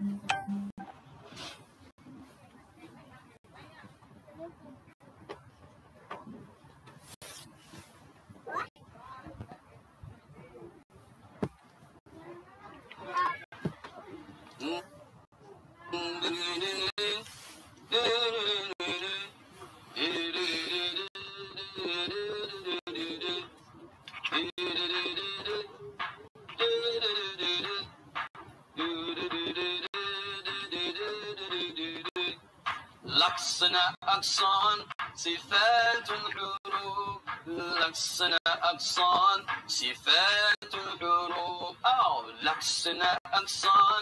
لقصنا أقصان صفات الحروف لقصنا أقصان صفات الحروف أو لقصنا أقصان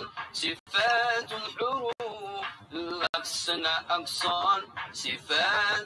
صفات الحروف لقصنا أقصان صفات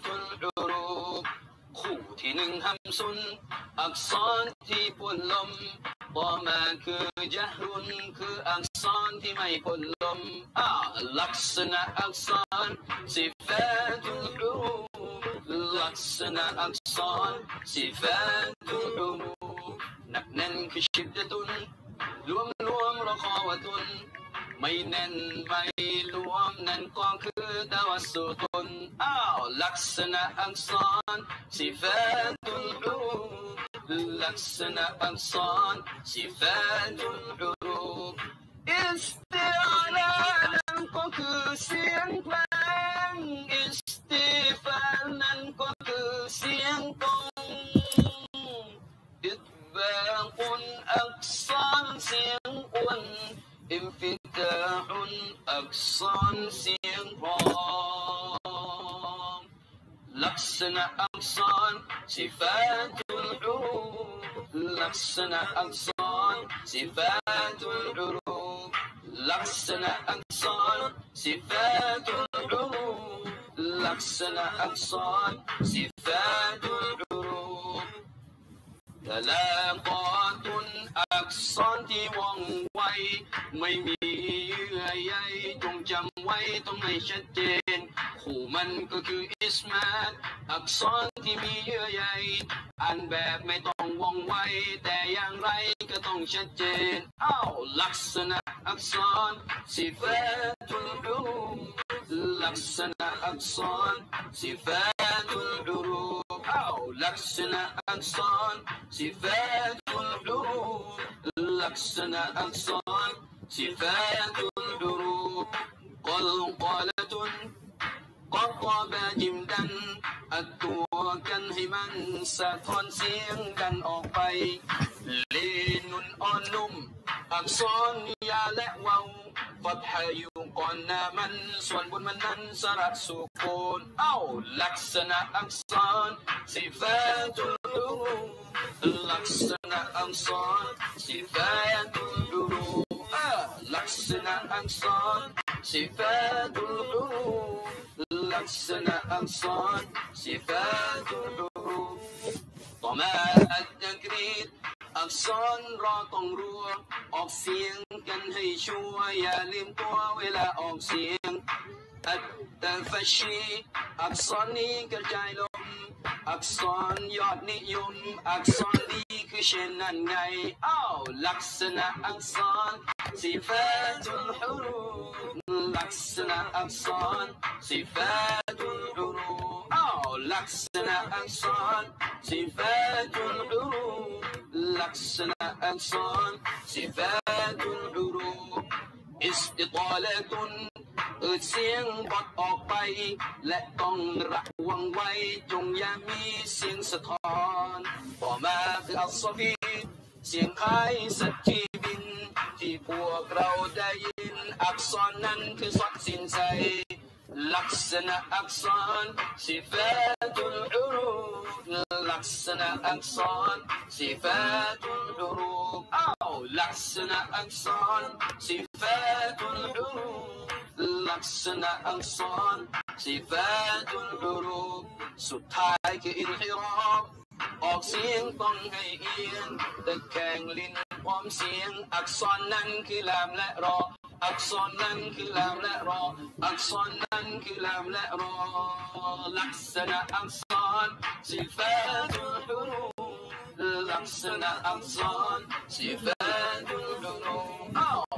الحروف คู่ที่หนึ่งห้ำซุนอักษรที่พ่นลมต่อมาคือยะฮรุนคืออักษรที่ไม่พ่นลมลักษณะอักษรสิฟาตุลฮูรูฟลักษณะอักษรสิฟาตุลฮูรูฟหนักแน่นคือชิดดะตุนรวมระคอวะตุนไม่แน่นไม่รวมนั่นก็คือตะวัสสุตุนลักษณะอักษรสิฟาตุลฮูรูฟลักษณะอักษรสิฟาตุลฮูรูฟอิสติอาละนั่นก็คือเสียงเพลงอิสติฟานั่นก็คือเสียงกลองอิตบาอุนอักษรเสียงอ้วนอินฟิตาอุนอักษรเสียงพร้อมลักษณะอักษรสิฟาตุลฮูรูฟลักษณะอักษรสิฟาตุลฮูรูฟลักษณะอักษรสิฟาตุลฮูรูฟลักษณะอักษรสิฟาตุลฮูรูฟตะลากอตุนอักษรที่ว่องไวไม่มีเยื่อใยจงจำไว้ต้องให้ชัดเจนคู่มันก็คืออิสมาตอักษรที่มีเยื่อใยอ่านแบบไม่ต้องว่องไวแต่อย่างไรก็ต้องชัดเจนลักษณะอักษรสิฟาตุลฮูรูฟลักษณะอักษรสิฟาตุลฮูรูฟลักษณะอักษรสิฟาตุลฮูรูฟลักษณะอักษรสิฟาตุลฮูรูฟกอลกอละตุนกอบกอบะจิมดันอัดตัวกันให้มันสะท้อนเสียงดันออกไปลีนุนอ่อนนุ่มอักษรยาและวาวฟัตฮะอยู่ก่อนหน้ามันส่วนบนมันนั้นสระสุกูนลักษณะอักษรสิฟาตุลฮูรูฟลักษณะอักษรสิฟาตุลฮูรูฟลักษณะอักษรสิฟาตุลฮูรูฟลักษณะอักษรสิฟาตุลฮูรูฟต่อมาอัตตะกรีดอักษรรอต้องรัวออกเสียงกันให้ชัวร์อย่าลืมตัวเวลาออกเสียงอัตตะฟัชชีอักษรนี้กระจายลมอักษรยอดนิยมอักษรนี้คือเช่นนั้นไงลักษณะอักษรสิฟาตุลฮูรูฟลักษณะอักษรสิฟาตุลฮูรูฟลักษณะอักษรสิฟาตุลฮูรูฟลักษณะอักษรสิฟาตุลฮูรูฟอิสติฏาละตุนเสียงบดออกไปและต้องระวังไว้จงอย่ามีเสียงสะท้อนต่อมาคืออัลซอฟีเสียงคล้ายสัตว์ที่บินที่พวกเราได้ยินอักษรนั้นคือสัตว์สิ้นใจลักษณะอักษรสิฟาตุลฮูรูฟลักษณะอักษรสิฟาตุลฮูรูฟลักษณะอักษรสิฟาตุลฮูรูฟลักษณะอักษรสิฟาตุลฮูรูฟสุดท้ายคืออินฮิรอฟออกเสียงต้องให้เอียงตะแคงลิ้นพร้อมเสียงอักษรนั้นคือลามและรออักษรนั้นคือลามและรออักษรนั้นคือลามและรอลักษณะอักษรสิฟาตุลฮูรูฟลักษณะอักษรสิฟาตุลฮูรูฟ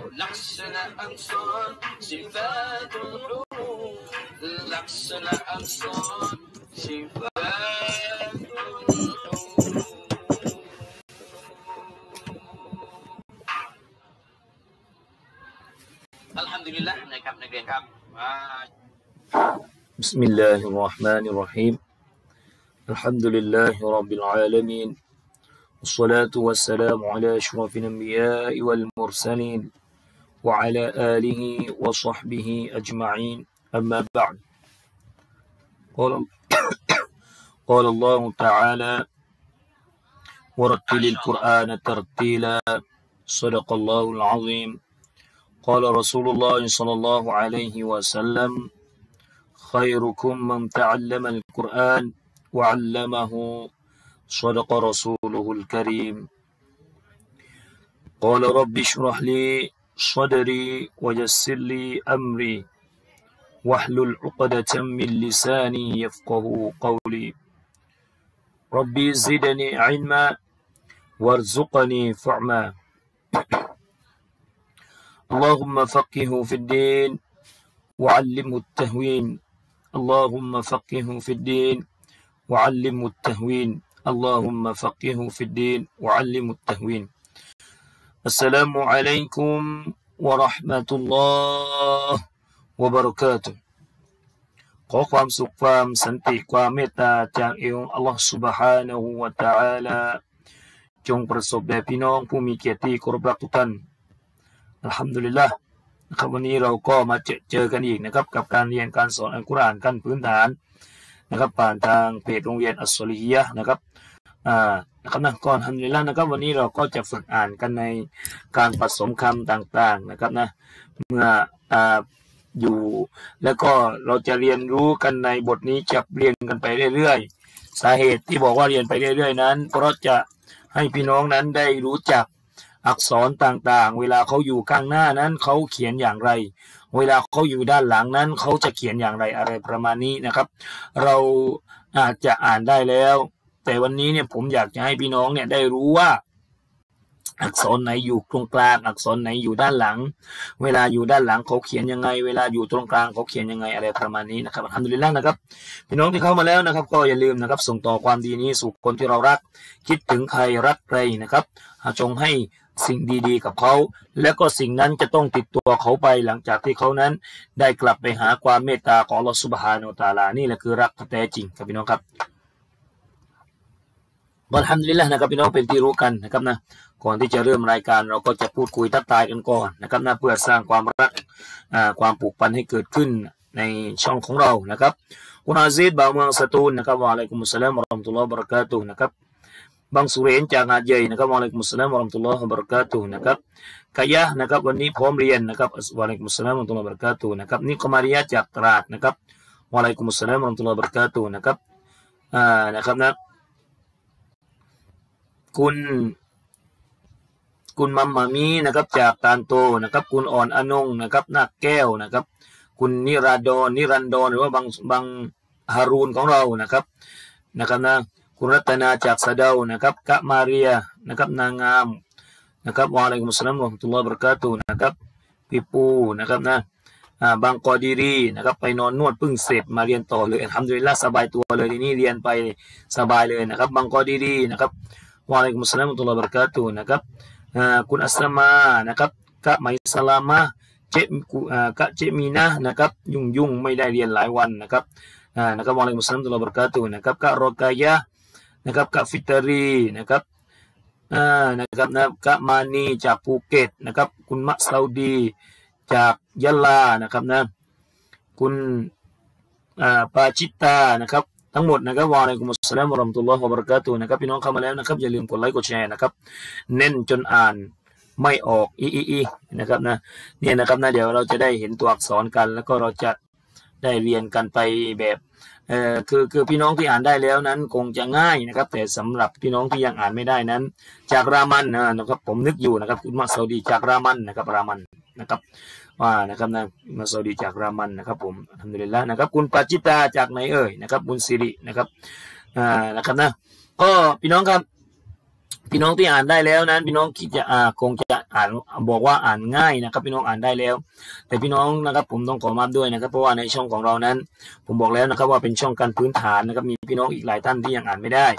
ลักษณะอักษรสิฟาตุลฮูรูฟลักษณะอักษรสิฟาตุลฮูรูฟอัลฮัมดุลิลละห์นะครับนักเรียนครับ بسم الله الرحمن الرحيم الحمد لله رب العالمين والصلاة والسلام على أشرف الأنبياء والمرسلين وعلى آله وصحبه أجمعين أما بعد قال الله تعالى ورتل القرآن ترتيلا صدق الله العظيم قال رسول الله صلى الله عليه وسلم خيركم من تعلم القرآن وعلمه صدق رسوله الكريم قال رب اشرح لي صدري ويسر لي أمري واحلل عقدة من لساني يفقه قولي ربي زدني علما وارزقني فهما اللهم فقهه في الدين وعلمه التهوين اللهم فقهه في الدين وعلمه التهوين اللهم فقهه في الدين وعلمه التهوين السلام عليكم ورحمة الله وبركاته ขอความสุขความสันติความเมตตาจากอัลลอฮฺ سبحانه และ تعالى จงประสบแด่พี่น้องผู้มีเกียรติที่เคารพรักทุกท่านอัลฮัมดุลิลละห์นะครับวันนี้เราก็มาเจอกันอีกนะครับกับการเรียนการสอนอัลกุรอานขั้นพื้นฐานนะครับผ่านทางเพจโรงเรียนอัสซอลีฮียะห์นะครับนะครับนะก่อนอัลฮัมดุลิลละห์นะครับวันนี้เราก็จะฝึกอ่านกันในการผสมคำต่างๆนะครับนะเมื่ออยู่แล้วก็เราจะเรียนรู้กันในบทนี้จะเรียนกันไปเรื่อยๆสาเหตุที่บอกว่าเรียนไปเรื่อยๆนั้นเพราะจะให้พี่น้องนั้นได้รู้จักอักษรต่างๆเวลาเขาอยู่ข้างหน้านั้นเขาเขียนอย่างไรเวลาเขาอยู่ด้านหลังนั้นเขาจะเขียนอย่างไรอะไรประมาณนี้นะครับเราอาจจะอ่านได้แล้วแต่วันนี้เนี่ยผมอยากจะให้พี่น้องเนี่ยได้รู้ว่าอักษรไหนอยู่ตรงกลางอักษรไหนอยู่ด้านหลังเวลาอยู่ด้านหลังเขาเขียนยังไงเวลาอยู่ตรงกลางเขาเขียนยังไงอะไรประมาณนี้นะครับอัลฮัมดุลิลละห์นะครับพี่น้องที่เข้ามาแล้วนะครับก็อย่าลืมนะครับส่งต่อความดีนี้สู่คนที่เรารักคิดถึงใครรักใครนะครับจงให้สิ่งดีๆกับเขาและก็สิ่งนั้นจะต้องติดตัวเขาไปหลังจากที่เขานั้นได้กลับไปหาความเมตตาของอัลเลาะห์ซุบฮานะฮูวะตะอาลานี่แหละคือรักแท้จริงครับพี่น้องครับอัลฮัมดุลิลละห์นะครับพี่น้องเป็นที่รู้กันนะครับนะก่อนที่จะเริ่มรายการเราก็จะพูดคุยทักทายกันก่อนนะครับนะเพื่อสร้างความรักความผูกพันให้เกิดขึ้นในช่องของเรานะครับคุณอาซิดบ่าวเมืองสตูลนะครับวะอะลัยกุมุสสลามวะเราะห์มะตุลลอฮิวะบะเราะกาตุฮ์นะครับบางสุเรนจากหาดใหญ่นะครับวะอะลัยกุมุสสลามวะเราะห์มะตุลลอฮิวะบะเราะกาตุฮ์นะครับกายะนะครับวันนี้พร้อมเรียนนะครับวะอะลัยกุมุสสลามวะเราะห์มะตุลลอฮิวะบะเราะกาตุฮ์นะครับนี่กอมาริยะจากตราดนะครับวะอะลัยกุมุสสลามวะเราะห์มะตุลลอฮิวะบะเราะกาตุฮ์นะครับนะครับนะคุณมัมมามีนะครับจากตานโตนะครับคุณอ่อนอนงนะครับนาคแก้วนะครับคุณนิรันดรหรือว่าบางฮารูนของเรานะครับนะคุณรัตนาจากสะเดานะครับกะมาเรียนะครับนางงามนะครับวะอะลัยกุมุสสลามวะเราะห์มะตุลลอฮิวะบะเราะกาตุฮ์นะครับพี่ปูนะครับนะบางกอดีรีนะครับไปนอนนวดเพิ่งเสร็จมาเรียนต่อเลยอัลฮัมดุลิลละห์สบายตัวเลยทีนี้เรียนไปสบายเลยนะครับบางกอดีรีนะครับวะอะลัยกุมุสสลามวะเราะห์มะตุลลอฮิวะบะเราะกาตุฮ์นะครับคุณอัสมานะครับกะไมสลามะกะเจมีนะนะครับยุ่งไม่ได้เรียนหลายวันนะครับนะครับวะอะลัยกุมุสสลามวะเราะห์มะตุลลอฮิวะบะเราะกาตุฮ์นะครับกะรอกายะนะครับกะฟิตรีนะครับนะครับนะกะมานีจากภูเก็ตนะครับคุณมะซาอุดีจากยะลานะครับนะคุณปาจิตานะครับทั้งหมดนะครับวะอะลัยกุมุสสลามวะเราะห์มะตุลลอฮิวะบะเราะกาตุฮ์นะครับพี่น้องเข้ามาแล้วนะครับอย่าลืมกดไลค์กดแชร์นะครับเน้นจนอ่านไม่ออกอีนะครับนะเนี่ยนะครับนะเดี๋ยวเราจะได้เห็นตัวอักษรกันแล้วก็เราจะได้เรียนกันไปแบบคือพี่น้องที่อ่านได้แล้วนั้นคงจะง่ายนะครับแต่สำหรับพี่น้องที่ยังอ่านไม่ได้นั้นจากรามันนะครับผมนึกอยู่นะครับคุณมาซาอุดีจากรามันนะครับรามันนะครับว่านะครับนะมาซาอุดีจากรามันนะครับผมอัลฮัมดุลิลละห์นะครับคุณปาจิตาจากไหนเอ่ยนะครับบุญสิรินะครับนะครับนะก็พี่น้องครับพี่น้องที่อ่านได้แล้วนั้นพี่น้องคิดจะคงจะอ่านบอกว่าอ่านง่ายนะครับพี่น้องอ่านได้แล้วแต่พี่น้องนะครับผมต้องขอมาด้วยนะครับเพราะว่าในช่องของเรานั้นผมบอกแล้วนะครับว่าเป็นช่องการพื้นฐานนะครับมีพี่น้องอีกหลายท่านที่ยังอ่านไม่ได้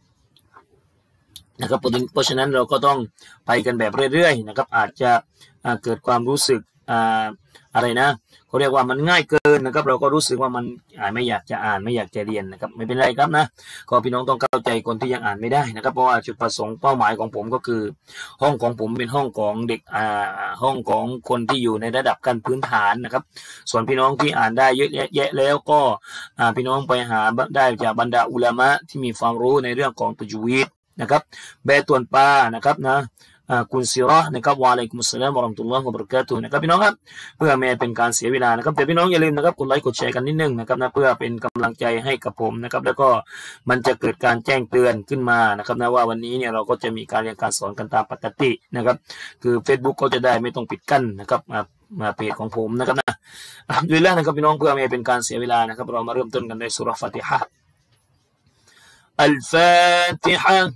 นะครับเพราะฉะนั้นเราก็ต้องไปกันแบบเรื่อยๆนะครับอาจจะเกิดความรู้สึกอะไรนะเขาเรียกว่ามันง่ายเกินนะครับเราก็รู้สึกว่ามันไม่อยากจะอ่านไม่อยากจะเรียนนะครับไม่เป็นไรครับนะก็พี่น้องต้องเข้าใจคนที่ยังอ่านไม่ได้นะครับเพราะว่าจุดประสงค์เป้าหมายของผมก็คือห้องของผมเป็นห้องของเด็กห้องของคนที่อยู่ในระดับการพื้นฐานนะครับส่วนพี่น้องที่อ่านได้เยอะแยะแล้วก็พี่น้องไปหาได้จากบรรดาอุลามะที่มีความรู้ในเรื่องของตัจวีดนะครับเบตุนปานะครับนะคุณศิระนะครับวะอะลัยกุมุสสลามวะเราะห์มะตุลลอฮ์วะบะเราะกาตุฮ์นะครับพี่น้องครับเพื่อไม่เป็นการเสียเวลานะครับแต่พี่น้องอย่าลืมนะครับกดไลค์กดแชร์กันนิดนึงนะครับนะเพื่อเป็นกำลังใจให้กับผมนะครับแล้วก็มันจะเกิดการแจ้งเตือนขึ้นมานะครับนะว่าวันนี้เนี่ยเราก็จะมีการเรียนการสอนกันตามปกตินะครับคือ Facebook ก็จะได้ไม่ต้องปิดกั้นนะครับมาเพจของผมนะครับนะอัลฮัมดุลิลละห์นะครับพี่น้องเพื่อไม่เป็นการเสียเวลานะครับเรามาเริ่มต้นกันด้วยซูเราะห์ฟาติฮะห์อัลฟาติฮะห์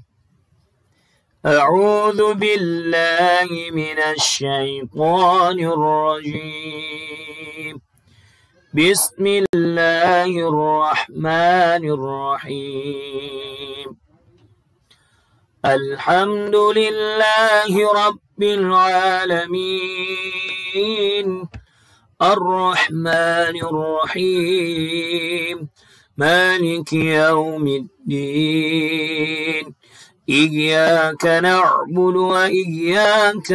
أعوذ بالله من الشيطان الرجيم بسم الله الرحمن الرحيم الحمد لله رب العالمين الرحمن الرحيم مالك يوم الدين إياك نعبد وإياك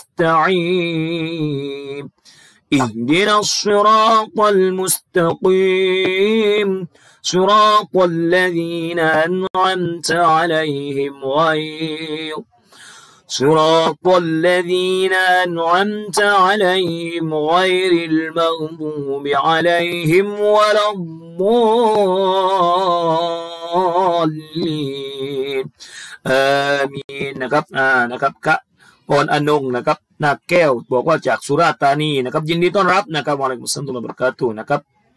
نستعين اهدنا الصراط المستقيم صراط الذين أنعمت عليهم غير المغضوب عليهم ولا الضالينอามีนนะครับนะครับกะพรอนงนะครับนาแก้วบอกว่าจากสุราษฎร์ธานีนะครับยินดีต้อนรับนะครับวะอะลัยกุมุสสลามวะเราะห์มะตุลลอฮ์วะบะเราะกาตุฮ์นะครับ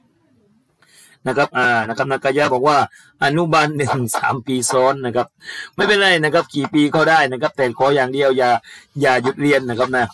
นะครับนักกายะบอกว่าอนุบาล1 3 ปีซ้อนนะครับไม่เป็นไรนะครับกี่ปีก็ได้นะครับแต่ขออย่างเดียวอย่าหยุดเรียนนะครับนะ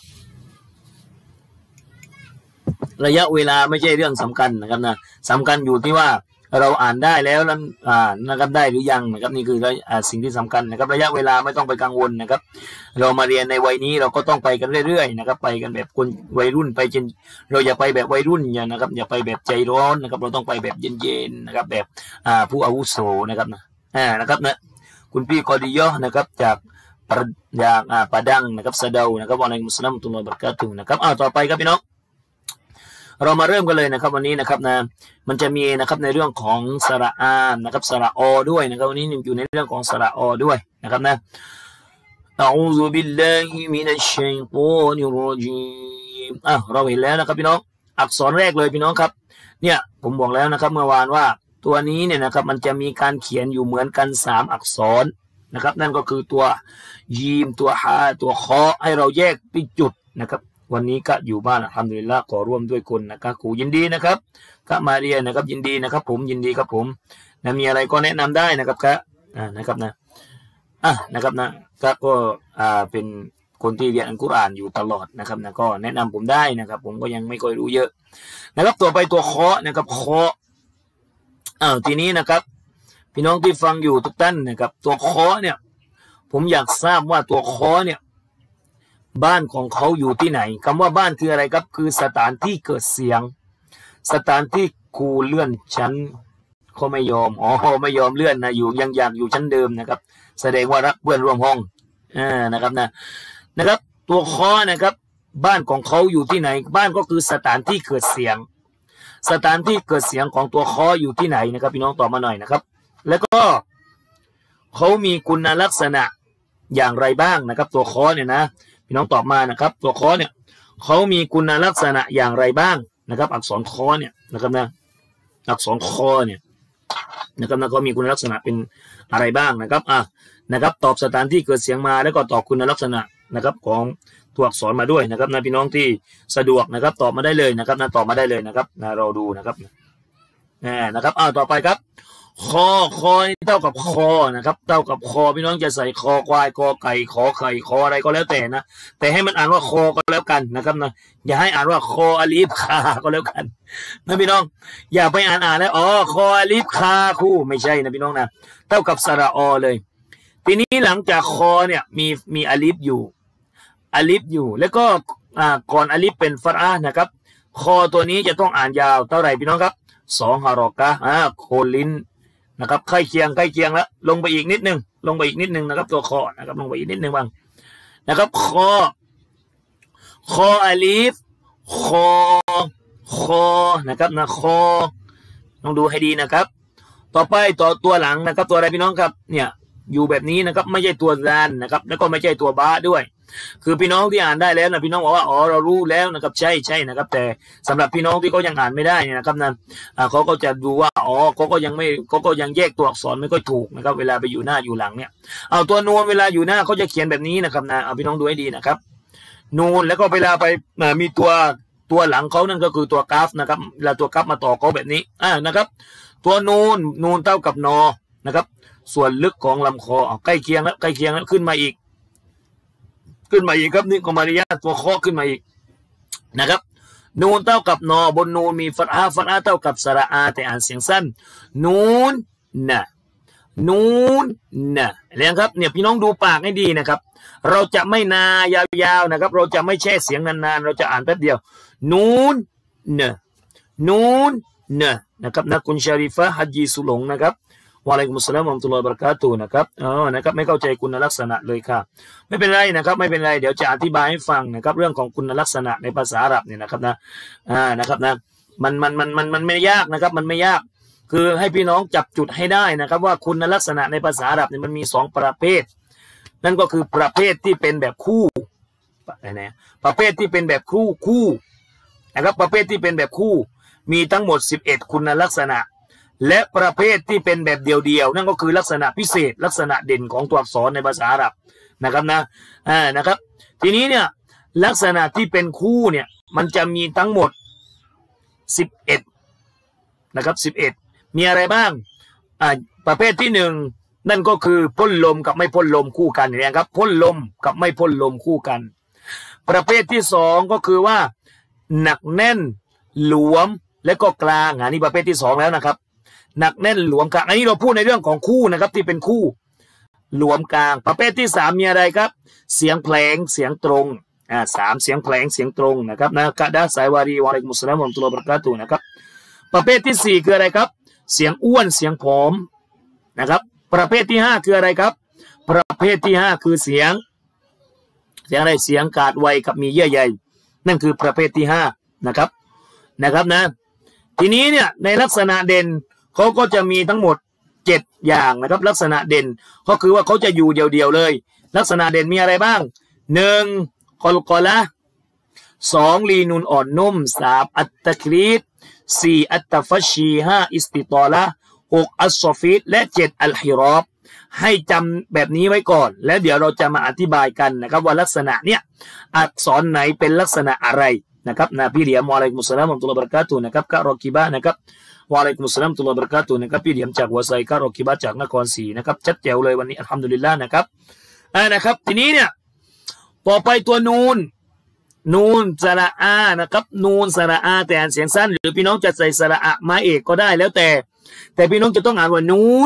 ระยะเวลาไม่ใช่เรื่องสำคัญนะครับนะสำคัญอยู่ที่ว่าเราอ่านได้แล้วนั้นนะครับได้หรือยังนะครับนี่คือสิ่งที่สำคัญนะครับระยะเวลาไม่ต้องไปกังวลนะครับเรามาเรียนในวัยนี้เราก็ต้องไปกันเรื่อยๆนะครับไปกันแบบคนวัยรุ่นไปจนเราอย่าไปแบบวัยรุ่นนะครับอย่าไปแบบใจร้อนนะครับเราต้องไปแบบเย็นๆนะครับแบบผู้อาวุโสนะครับนะครับนะคุณพี่กอดิยอนะครับจากปะดังนะครับสะเดานะครับวะอะลัยกุมุสสลามวะเราะห์มะตุลลอฮ์วะบะเราะกาตุฮ์นะครับต่อไปครับพี่น้องเรามาเริ่มกันเลยนะครับวันนี้นะครับนะมันจะมีนะครับในเรื่องของสระอานะครับสระอด้วยนะครับวันนี้อยู่ในเรื่องของสระอด้วยนะครับนะอะอูซุบิลลาฮิมินัชชัยฏอนิรเราะญีมเราเห็นแล้วนะครับพี่น้องอักษรแรกเลยพี่น้องครับเนี่ยผมบอกแล้วนะครับเมื่อวานว่าตัวนี้เนี่ยนะครับมันจะมีการเขียนอยู่เหมือนกัน3อักษรนะครับนั่นก็คือตัวยีมตัวฮาตัวคอให้เราแยกเป็นจุดนะครับวันนี้ก็อยู่บ้านอัลฮัมดุลิลละห์ขอร่วมด้วยคนนะครับครูยินดีนะครับก็มาเรียนนะครับยินดีนะครับผมยินดีครับผมมีอะไรก็แนะนำได้นะครับครับนะครับนะครับนะก็เป็นคนที่เรียนอัลกุรอานอยู่ตลอดนะครับนะก็แนะนำผมได้นะครับผมก็ยังไม่ค่อยรู้เยอะนะครับต่อไปตัวเคาะนะครับเคาะทีนี้นะครับพี่น้องที่ฟังอยู่ทุกท่านนะครับตัวเคาะเนี่ยผมอยากทราบว่าตัวเคาะเนี่ยบ้านของเขาอยู่ที่ไหนคำว่าบ้านคืออะไรครับคือสถานที่เกิดเสียงสถานที่ครูเลื่อนชั้นเขาไม่ยอมไม่ยอมเลื่อนนะอยู่ยังอยากอยู่ชั้นเดิมนะครับแสดงว่ารักเพื่อนร่วมห้องนะครับนะครับตัวคอนะครับบ้านของเขาอยู่ที่ไหนบ้านก็คือสถานที่เกิดเสียงสถานที่เกิดเสียงของตัวคออยู่ที่ไหนนะครับพี่น้องตอบมาหน่อยนะครับแล้วก็เขามีคุณลักษณะอย่างไรบ้างนะครับตัวคอเนี่ยนะพี่น้องตอบมานะครับตัวคอเนี่ยเขามีคุณลักษณะอย่างไรบ้างนะครับอักษรคอเนี่ยนะครับนะอักษรคอเนี่ยนะครับนะก็มีคุณลักษณะเป็นอะไรบ้างนะครับนะครับตอบสถานที่เกิดเสียงมาแล้วก็ตอบคุณลักษณะนะครับของตัวอักษรมาด้วยนะครับนะพี่น้องที่สะดวกนะครับตอบมาได้เลยนะครับนะตอบมาได้เลยนะครับนะเราดูนะครับนะครับต่อไปครับคคอเท่ากับคอนะครับเท่ากับคอพี่น้องจะใส่คอควายคอไก่ขอไข่คออะไรก็แล้วแต่นะแต่ให้มันอ่านว่าคอก็แล้วกันนะครับนะอย่าให้อ่านว่าคออลิฟคาก็แล้วกันนะพี่น้องอย่าไปอ่านแล้วอ๋อคออลิฟคาคู่ไม่ใช่นะพี่น้องนะเท่ากับสระอเลยทีนี้หลังจากคอเนี่ยมีอลิฟอยู่แล้วก็ก่อนอลิฟเป็นฟะอะห์นะครับคอตัวนี้จะต้องอ่านยาวเท่าไหร่พี่น้องครับ2 ฮารอกะโคลินนะครับใกล้เคียงแล้วลงไปอีกนิดนึงนะครับตัวคอนะครับลงไปอีกนิดนึงบ้างนะครับคออลิฟคอนะครับนะคอต้องดูให้ดีนะครับต่อไปตัวหลังนะครับตัวอะไรพี่น้องครับเนี่ยอยู่แบบนี้นะครับไม่ใช่ตัวซานนะครับแล้วก็ไม่ใช่ตัวบาด้วยคือพี่น้องที่อ่านได้แล้วนะพี่น้องบอกว่าอ๋อเรารู้แล้วนะครับใช่นะครับแต่สำหรับพี่น้องที่เขายังอ่านไม่ได้นะครับนะเขาก็จะดูว่าอ๋อเขาก็ยังแยกตัวอักษรไม่ค่อยถูกนะครับเวลาไปอยู่หน้าอยู่หลังเนี่ยเอาตัวนูนเวลาอยู่หน้าเขาจะเขียนแบบนี้นะครับนะเอาพี่น้องดูให้ดีนะครับนูนแล้วก็เวลาไปมีตัวหลังเขานั่นก็คือตัวกราฟนะครับเวลาตัวกราฟมาต่อเขาแบบนี้นะครับตัวนูนเท่ากับนอนะครับส่วนลึกของลำคอใกล้เคียงแล้วขึ้นมาอีกครับนี่กอมาริยาตัวคอขึ้นมาอีกนะครับนูนเท่ากับนอบนนูนมีฟัตฮะเท่ากับสระอาแต่อ่านเสียงสั้นนูนนะแล้วครับเนี่ยพี่น้องดูปากให้ดีนะครับเราจะไม่นายาวๆนะครับเราจะไม่แช่เสียงนานๆเราจะอ่านแป๊บเดียวนูนนะครับนะคุณชาริฟะฮัจญีสุหลงนะครับวะอะลัยกุมุสสลามวะเราะห์มะตุลลอฮิวะบะเราะกาตุฮ์นะครับนะครับไม่เข้าใจคุณลักษณะเลยค่ะไม่เป็นไรนะครับไม่เป็นไรเดี๋ยวจะอธิบายให้ฟังนะครับเรื่องของคุณลักษณะในภาษาอาหรับเนี่ยนะครับนะนะครับนะมันไม่ยากนะครับมันไม่ยากคือให้พี่น้องจับจุดให้ได้นะครับว่าคุณลักษณะในภาษาอาหรับเนี่ยมันมี2ประเภทนั่นก็คือประเภทที่เป็นแบบคู่ประเภทที่เป็นแบบคู่นะครับประเภทที่เป็นแบบคู่มีทั้งหมด11คุณลักษณะและประเภทที่เป็นแบบเดียวนั่นก็คือลักษณะพิเศษลักษณะเด่นของตัวอักษรในภาษาอาหรับนะครับนะครับทีนี้เนี่ยลักษณะที่เป็นคู่เนี่ยมันจะมีทั้งหมด11นะครับ11มีอะไรบ้างประเภทที่1นั่นก็คือพ่นลมกับไม่พ่นลมคู่กันนะครับพ่นลมกับไม่พ่นลมคู่กันประเภทที่2ก็คือว่าหนักแน่นหลวมและก็กลางนี่ประเภทที่2แล้วนะครับหนักแน่นหลวมกลางอันนี้เราพูดในเรื่องของคู่นะครับที่เป็นคู่หลวมกลางประเภทที่3มีอะไรครับเสียงแผลงเสียงตรง3เสียงแผลงเสียงตรงนะครับนะกะดะสายวารีวะอะลัยกุมุสสลามวะเราะห์มะตุลลอฮิวะบะเราะกาตุฮ์นะครับประเภทที่4คืออะไรครับเสียงอ้วนเสียงผอมนะครับประเภทที่5คืออะไรครับประเภทที่5คือเสียงอะไรเสียงขาดไวกับมีเยื่อใยนั่นคือประเภทที่5นะครับนะทีนี้เนี่ยในลักษณะเด่นเขาก็จะมีทั้งหมด7อย่างนะครับลักษณะเด่นก็คือว่าเขาจะอยู่เดี่ยวๆเลยลักษณะเด่นมีอะไรบ้าง1กอลกอละ2ลีนุนอ่อนนุ่ม3อัตตะครีด4อัตตะฟัชชี5อิสติตอละ6อัสซอฟีดและ7อัลฮิรอบให้จำแบบนี้ไว้ก่อนแล้วเดี๋ยวเราจะมาอธิบายกันนะครับว่าลักษณะเนี้ยอักษรไหนเป็นลักษณะอะไรนะครับนะพี่เหลียมวะอะลัยกุมุสสลามวะเราะห์มะตุลลอฮิวะบะเราะกาตุฮ์นะครับกะรอกิบะนะครับวะอะลัยกุมุสสลามวะเราะห์มะตุลลอฮิวะบะเราะกาตุฮ์นะครับพี่เหลียมจากหัวไซกะรอกิบะจากนครศรีนะครับชัดแจ๋วเลยวันนี้อัลฮัมดุลิลลาห์นะครับนะครับทีนี้เนี่ยต่อไปตัวนูนสระอานะครับนูนสระอาแต่อ่านเสียงสั้นหรือพี่น้องจะใส่สระอะมาเอกก็ได้แล้วแต่พี่น้องจะต้องอ่านว่านูน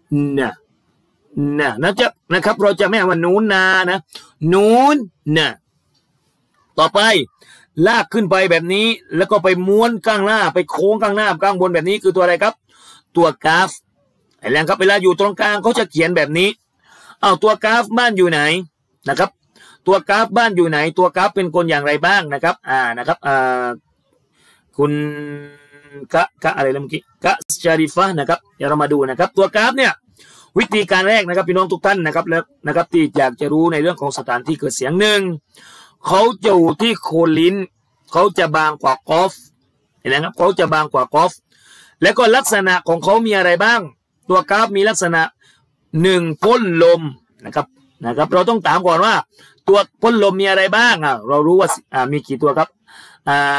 นะครับเราจะไม่อ่านว่านูนนานะนูนต่อไปลากขึ้นไปแบบนี้แล้วก็ไปม้วนข้างหน้าไปโค้งข้างหน้าข้างบนแบบนี้คือตัวอะไรครับตัวกราฟไอ้แรงครับเวลาอยู่ตรงกลางเขาจะเขียนแบบนี้ตัวกราฟบ้านอยู่ไหนนะครับตัวกราฟบ้านอยู่ไหนตัวกราฟเป็นคนอย่างไรบ้างนะครับนะครับคุณกะอะไรเมื่อกี้กะชาริฟะนะครับเดี๋ยวเรามาดูนะครับตัวกราฟเนี่ยวิธีการแรกนะครับพี่น้องทุกท่านนะครับแล้วนะครับที่อยากจะรู้ในเรื่องของสถานที่เกิดเสียงเขาจะอยู่ที่โคนลิ้นเขาจะบางกว่ากอฟเห็นไหมครับเขาจะบางกว่ากอฟแล้วก็ลักษณะของเขามีอะไรบ้างตัวกราฟมีลักษณะ1พ่นลมนะครับเราต้องถามก่อนว่าตัวพ่นลมมีอะไรบ้างเรารู้ว่ามีกี่ตัวครับ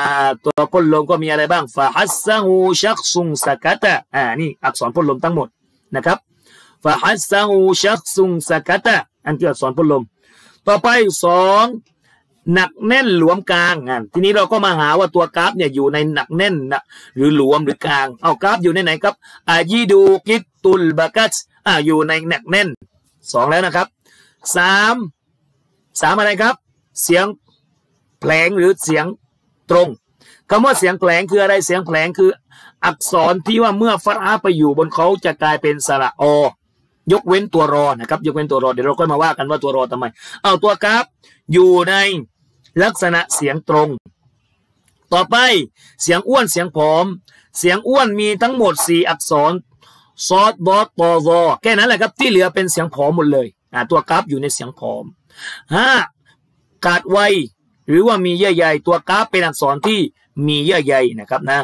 ตัวพ่นลมก็มีอะไรบ้างฟาฮัสซะฮูชักซุงสกัตะนี่อักษรพ่นลมทั้งหมดนะครับฟะฮัสซะฮูชักซุงสะกะตะอันคืออักษรพ่นลมต่อไปสองหนักแน่นหลวมกลางทีนี้เราก็มาหาว่าตัวกราฟเนี่ยอยู่ในหนักแน่นนะหรือหลวมหรือกลางเอากราฟอยู่ในไหนครับอายีดูกิตตุลบากัสอยู่ในหนักแน่นสองแล้วนะครับสามอะไรครับเสียงแผลงหรือเสียงตรงคำว่าเสียงแผลงคืออะไรเสียงแผลงคืออักษรที่ว่าเมื่อฟัตฮะไปอยู่บนเขาจะกลายเป็นสระอยกเว้นตัวรอนะครับยกเว้นตัวรอเดี๋ยวเราค่อยมาว่ากันว่าตัวรอทำไมเอาตัวกราฟอยู่ในลักษณะเสียงตรงต่อไปเสียงอ้วนเสียงผอมเสียงอ้วนมีทั้งหมด4อักษรซอดบอสตอวอแค่นั้นแหละครับที่เหลือเป็นเสียงผอมหมดเลยตัวกราฟอยู่ในเสียงผอมกาดไวหรือว่ามีเยื่อใยตัวกราฟเป็นอักษรที่มีเยื่อใยนะครับนะ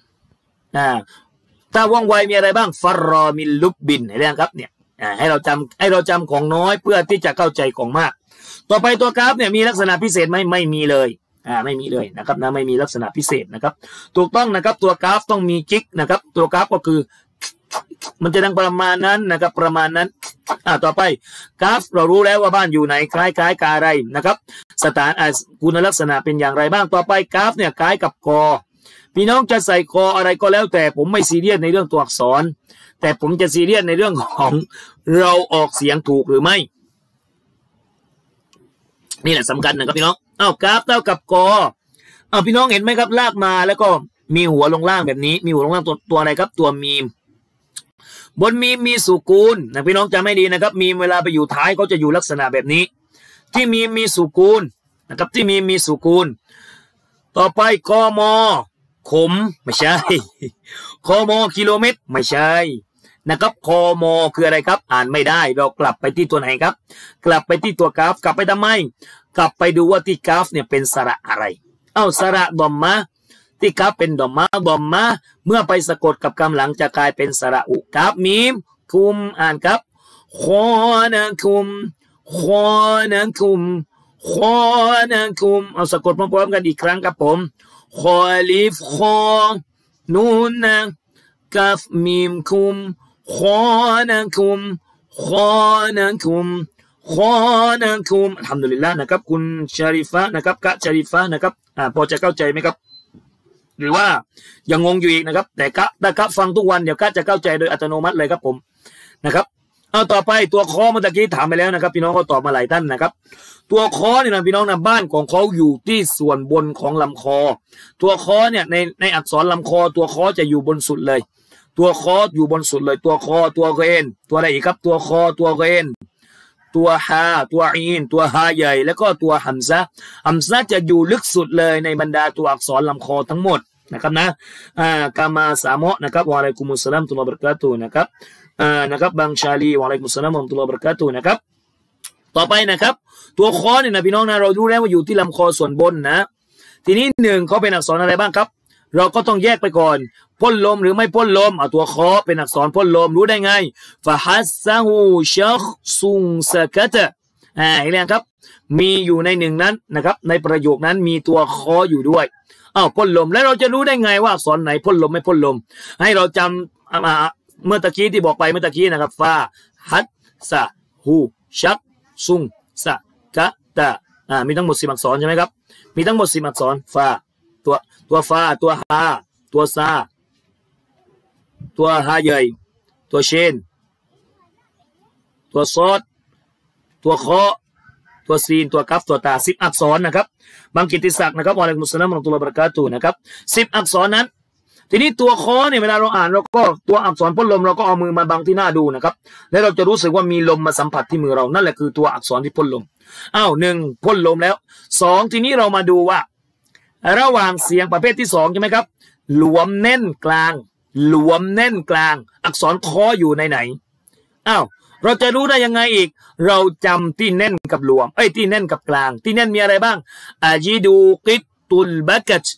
ถ้าว่องไวมีอะไรบ้างฟารรอมิลลุบบินเห็นไหมครับเนี่ยให้เราจำของน้อยเพื่อที่จะเข้าใจของมากต่อไปตัวกราฟเนี่ยมีลักษณะพิเศษไหมไม่มีเลยไม่มีเลยนะครับนะไม่มีลักษณะพิเศษนะครับถูกต้องนะครับตัวกราฟต้องมีกิ๊กนะครับตัวกราฟก็คือมันจะดังประมาณนั้นนะครับประมาณนั้นต่อไปกราฟเรารู้แล้วว่าบ้านอยู่ไหนคล้ายกับอะไรนะครับสถานคุณลักษณะเป็นอย่างไรบ้างต่อไปกราฟเนี่ยคล้ายกับกอพี่น้องจะใส่กออะไรก็แล้วแต่ผมไม่ซีเรียสในเรื่องตัวอักษรแต่ผมจะซีเรียสในเรื่องของเราออกเสียงถูกหรือไม่นี่แหละสำคัญนะครับพี่น้องกราฟเท่ากับกอพี่น้องเห็นไหมครับลากมาแล้วก็มีหัวลงล่างแบบนี้มีหัวลงล่างตัวอะไรครับตัวมีมบนมีมมีสุกูลนะพี่น้องจำไม่ดีนะครับมีมเวลาไปอยู่ท้ายเขาจะอยู่ลักษณะแบบนี้ที่มีสุกูลนะครับที่มีสุกูลต่อไปกมขมไม่ใช่คมกิโลเมตรไม่ใช่นะครับคมคืออะไรครับอ่านไม่ได้เรากลับไปที่ตัวไหนครับกลับไปที่ตัวกราฟกลับไปทำไมกลับไปดูว่าที่กราฟเนี่ยเป็นสระอะไรสระดอมมะที่กราฟเป็นดอมมะเมื่อไปสะกดกับคำหลังจะกลายเป็นสระอุกราฟมีมคุมอ่านครับคอนะคุมสะกดพร้อมๆกันอีกครั้งครับผมคอลิฟคอนูนนะกัฟมีมคุมคอนะคุมอัลฮัมดุลิลละห์นะครับคุณชาริฟะนะครับกะชาริฟะนะครับพอจะเข้าใจไหมครับหรือว่ายังงงอยู่อีกนะครับแต่ถ้ากะฟังทุกวันเดี๋ยวกะจะเข้าใจโดยอัตโนมัติเลยครับผมนะครับต่อไปตัวคอเมื่อกี้ถามไปแล้วนะครับพี่น้องก็ตอบมาหลายท่านนะครับตัวคอเนี่ยนะพี่น้องนะบ้านของเขาอยู่ที่ส่วนบนของลำคอตัวคอเนี่ยในอักษรลำคอตัวคอจะอยู่บนสุดเลยตัวคออยู่บนสุดเลยตัวคอตัวเกนตัวอะไรอีกครับตัวคอตัวเกนตัวฮาตัวอีนตัวฮาใหญ่แล้วก็ตัวฮัมซะจะอยู่ลึกสุดเลยในบรรดาตัวอักษรลำคอทั้งหมดนะครับนะกามาสามะนะครับวะอะลัยกุมุสสลามตุลลอฮ์บะเราะกาตุฮ์นะครับนะครับบางชาลีวะอะลัยกุมุสสลามตุลลอฮ์บะเราะกาตุฮ์นะครับต่อไปนะครับตัวคอเนี่ยนะพี่น้องนะเรารู้แล้วว่าอยู่ที่ลำคอส่วนบนนะทีนี้หนึ่งเขาเป็นอักษรอะไรบ้างครับเราก็ต้องแยกไปก่อนพ่นลมหรือไม่พ่นลมตัวคอเป็นอักษรพ่นลมรู้ได้ไงฟะฮัสซะฮูชักซุงสะกะตะเห็นไหมครับมีอยู่ในหนึ่งนั้นนะครับในประโยคนั้นมีตัวคออยู่ด้วยพ่นลมแล้วเราจะรู้ได้ไงว่าอักษรไหนพ่นลมไม่พ่นลมให้เราจำเมื่อตะกี้ที่บอกไปเมื่อตะกี้นะครับฟาฮัสซะฮูชักซุงสะกะตะมีทั้งหมด10อักษรใช่ไหมครับมีทั้งหมด10อักษรฟาตัวฟาตัวฮาตัวซาตัวฮาใหญ่ตัวเชนตัวซอดตัวเคาะตัวซีนตัวกัฟตัวตา10อักษรนะครับบางกิตติศักดิ์นะครับวะอะลัยกุมุสสลามวะเราะตุลลอฮ์บะเราะกาตุฮ์นะครับ10อักษรนั้นทีนี้ตัวคอเนี่ยเวลาเราอ่านเราก็ตัวอักษรพ่นลมเราก็เอามือมาบังที่หน้าดูนะครับแล้วเราจะรู้สึกว่ามีลมมาสัมผัสที่มือเรานั่นแหละคือตัวอักษรที่พ่นลม1พ่นลมแล้ว2ทีนี้เรามาดูว่าระหว่างเสียงประเภทที่2ใช่ไหมครับหลวมแน่นกลางอักษรคออยู่ในไหนเราจะรู้ได้ยังไงอีกเราจำที่แน่นกับหลวมที่แน่นกับกลางที่แน่นมีอะไรบ้างอาจิดูกิตตุลบะกัต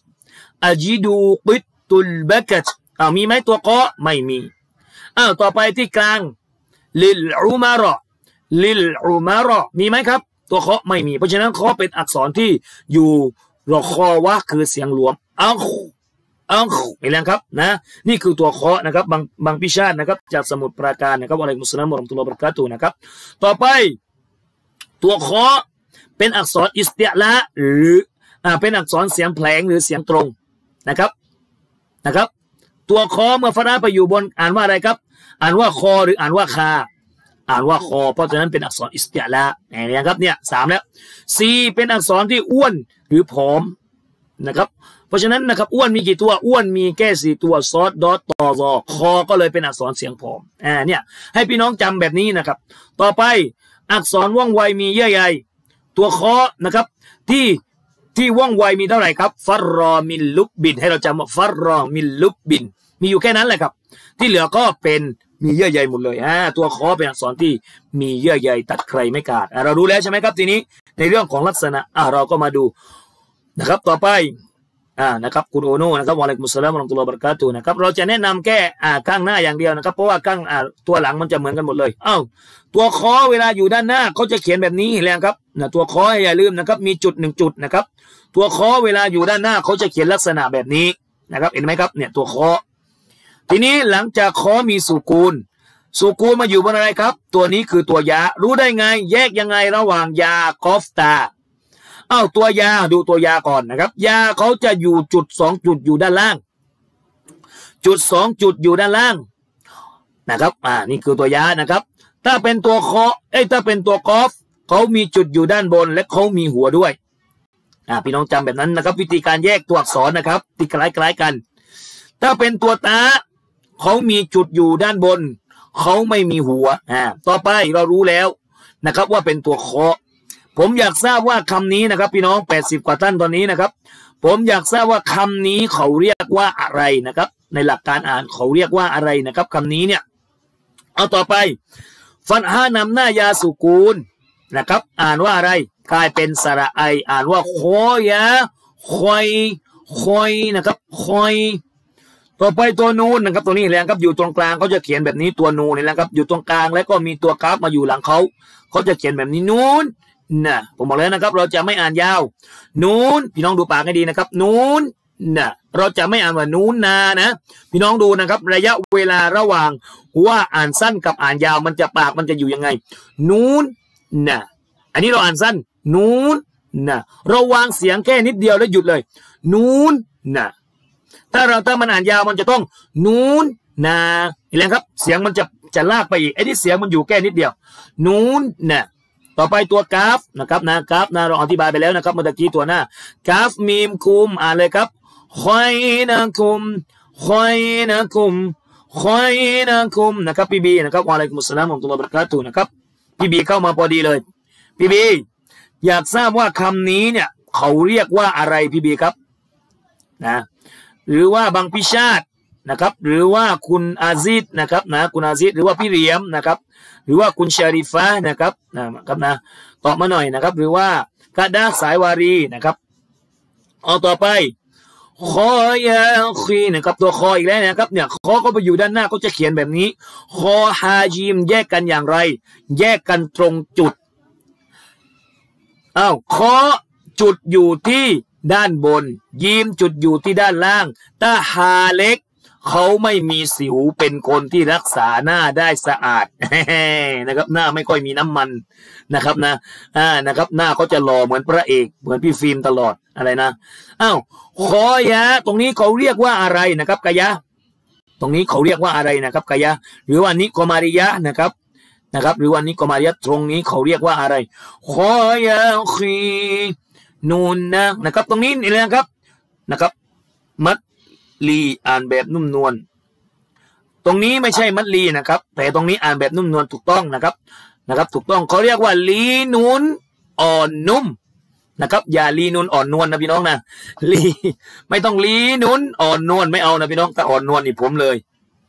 มีไหมตัวคอไม่มีต่อไปที่กลางลิลอุมาระมีไหมครับตัวคอไม่มีเพราะฉะนั้นคอเป็นอักษรที่อยู่รอคอวะคือเสียงหลวมเห็นแล้วครับนะนี่คือตัวเคาะนะครับบางพิชาตินะครับจากสมุทรปราการนะครับอะลัยกุมุสสลามวะเราะห์มะตุลลอฮิวะบะเราะกาตุฮ์นะครับต่อไปตัวเคาะเป็นอักษรอิสติอ์ลาหรือเป็นอักษรเสียงแผลงหรือเสียงตรงนะครับตัวคอเมื่อฟะทะห์ไปอยู่บนอ่านว่าอะไรครับอ่านว่าคอหรืออ่านว่าคาอ่านว่าคอเพราะฉะนั้นเป็นอักษรอิสติอ์ลาเนี่ยครับเนี่ย3แล้ว4เป็นอักษรที่อ้วนหรือผอมนะครับเพราะฉะนั้นนะครับอ้วนมีกี่ตัวอ้วนมีแค่4ตัวซอดดอตตอซอคอก็เลยเป็นอักษรเสียงผอมเนี่ยให้พี่น้องจำแบบนี้นะครับต่อไปอักษรว่องไวมีเยื่อใยตัวคอนะครับที่ว่องไวมีเท่าไหร่ครับฟัรรอมินลุบบินให้เราจำว่าฟัรรอมินลุบบินมีอยู่แค่นั้นแหละครับที่เหลือก็เป็นมีเยื่อใยหมดเลยตัวคอเป็นอักษรที่มีเยื่อใยตัดใครไม่ขาดเรารู้แล้วใช่ไหมครับทีนี้ในเรื่องของลักษณะเราก็มาดูนะครับต่อไปนะครับคุณโอโน่นะครับวะอะลัยกุมุสสลามวะเราะห์มะตุลลอฮิวะบะเราะกาตุฮ์นะครับเราจะแนะนำแค่ข้างหน้าอย่างเดียวนะครับเพราะว่าข้างตัวหลังมันจะเหมือนกันหมดเลยตัวคอเวลาอยู่ด้านหน้าเขาจะเขียนแบบนี้แล้วครับตัวคออย่าลืมนะครับมีจุด1จุดนะครับตัวคอเวลาอยู่ด้านหน้าเขาจะเขียนลักษณะแบบนี้นะครับเห็นไหมครับเนี่ยตัวคอทีนี้หลังจากคอมีสุกูลมาอยู่บนอะไรครับตัวนี้คือตัวยารู้ได้ไงแยกยังไงระหว่างยากอฟตาตัวยาดูตัวยาก่อนนะครับยาเขาจะอยู่จุด2จุดอยู่ด้านล่างจุด2จุดอยู่ด้านล่างนะครับนี่คือตัวยานะครับถ้าเป็นตัวคอถ้าเป็นตัวกอฟเขามีจุดอยู่ด้านบนและเขามีหัวด้วยพี่น้องจำแบบนั้นนะครับวิธีการแยกตัวอักษรนะครับที่คล้ายๆกันถ้าเป็นตัวตาเขามีจุดอยู่ด้านบนเขาไม่มีหัวต่อไปเรารู้แล้วนะครับว่าเป็นตัวคอผมอยากทราบว่าคำนี้นะครับพี่น้อง80กว่าท่านตอนนี้นะครับผมอยากทราบว่าคำนี้เขาเรียกว่าอะไรนะครับในหลักการอ่านเขาเรียกว่าอะไรนะครับคำนี้เนี่ยเอาต่อไปฟัตฮะห์นำหน้ายาสุกูลนะครับอ่านว่าอะไรกลายเป็นสระไออ่านว่าคอยะคอยนะครับคอยต่อไปตัวนูนนะครับตัวนี้แหละครับอยู่ตรงกลางเขาจะเขียนแบบนี้ตัวนูนนี่แหละครับอยู่ตรงกลางแล้วก็มีตัวกราฟมาอยู่หลังเขาจะเขียนแบบนี้นูนผมบอกแล้วนะครับเราจะไม่อ่านยาวนูนพี่น้องดูปากให้ดีนะครับนูนเราจะไม่อ่านว่านูนนานะพี่น้องดูนะครับระยะเวลาระหว่างว่าอ่านสั้นกับอ่านยาวมันจะปากมันจะอยู่ยังไงนูนอันนี้เราอ่านสั้นนูนเราวางเสียงแค่นิดเดียวแล้วหยุดเลยนูนถ้ามันอ่านยาวมันจะต้องนูนเห็นไหมครับเสียงมันจะลากไปอีกไอ้ที่เสียงมันอยู่แค่นิดเดียวนูนต่อไปตัวกราฟนะครับกราฟเราอธิบายไปแล้วนะครับเมื่อกี้ตัวหน้ากราฟมีมคุมอ่านเลยครับคอยนะคุมนะครับพี่บีนะครับวะอะลัยกุมุสสลามวะเราะห์มะตุลลอฮิวะบะเราะกาตุฮ์นะครับพี่บีเข้ามาพอดีเลยพี่บีอยากทราบว่าคำนี้เนี่ยเขาเรียกว่าอะไรพี่บีครับหรือว่าบางพิชาตินะครับหรือว่าคุณอาซิดนะครับคุณอาซิดหรือว่าพี่เหลียมนะครับหรือว่าคุณชาริฟะนะครับตอบมาหน่อยนะครับหรือว่ากะดาสายวารีนะครับเอาต่อไปคอยาคีนะครับตัวคออีกแล้วนะครับเนี่ยคอก็ไปอยู่ด้านหน้าก็จะเขียนแบบนี้คอฮาจิมแยกกันอย่างไรแยกกันตรงจุดคอจุดอยู่ที่ด้านบนยีมจุดอยู่ที่ด้านล่างถ้าฮาเล็กเขาไม่มีสิวเป็นคนที่รักษาหน้าได้สะอาดนะครับหน้าไม่ค่อยมีน้ำมันนะครับนะครับหน้าเขาจะหล่อเหมือนพระเอกเหมือนพี่ฟิล์มตลอดอะไรนะคอยะตรงนี้เขาเรียกว่าอะไรนะครับกายะตรงนี้เขาเรียกว่าอะไรนะครับกายะหรือว่านิโกมาริยะนะครับหรือว่านิโกมาริยะตรงนี้เขาเรียกว่าอะไรคอยะคีนูนนะครับตรงนี้นี่เลยนะครับมัดลีอ่านแบบนุ่มนวลตรงนี้ไม่ใช่มัดลีนะครับแต่ตรงนี้อ่านแบบนุ่มนวลถูกต้องนะครับถูกต้องเขาเรียกว่าลีนุนอ่อนนุ่มนะครับอย่าลีนุนอ่อนนวลนะพี่น้องนะลีไม่ต้องลีนุนอ่อนนวลไม่เอานะพี่น้องถ้าอ่อนนวลนี่ผมเลย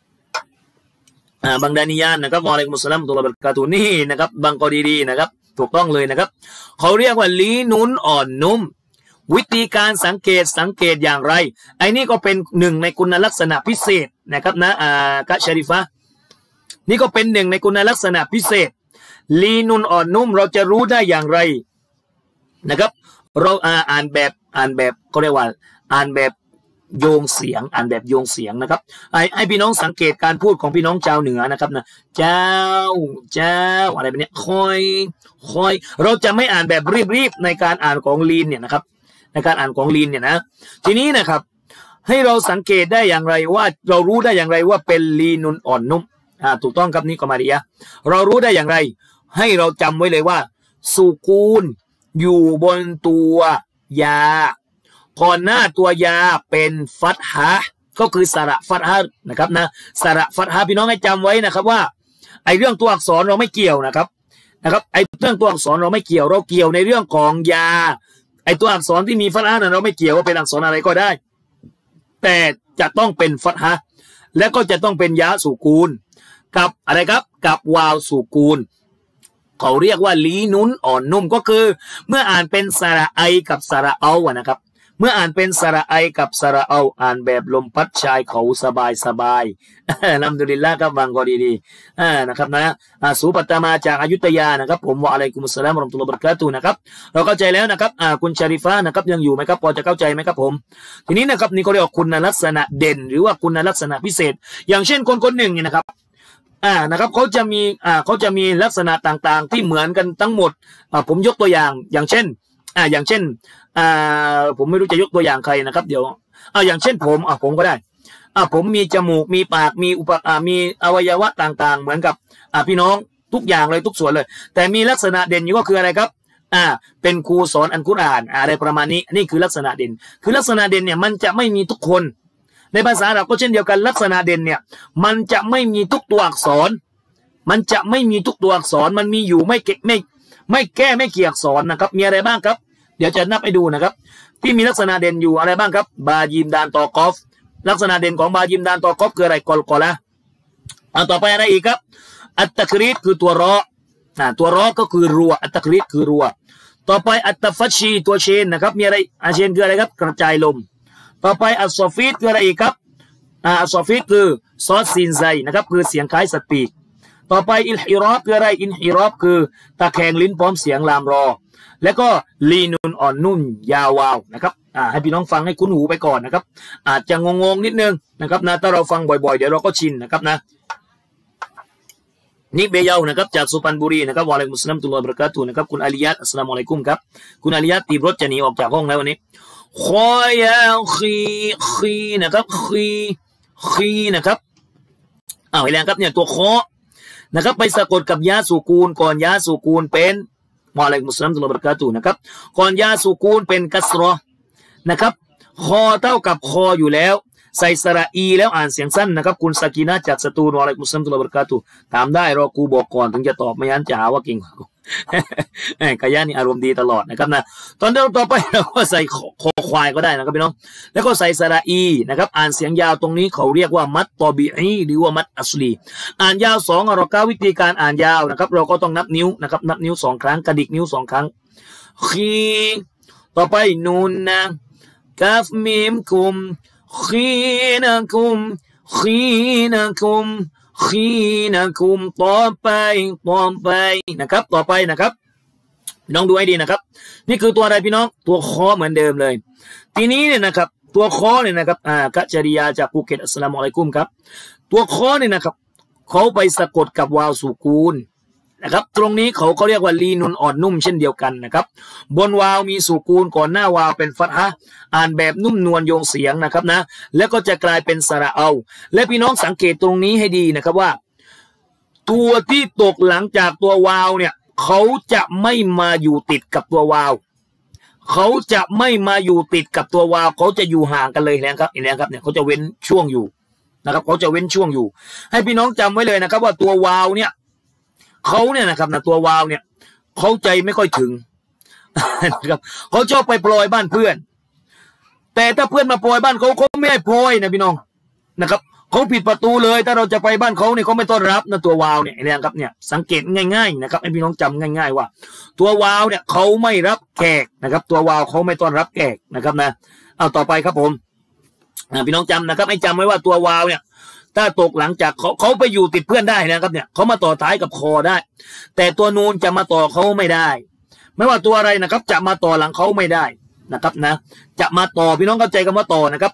บางดานิยานนะครับวะอะลัยกุมุสสลามวะเราะห์มะตุลลอฮิวะบะเราะกาตุฮ์นี่นะครับบางกอดีๆนะครับถูกต้องเลยนะครับเขาเรียกว่าลีนุนอ่อนนุ่มวิธีการสังเกตอย่างไรไอ้นี่ก็เป็นหนึ่งในคุณลักษณะพิเศษนะครับกะชาริฟะนี่ก็เป็นหนึ่งในคุณลักษณะพิเศษลีนุนอ่อนนุ่มเราจะรู้ได้อย่างไรนะครับเราอ่านแบบก็เรียกว่าอ่านแบบโยงเสียงอ่านแบบโยงเสียงนะครับให้พี่น้องสังเกตการพูดของพี่น้องชาวเหนือนะครับนะเจ้าอะไรแบบนี้คอยเราจะไม่อ่านแบบรีบในการอ่านของลีนเนี่ยนะครับในการอ่านของลีนเนี่ยนะทีนี้นะครับให้เราสังเกตได้อย่างไรว่าเรารู้ได้อย่างไรว่าเป็นลีนุนอ่อนนุ่มถูกต้องครับนี่ก็มาดีอะเรารู้ได้อย่างไรให้เราจำไว้เลยว่าสุกูนอยู่บนตัวยาก่อนหน้าตัวยาเป็นฟัตฮะก็คือสระฟัตฮะนะครับนะสระฟัตฮะพี่น้องให้จำไว้นะครับว่าไอเรื่องตัวอักษรเราไม่เกี่ยวนะครับไอเรื่องตัวอักษรเราไม่เกี่ยวเราเกี่ยวในเรื่องของยาไอตัวอักษรที่มีฟัตฮะนั้นเราไม่เกี่ยวว่าเป็นอักษรอะไรก็ได้แต่จะต้องเป็นฟัตฮะและก็จะต้องเป็นยาสุกูนกับอะไรครับกับวาวสุกูนเขาเรียกว่าลีนุนอ่อนนุ่มก็คือเมื่ออ่านเป็นสระไอกับสระเอานะครับเมื่ออ่านเป็นสระไอกับสระเอาอ่านแบบลมพัดชายเขาสบายอัลฮัมดุลิลละห์ครับฟังก็ดีๆนะครับนะสุปัตตมาจากอยุธยานะครับผมวะอะลัยกุมุสสลามวะเราะห์มะตุลลอฮิวะบะเราะกาตุฮ์นะครับเราเข้าใจแล้วนะครับคุณชาริฟะนะครับยังอยู่ไหมครับพอจะเข้าใจไหมครับผมทีนี้นะครับนี่เขาเรียกว่าคุณลักษณะเด่นหรือว่าคุณลักษณะพิเศษอย่างเช่นคนหนึ่งเนี่ยนะครับนะครับเขาจะมีลักษณะต่างๆที่เหมือนกันทั้งหมดผมยกตัวอย่างเช่นผมไม่รู้จะยกตัวอย่างใครนะครับเดี๋ยวอย่างเช่นผมก็ได้ผมมีจมูกมีปากมีอวัยวะต่างๆเหมือนกับพี่น้องทุกอย่างเลยทุกส่วนเลยแต่มีลักษณะเด่นอยู่ก็คืออะไรครับเป็นครูสอนอัลกุรอานอะไรประมาณนี้นี่คือลักษณะเด่นคือลักษณะเด่นเนี่ยมันจะไม่มีทุกคนในภาษาอาหรับก็เช่นเดียวกันลักษณะเด่นเนี่ยมันจะไม่มีทุกตัวอักษรมันมีอยู่ไม่แก้ไม่เกี่ยวอักษรนะครับมีอะไรบ้างครับเดี๋ยวจะนับให้ดูนะครับที่มีลักษณะเด่นอยู่อะไรบ้างครับบายิมดานตอกอฟลักษณะเด่นของบายิมดานตอกอฟคืออะไรกอละต่อไปอะไรอีกครับอัตตะกรีดคือตัวรอตัวรอก็คือรัวอัตตะกรีดคือรัวต่อไปอัตตะฟัชชีตัวเชนนะครับมีอะไรเชนคืออะไรครับกระจายลมต่อไปอัสซอฟีดคืออะไรอีกครับอัสซอฟีดคือซอสซินไซนะครับคือเสียงคล้ายสัตว์ปีกต่อไปอินฮิรอบคืออะไรอินฮิรอบคือตะแคงลิ้นพร้อมเสียงลามรอแล้วก็ลีนุนอ่อนนุ่มยาวาวนะครับให้พี่น้องฟังให้คุ้นหูไปก่อนนะครับอาจจะงงนิดนึงนะครับนะถ้าเราฟังบ่อยๆเดี๋ยวเราก็ชินนะครับนะนี่เบยาวนะครับจากสุพรรณบุรีนะครับวะอะลัยกุมุสสลามตุลลอฮิวะบะเราะกาตุฮ์นะครับคุณอาลียัตอัสสลามุอะลัยกุมครับคุณอาลียัตตีรถจะหนีออกจากห้องแล้ววันนี้คอยาคีนะครับคีนะครับเห็นแล้วครับเนี่ยตัวคอนะครับไปสะกดกับยาสุกูลก่อนยาสุกูลเป็นวะอะลัยกุมุสสลามตุลลอฮิวะบะเราะกาตุฮ์นะครับก่อนยาสุกูลเป็นกัสรอนะครับคอเท่ากับคออยู่แล้วใส่สระอีแล้วอ่านเสียงสั้นนะครับคุณสกีนะจากสตูลวะอะลัยกุมุสสลามตุลลอฮิวะบะเราะกาตุฮ์ถามได้รอกูบอกก่อนถึงจะตอบไม่งั้นจะหาว่าเก่งกว่ากูกายะนี่อารมณ์ดีตลอดนะครับนะตอนต่อไปเราก็ใส่คอควายก็ได้นะครับพี่น้องแล้วก็ใส่สระอีนะครับอ่านเสียงยาวตรงนี้เขาเรียกว่ามัดตอบีอีหรือว่ามัดอัสลีอ่านยาว2เราก้าววิธีการอ่านยาวนะครับเราก็ต้องนับนิ้วนะครับนับนิ้ว2ครั้งกระดิกนิ้ว2ครั้งคีต่อไปนูนนะกาฟมีมคุมคีนะคุมต่อไปนะครับต่อไปนะครับพี่น้องดูให้ดีนะครับนี่คือตัวอะไรพี่น้องตัวคอเหมือนเดิมเลยทีนี้เนี่ยนะครับตัวคอเนี่ยนะครับกัจจริยาจากภูเก็ตอัสสลามุอะลัยกุมครับตัวคอเนี่ยนะครับเขาไปสะกดกับวาวสุกูนนะครับตรงนี้เขาเรียกว่าลีนุนอ่อนนุ่มเช่นเดียวกันนะครับบนวาวมีสุกูนก่อนหน้าวาวเป็นฟัตฮะอ่านแบบนุ่มนวลโยงเสียงนะครับนะแล้วก็จะกลายเป็นสระเอาและพี่น้องสังเกตตรงนี้ให้ดีนะครับว่าตัวที่ตกหลังจากตัววาวเนี่ยเขาจะไม่มาอยู่ติดกับตัววาวเขาจะไม่มาอยู่ติดกับตัววาวเขาจะอยู่ห่างกันเลยนะครับเนี่ยเขาจะเว้นช่วงอยู่นะครับเขาจะเว้นช่วงอยู่ให้พี่น้องจำไว้เลยนะครับว่าตัววาวเนี่ยเขาเนี่ยนะครับนะตัววาวเนี่ยเขาใจไม่ค่อยถึงนะครับเขาชอบไปโปรยบ้านเพื่อนแต่ถ้าเพื่อนมาโปรยบ้านเขาไม่ให้โปรยนะพี่น้องนะครับเขาผิดประตูเลยถ้าเราจะไปบ้านเขาเนี่ยเขาไม่ต้อนรับนะตัววาวเนี่ยนะครับเนี่ยสังเกตง่ายๆนะครับให้พี่น้องจำง่ายๆว่าตัววาวเนี่ยเขาไม่รับแขกนะครับตัววาวเขาไม่ต้อนรับแขกนะครับนะเอาต่อไปครับผมพี่น้องจำนะครับให้จำไว้ว่าตัววาวเนี่ยถ้าตกหลังจากเขาไปอยู่ติดเพื่อนได้นะครับเนี่ยเขามาต่อท้ายกับคอได้แต่ตัวนูนจะมาต่อเขาไม่ได้ไม่ว่าตัวอะไรนะครับจะมาต่อหลังเขาไม่ได้นะครับนะจะมาต่อพี่น้องเข้าใจกันว่าต่อนะครับ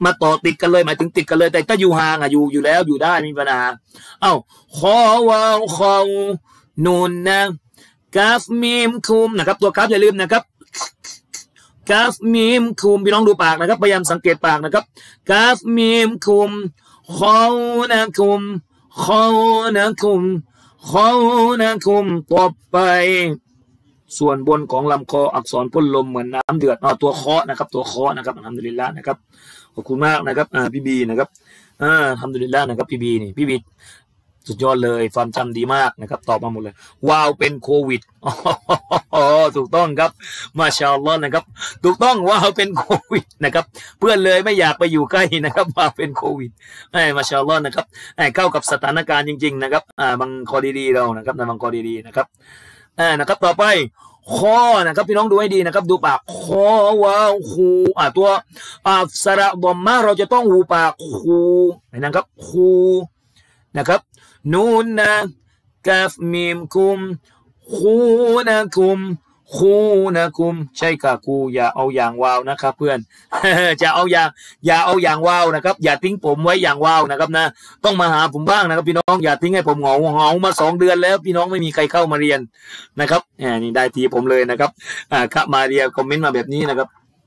มาต่อติดกันเลยหมายถึงติดกันเลยแต่ถ้าอยู่ห่างอยู่แล้วอยู่ได้ไม่มีปัญหาเอ้าคอวาคอนูนนะกาฟมีมคุมนะครับตัวกราฟอย่าลืมนะครับกาฟมีมคุมพี่น้องดูปากนะครับพยายามสังเกตปากนะครับกาฟมีมคุมคอนะคุมคอนะคุมคอนะคุมต่อไปส่วนบนของลำคออักษรพ่นลมเหมือนน้ำเดือดตัวเคาะนะครับตัวเคาะนะครับอัลฮัมดุลิลละห์นะครับขอบคุณมากนะครับพี่บีนะครับอัลฮัมดุลิลละห์นะครับพี่บีนี่พี่บีสุดยอดเลยความจำดีมากนะครับตอบมาหมดเลยว้าวเป็นโควิดถูกต้องครับมาชาอัลลอฮ์นะครับถูกต้องว้าวเป็นโควิดนะครับเพื่อนเลยไม่อยากไปอยู่ใกล้นะครับว้าวเป็นโควิดมาชาอัลลอฮ์นะครับเข้ากับสถานการณ์จริงๆนะครับบางคอดีๆเรานะครับบางคอดีๆนะครับนะครับต่อไปคอนะครับพี่น้องดูให้ดีนะครับดูปากคอวาคูตัวสระดอมมาเราจะต้องหูปากคูนะครับคูนะครับนูนนะกาฟมีมคุมคูนะคุมคูนะคุมใช่ค่ะครูอย่าเอาอย่างวาวนะครับเพื่อน จะเอาอย่าเอาอย่างวาวนะครับอย่าทิ้งผมไว้อย่างวาวนะครับนะต้องมาหาผมบ้างนะครับพี่น้องอย่าทิ้งให้ผมเหงามา2 เดือนแล้วพี่น้องไม่มีใครเข้ามาเรียนนะครับนี่ได้ทีผมเลยนะครับครับมาเรียนคอมเมนต์มาแบบนี้นะครับ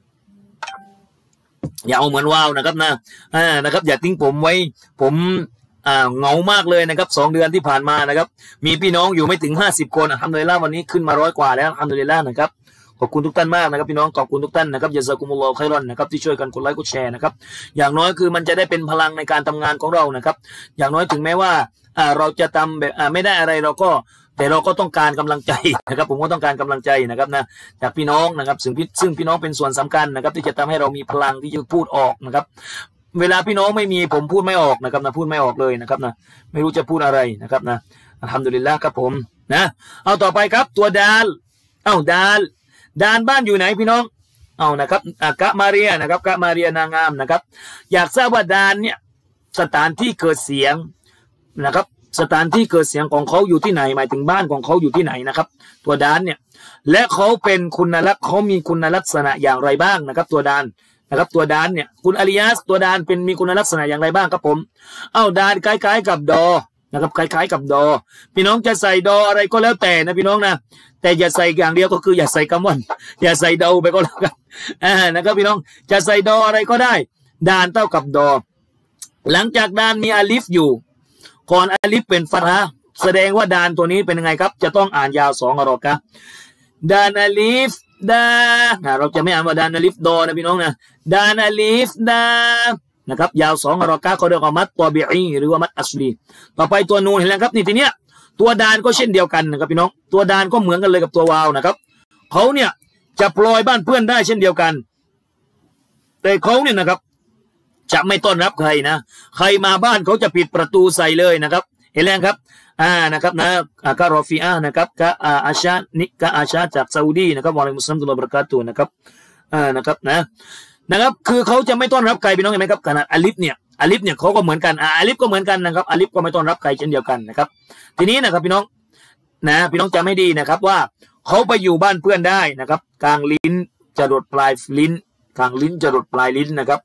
อย่าเอาเหมือนวาวนะครับนะครับอย่าทิ้งผมไว้ผมเหงามากเลยนะครับ2 เดือนที่ผ่านมานะครับมีพี่น้องอยู่ไม่ถึง50 คนอัลฮัมดุลิลละห์วันนี้ขึ้นมา100 กว่าแล้วอัลฮัมดุลิลละห์นะครับขอบคุณทุกท่านมากนะครับพี่น้องขอบคุณทุกท่านนะครับยะซากุมุลลอฮุค็อยรอนนะครับที่ช่วยกันกดไลค์กดแชร์นะครับอย่างน้อยคือมันจะได้เป็นพลังในการทำงานของเรานะครับอย่างน้อยถึงแม้ว่าเราจะทำแบบไม่ได้อะไรแต่เราก็ต้องการกำลังใจนะครับผมก็ต้องการกำลังใจนะครับนะจากพี่น้องนะครับซึ่งพี่น้องเป็นส่วนสำคัญนะครับที่จะทำให้เรามีพลังที่จะพูดออกนะครับเวลาพี่น้องไม่มีผมพูดไม่ออกนะครับนะพูดไม่ออกเลยนะครับนะไม่รู้จะพูดอะไรนะครับนะอัลฮัมดุลิลละห์ครับผมนะเอาต่อไปครับตัวดาลดาลบ้านอยู่ไหนพี่น้องเอานะครับกะมาเรียนะครับกะมาเรียนางงามนะครับอยากทราบว่าดาลเนี่ยสถานที่เกิดเสียงนะครับสถานที่เกิดเสียงของเขาอยู่ที่ไหนหมายถึงบ้านของเขาอยู่ที่ไหนนะครับตัวดาลเนี่ยและเขาเป็นคุณลักษณ์เขามีคุณลักษณะอย่างไรบ้างนะครับตัวดาลนะครับตัวดานเนี่ยคุณอาริยัสตัวดานเป็นมีคุณลักษณะอย่างไรบ้างครับผมดานคล้ายๆกับดอนะครับคล้ายๆกับดอพี่น้องจะใส่ดออะไรก็แล้วแต่นะพี่น้องนะแต่อย่าใส่อย่างเดียวก็คืออย่าใส่คำว่าอย่าใส่ดอไปก็แล้วกันนะครับพี่น้องจะใส่ดออะไรก็ได้ดานเท่ากับดอหลังจากดานมีอาลิฟอยู่ก่อนอาลิฟเป็นฟัตฮะห์แสดงว่าดานตัวนี้เป็นยังไงครับจะต้องอ่านยาว2 อรอกะดานอาลิฟดาเราจะไม่อ่านว่าดานอาลิฟดอนะพี่น้องนะดานอาลิฟดานะครับยาว2 อรอกะเขาเรียกว่ามัดตอบิอีหรือว่ามัดอัสลีต่อไปตัวนูนเห็นไหมครับนี่ทีเนี้ยตัวดานก็เช่นเดียวกันนะครับพี่น้องตัวดานก็เหมือนกันเลยกับตัววาวนะครับเขาเนี่ยจะปล่อยบ้านเพื่อนได้เช่นเดียวกันแต่เขาเนี่ยนะครับจะไม่ต้อนรับใครนะใครมาบ้านเขาจะปิดประตูใส่เลยนะครับเห็นแล้วครับนะครับนะกะรอฟีอานะครับกะอาชานิกะอาชาจากซาอุดีนะครับวะอะลัยกุมุสสลามตุลลอฮ์บะเราะกาตุฮ์นะครับนะครับนะครับคือเขาจะไม่ต้อนรับใครพี่น้องเห็นไหมครับขนาดอาลิฟเนี่ยเขาก็เหมือนกันอาลิฟก็เหมือนกันนะครับอาลิฟก็ไม่ต้อนรับใครเช่นเดียวกันนะครับทีนี้นะครับพี่น้องพี่น้องจำให้ดีนะครับว่าเขาไปอยู่บ้านเพื่อนได้นะครับกลางลิ้นจรดปลายลิ้นกลางลิ้นจรดปลายลิ้นนะครับ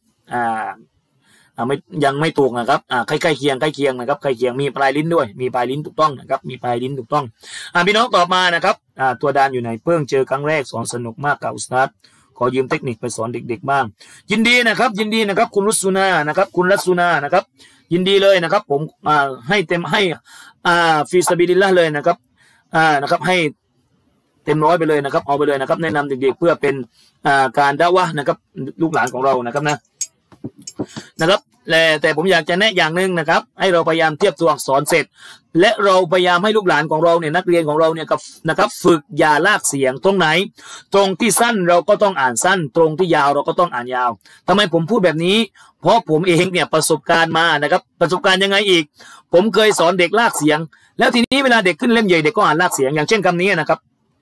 ยังไม่ถูกนะครับใกล้เคียงนะครับใกล้เคียงมีปลายลิ้นด้วยมีปลายลิ้นถูกต้องนะครับมีปลายลิ้นถูกต้องพี่น้องต่อมานะครับตัวดานอยู่ไหนเพิ่งเจอครั้งแรกสอนสนุกมากกับอุสตัดขอยืมเทคนิคไปสอนเด็กๆบ้างยินดีนะครับคุณรัสซูนานะครับคุณรัสซูนานะครับยินดีเลยนะครับผมให้เต็มให้ฟีซาบิลิลละห์เลยนะครับนะครับให้เต็ม100ไปเลยนะครับเอาไปเลยนะครับแนะนำเด็กๆเพื่อเป็นการดะวะห์นะครับลูกหลานของเรานะครับนะครับแต่ผมอยากจะแนะอย่างหนึ่งนะครับให้เราพยายามเทียบตัวอักษรเสร็จและเราพยายามให้ลูกหลานของเราเนี่ยนักเรียนของเราเนี่ยนะครับฝึกอย่าลากเสียงตรงไหนตรงที่สั้นเราก็ต้องอ่านสั้นตรงที่ยาวเราก็ต้องอ่านยาวทำไมผมพูดแบบนี้เพราะผมเองเนี่ยประสบการณ์มานะครับประสบการณ์ยังไงอีกผมเคยสอนเด็กลากเสียงแล้วทีนี้เวลาเด็กขึ้นเล่มใหญ่เด็กก็อ่านลากเสียงอย่างเช่นคำนี้นะครับ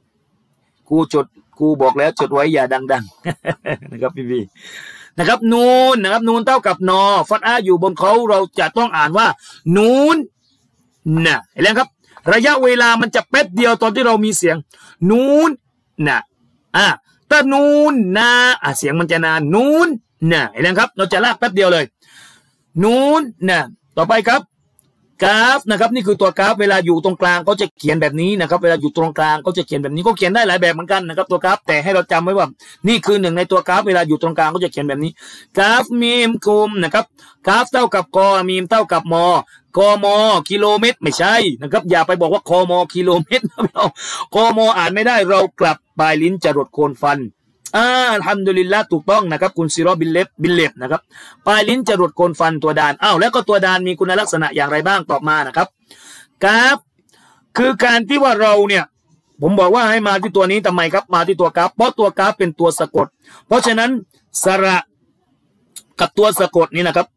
ครูบอกแล้วจดไว้อย่าดังๆนะครับพี่นะครับนูนนะครับนูนเท่ากับนอฟัตฮะห์อยู่บนเขาเราจะต้องอ่านว่านูนนะเห็นไหมครับระยะเวลามันจะแป๊บเดียวตอนที่เรามีเสียงนูนนะถ้านูนนะเสียงมันจะนานนูนนะเห็นไหมครับเราจะลากแป๊บเดียวเลยนูนนะต่อไปครับกราฟนะครับนี่คือตัวกราฟเวลาอยู่ตรงกลางเขาจะเขียนแบบนี้นะครับเวลาอยู่ตรงกลางเขาจะเขียนแบบนี้ก็เขียนได้หลายแบบเหมือนกันนะครับตัวกราฟแต่ให้เราจำไว้ว่านี่คือหนึ่งในตัวกราฟเวลาอยู่ตรงกลางเขาจะเขียนแบบนี้กราฟมีมคุมนะครับกราฟเท่ากับกอมีมเท่ากับมกมกิโลเมตรไม่ใช่นะครับอย่าไปบอกว่าคมกิโลเมตรนะพี่น้องกมอ่านไม่ได้เรากลับปลายลิ้นจรดโคนฟันอัลฮัมดุลิลละถูกต้องนะครับคุณซิรอบินเล็บนะครับปลายลิ้นจรดโคนฟันตัวดานแล้วก็ตัวดานมีคุณลักษณะอย่างไรบ้างตอบมานะครับกราฟคือการที่ว่าเราเนี่ยผมบอกว่าให้มาที่ตัวนี้ทำไมครับมาที่ตัวกราฟเพราะตัวกราฟเป็นตัวสะกดเพราะฉะนั้นสระกับตัวสะกดนี่นะครับ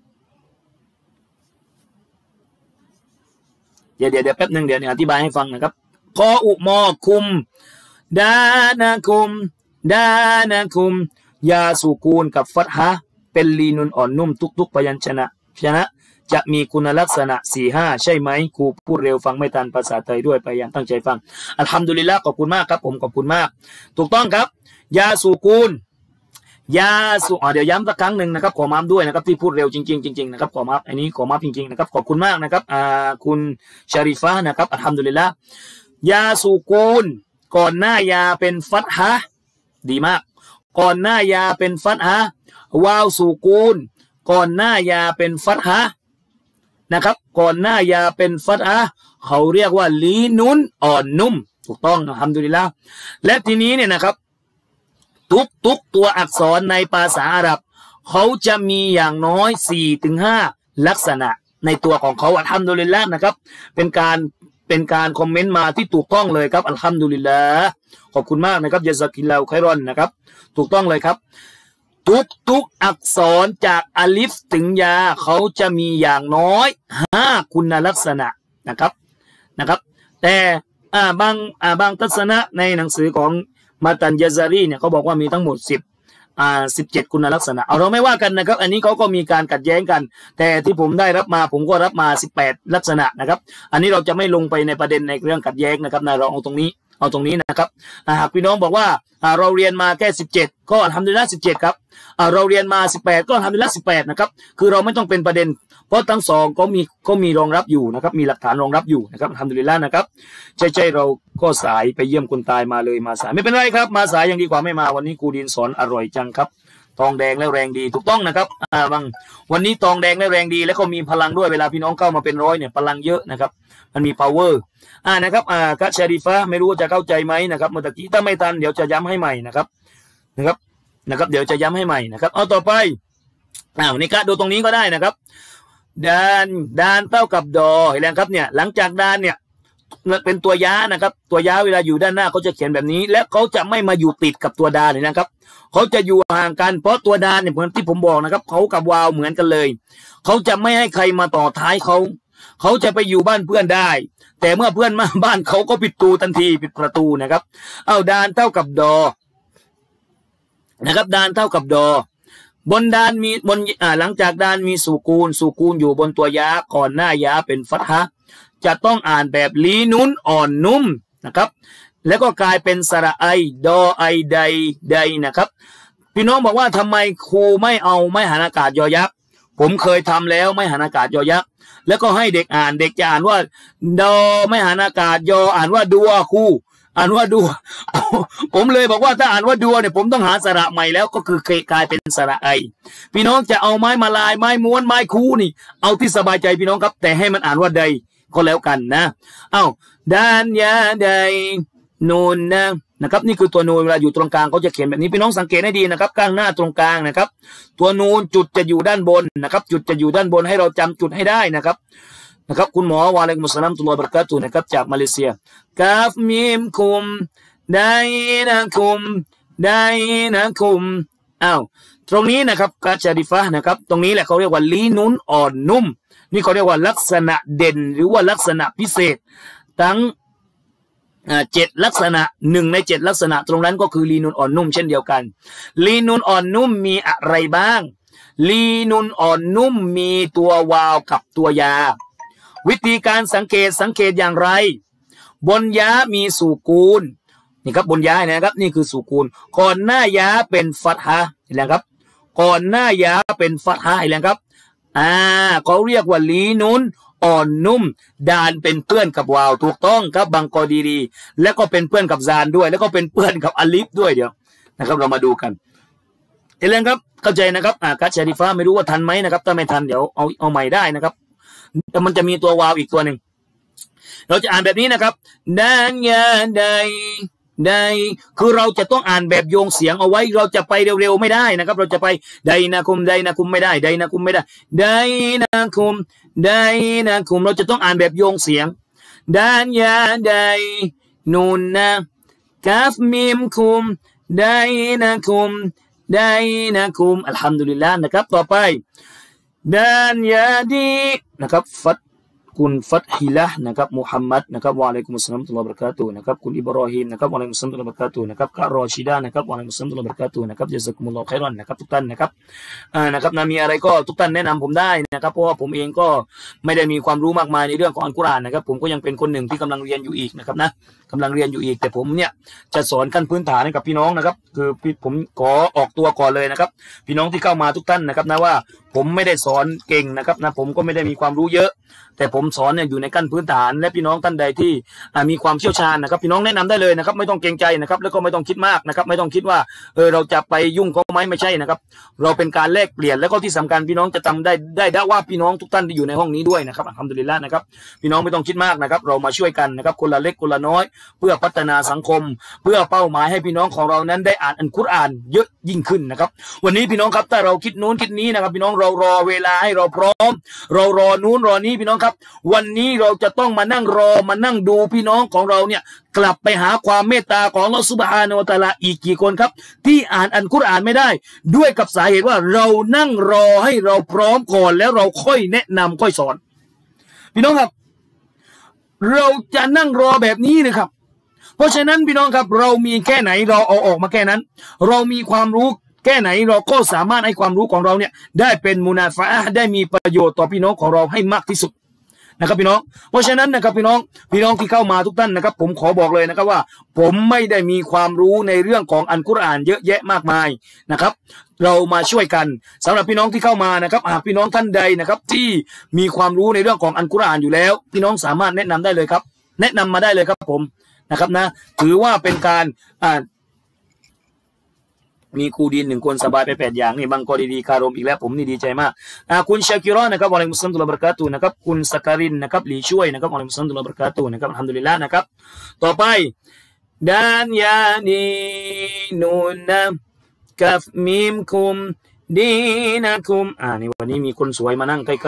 เดี๋ยวแป๊บนึงเดี๋ยวอธิบายให้ฟังนะครับกออุมอคุมดานาคุมยาสุกูลกับฟัตฮะเป็นลีนุนอ่อนนุ่มทุกพยัญชนะจะมีคุณลักษณะ 4-5 ใช่ไหมครูพูดเร็วฟังไม่ทันภาษาไทยด้วยพยายามตั้งใจฟังอัลฮัมดุลิลละห์ขอบคุณมากครับผมขอบคุณมากถูกต้องครับยาสุกูลเดี๋ยวย้ำสักครั้งหนึ่งนะครับขอมาด้วยนะครับที่พูดเร็วจริงๆนะครับขอมาอันนี้ขอมาจริงๆนะครับขอบคุณมากนะครับคุณชาริฟะนะครับอัลฮัมดุลิลละห์ยาสุกูลก่อนหน้ายาเป็นฟัตฮะดีมากก่อนหน้ายาเป็นฟัตฮะวาวสุกูลก่อนหน้ายาเป็นฟัตฮะนะครับก่อนหน้ายาเป็นฟัตฮะเขาเรียกว่าลีนุนอ่อนนุ่มถูกต้องอัลฮัมดุลิลละห์และทีนี้เนี่ยนะครับทุกตัวอักษรในภาษาอาหรับเขาจะมีอย่างน้อย 4-5 ลักษณะในตัวของเขาอัลฮัมดุลิลละห์นะครับเป็นการคอมเมนต์มาที่ถูกต้องเลยครับอัลฮัมดุลิลละห์ขอบคุณมากนะครับยะซากิลลาฮุค็อยรอนนะครับถูกต้องเลยครับทุกอักษรจากอาลิฟถึงยาเขาจะมีอย่างน้อย5คุณลักษณะนะครับแต่บางทัศนะในหนังสือของมาตันยาซารีเนี่ยเขาบอกว่ามีทั้งหมด17คุณลักษณะเราไม่ว่ากันนะครับอันนี้เขาก็มีการขัดแย้งกันแต่ที่ผมได้รับมาผมก็รับมา18ลักษณะนะครับอันนี้เราจะไม่ลงไปในประเด็นในเรื่องขัดแย้งนะครับนะเราเอาตรงนี้นะครับหากพี่น้องบอกว่าเราเรียนมาแค่17ก็ทำได้ละ17ครับเราเรียนมา18ก็ทำได้ละ18นะครับคือเราไม่ต้องเป็นประเด็นเพราะทั้งสองก็มีรองรับอยู่นะครับมีหลักฐานรองรับอยู่นะครับทำได้ละนะครับใช่เราก็สายไปเยี่ยมคนตายมาเลยมาสายไม่เป็นไรครับมาสายยังดีกว่าไม่มาวันนี้ครูดินสอนอร่อยจังครับทองแดงและแรงดีถูกต้องนะครับวันนี้ทองแดงและแรงดีแล้วก็มีพลังด้วยเวลาพี่น้องเข้ามาเป็นร้อยเนี่ยพลังเยอะนะครับมันมี power นะครับกัชชาริฟะไม่รู้จะเข้าใจไหมนะครับเมื่อกี้ถ้าไม่ทันเดี๋ยวจะย้ำให้ใหม่นะครับเดี๋ยวจะย้ำให้ใหม่นะครับเอาต่อไปนี่ก็ดูตรงนี้ก็ได้นะครับดานเท่ากับดอเห็นไหมครับเนี่ยหลังจากดานเนี่ยเป็นตัวยานะครับตัวยาเวลาอยู่ด้านหน้าเขาจะเขียนแบบนี้และเขาจะไม่มาอยู่ติดกับตัวดานเลยนะครับเขาจะอยู่ห่างกันเพราะตัวดานเนี่ยเหมือนที่ผมบอกนะครับเขากับวาวเหมือนกันเลยเขาจะไม่ให้ใครมาต่อท้ายเขาจะไปอยู่บ้านเพื่อนได้แต่เมื่อเพื่อนมาบ้านเขาก็ปิดประตูทันทีปิดประตูนะครับดานเท่ากับดอนะครับดานเท่ากับดอบนดานมีหลังจากดานมีสุกูลอยู่บนตัวยาก่อนหน้ายาเป็นฟัตฮะจะต้องอ่านแบบลีนุนอ่อนนุ่มนะครับแล้วก็กลายเป็นสระไอดอไอใดนะครับพี่น้องบอกว่าทำไมครูไม่เอาไม่หันอากาศยอยักษ์ผมเคยทำแล้วไม่หันอากาศยอยักษ์แล้วก็ให้เด็กอ่านเด็กจะอ่านว่าดอไม่หันอากาศยออ่านว่าดัวครูอ่านว่าดัวผมเลยบอกว่าถ้าอ่านว่าดัวเนี่ยผมต้องหาสระใหม่แล้วก็คือกลายเป็นสระไอพี่น้องจะเอาไม้มาลายไม้ม้วนไม้คูนี่เอาที่สบายใจพี่น้องครับแต่ให้มันอ่านว่าใดก็แล้วกันนะด้านยาใดนูนนะครับนี่คือตัวนูนเวลาอยู่ตรงกลางเขาจะเขียนแบบนี้พี่น้องสังเกตให้ดีนะครับข้างหน้าตรงกลางนะครับตัวนูนจุดจะอยู่ด้านบนนะครับจุดจะอยู่ด้านบนให้เราจำจุดให้ได้นะครับคุณหมอวะอะลัยกุมุสสลามตุลลอฮ์บะเราะกาตุฮ์นะครับจากมาเลเซียกาฟมีมคุมได้นะคุมตรงนี้นะครับกาชาดิฟะนะครับตรงนี้แหละเขาเรียกว่าลีนุนอ่อนนุ่มนี่เขาเรียกว่าลักษณะเด่นหรือว่าลักษณะพิเศษทั้ง7ลักษณะ1ใน7ลักษณะตรงนั้นก็คือลีนุนอ่อนนุ่มเช่นเดียวกันลีนุนอ่อนนุ่มมีอะไรบ้างลีนุนอ่อนนุ่มมีตัววาวกับตัวยาวิธีการสังเกตอย่างไรบนยามีสุกูลนี่ครับบนยานะครับนี่คือสุกูลก่อนหน้ายาเป็นฟัตฮะเห็นไหมครับก่อนหน้ายาเป็นฟัตฮะแล้วครับเขาเรียกว่าลีนุนอ่อนนุ่มดานเป็นเพื่อนกับวาวถูกต้องครับบางกอดีแล้วก็เป็นเพื่อนกับซานด้วยแล้วก็เป็นเพื่อนกับอาลิฟด้วยเดี๋ยวนะครับเรามาดูกันเห็นแล้วครับเข้าใจนะครับกัจชาริฟ้าไม่รู้ว่าทันไหมนะครับถ้าไม่ทันเดี๋ยวเอาใหม่ได้นะครับแต่มันจะมีตัววาวอีกตัวหนึ่งเราจะอ่านแบบนี้นะครับดานยาใดคือเราจะต้องอ่านแบบโยงเสียงเอาไว้เราจะไปเร็วๆไม่ได้นะครับเราจะไปไดนาคุมไม่ได้ไดนาคุมไม่ได้ไดนาคุมเราจะต้องอ่านแบบโยงเสียงดานยาใดนูนนะกาฟมิมคุมไดนาคุมอัลฮัมดุลิลลาห์นะครับต่อไปดานยาดีนะครับคุณฟัตฮิละนะครับมุฮัมมัดนะครับวะอะลัยกุมุสสลามตุลลอฮ์บะเราะกาตุฮ์นะครับคุณอิบรอฮีมนะครับวะอะลัยกุมุสสลามตุลลอฮ์บะเราะกาตุฮ์นะครับกะรอชิดานะครับวะอะลัยกุมุสสลามตุลลอฮ์บะเราะกาตุฮ์นะครับญะซากุมุลลอฮ์ค็อยรอนนะครับทุกท่านนะครับนะครับมีอะไรก็ทุกท่านแนะนำผมได้นะครับเพราะว่าผมเองก็ไม่ได้มีความรู้มากมายในเรื่องของอัลกุรอานนะครับผมก็ยังเป็นคนหนึ่งที่กำลังเรียนอยู่อีกนะครับนะกำลังเรียนอยู่อีกแต่ผมเนี่ยจะสอนขั้นพื้นฐานให้กับพี่น้องนะครับคือผมขอออกตัวก่อนเลยนะครับพี่น้องที่เข้ามาทุกท่านนะครับนะว่าผมไม่ได้สอนเก่งนะครับนะผมก็ไม่ได้มีความรู้เยอะแต่ผมสอนเนี่ยอยู่ในขั้นพื้นฐานและพี่น้องท่านใดที่มีความเชี่ยวชาญนะครับพี่น้องแนะนำได้เลยนะครับไม่ต้องเกรงใจนะครับแล้วก็ไม่ต้องคิดมากนะครับไม่ต้องคิดว่าเราจะไปยุ่งเขาไหมไม่ใช่นะครับเราเป็นการแลกเปลี่ยนแล้วก็ที่สำคัญพี่น้องจะจำได้ว่าพี่น้องทุกท่านที่อยู่ในห้องนี้ด้วยนะครับอัลฮัมดุลิลละห์นะครับพี่น้องไม่ต้องคิดมากนะครับเรามาช่วยกันนะครับคนละเล็กคนละน้อยเพื่อพัฒนาสังคมเพื่อเป้าหมายให้พี่น้องของเรานั้นได้อ่านอัลกุรอานเยอะยิ่งขึ้นนะครับวันนี้พี่น้องครับถ้าเราคิดนู้นคิดนี้นะครับพี่น้องเรารอเวลาให้เราพร้อมเรารอนู้นรอนี้พี่น้องครับวันนี้เราจะต้องมานั่งรอมานั่งดูพี่น้องของเราเนี่ยกลับไปหาความเมตตาของอัลเลาะห์ซุบฮานะฮูวะตะอาลาอีกกี่คนครับที่อ่านอัลกุรอานไม่ได้ด้วยกับสาเหตุว่าเรานั่งรอให้เราพร้อมก่อนแล้วเราค่อยแนะนำค่อยสอนพี่น้องครับเราจะนั่งรอแบบนี้นะครับเพราะฉะนั้นพี่น้องครับเรามีแค่ไหนเราเอาออกมาแค่นั้นเรามีความรู้แค่ไหนเราก็สามารถให้ความรู้ของเราเนี่ยได้เป็นมุนาฟะอะห์ได้มีประโยชน์ต่อพี่น้องของเราให้มากที่สุดนะครับพี่น้องเพราะฉะนั้นนะครับพี่น้องที่เข้ามาทุกท่านนะครับผมขอบอกเลยนะครับว่าผมไม่ได้มีความรู้ในเรื่องของอัลกุรอานเยอะแยะมากมายนะครับเรามาช่วยกันสำหรับพี่น้องที่เข้ามานะครับหากพี่น้องท่านใดนะครับที่มีความรู้ในเรื่องของอัลกุรอานอยู่แล้วพี่น้องสามารถแนะนำได้เลยครับแนะนำมาได้เลยครับผมนะครับนะถือว่าเป็นการมีครูดี1 คนสบายไป8 อย่างนี่บางกอดีคารมอีกแล้วผมนี่ดีใจมากคุณชาคิรอนะครับวะอะลัยกุมุสสลามตุลลอฮ์บะเราะกาตุฮ์นะครับคุณสกาลินนะครับหลีช่วยนะครับวะอะลัยกุมุสสลามตุลลอฮ์บะเราะกาตุฮ์นะครับอัลฮัมดุลิลละห์นะครับต่อไปดานยานีนูนะกัฟมิมคุมดีนะคุมนี่วันนี้มีคนสวยมานั่งใกล้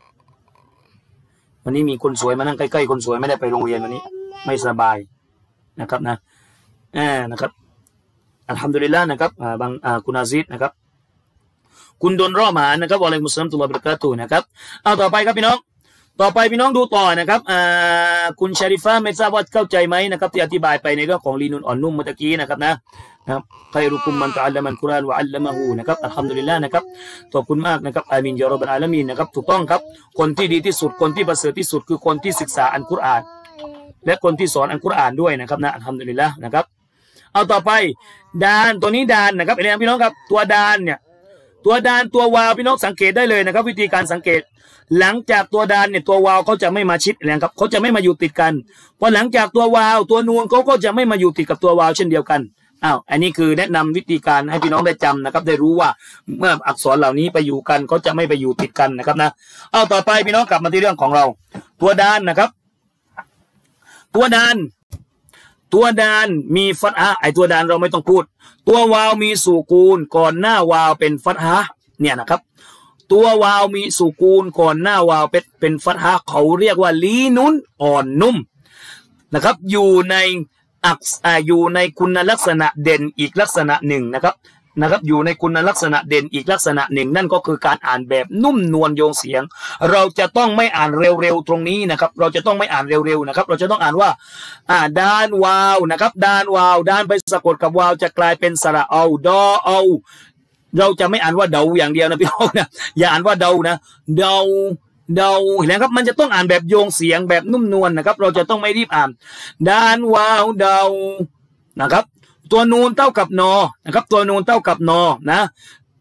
ๆวันนี้มีคนสวยมานั่งใกล้ๆคนสวยไม่ได้ไปโรงเรียนวันนี้ไม่สบายนะครับนะนะครับอัลฮัมดุลิลละห์นะครับบางคุณอาซิดนะครับคุณดนร่อหมานะครับวะอะลัยกุมุสสลามตุลลอฮ์บะเราะกาตุฮ์นะครับต่อไปครับพี่น้องต่อไปพี่น้องดูต่อนะครับคุณชาริฟะไม่ทราบว่าเข้าใจไหมนะครับที่อธิบายไปในเรื่องของลีนุนอ่อนนุ่มเมื่อกี้นะครับนะครับใครรุกุมมันตะอัลละมัลกุรอานวะอัลละมะฮูนะครับอัลฮัมดุลิลละห์นะครับขอบคุณมากนะครับอามีนยาร็อบบัลอาละมีนนะครับถูกต้องครับคนที่ดีที่สุดคนที่ประเสริฐที่สุดคือคนที่ศึกษาอัลกุรอานและคนที่สอนอัลกุรอานด้วยนะครับนะอัลฮัมดุลิลละห์นะครับต่อไปดานตัวนี้ดานนะครับเห็นไหมพี่น้องครับตัวดานเนี่ยตัวดานตัววาวพี่น้องสังเกตได้เลยนะครับวิธีการสังเกตหลังจากตัวดานเนี่ยตัววาวเขาจะไม่มาชิดนะครับเขาจะไม่มาอยู่ติดกันพอหลังจากตัววาวตัวนูนเขาก็จะไม่มาอยู่ติดกับตัววาวเช่นเดียวกันอันนี้คือแนะนำวิธีการให้พี่น้องได้จำนะครับได้รู้ว่าเมื่ออักษรเหล่านี้ไปอยู่กันเขาจะไม่ไปอยู่ติดกันนะครับนะต่อไปพี่น้องกลับมาที่เรื่องของเราตัวดานนะครับตัวดานมีฟัตฮะห์ตัวดานเราไม่ต้องพูดตัววาวมีสุกูนก่อนหน้าวาวเป็นฟัตฮะห์เนี่ยนะครับตัววาวมีสุกูนก่อนหน้าวาวเป็นฟัตฮะห์เขาเรียกว่าลีนุนอ่อนนุ่มนะครับอยู่ในคุณลักษณะเด่นอีกลักษณะหนึ่งนะครับอยู่ในคุณลักษณะเด่นอีกลักษณะหนึ่งนั่นก็คือการอ่านแบบนุ่มนวลโยงเสียงเราจะต้องไม่อ่านเร็วๆตรงนี้นะครับเราจะต้องไม่อ่านเร็วๆนะครับเราจะต้องอ่านว่าดานวาวนะครับดานวาวดานไปสะกดกับวาวจะกลายเป็นสระเอาดอเอาเราจะไม่อ่านว่าเดาอย่างเดียวนะพี่น้องนะอย่าอ่านว่าเดานะเดาเห็นไหมครับมันจะต้องอ่านแบบโยงเสียงแบบนุ่มนวลนะครับเราจะต้องไม่รีบอ่านดานวาวเดานะครับตัวนูนเท่ากับนอนะครับตัวนูนเท่ากับนอนะ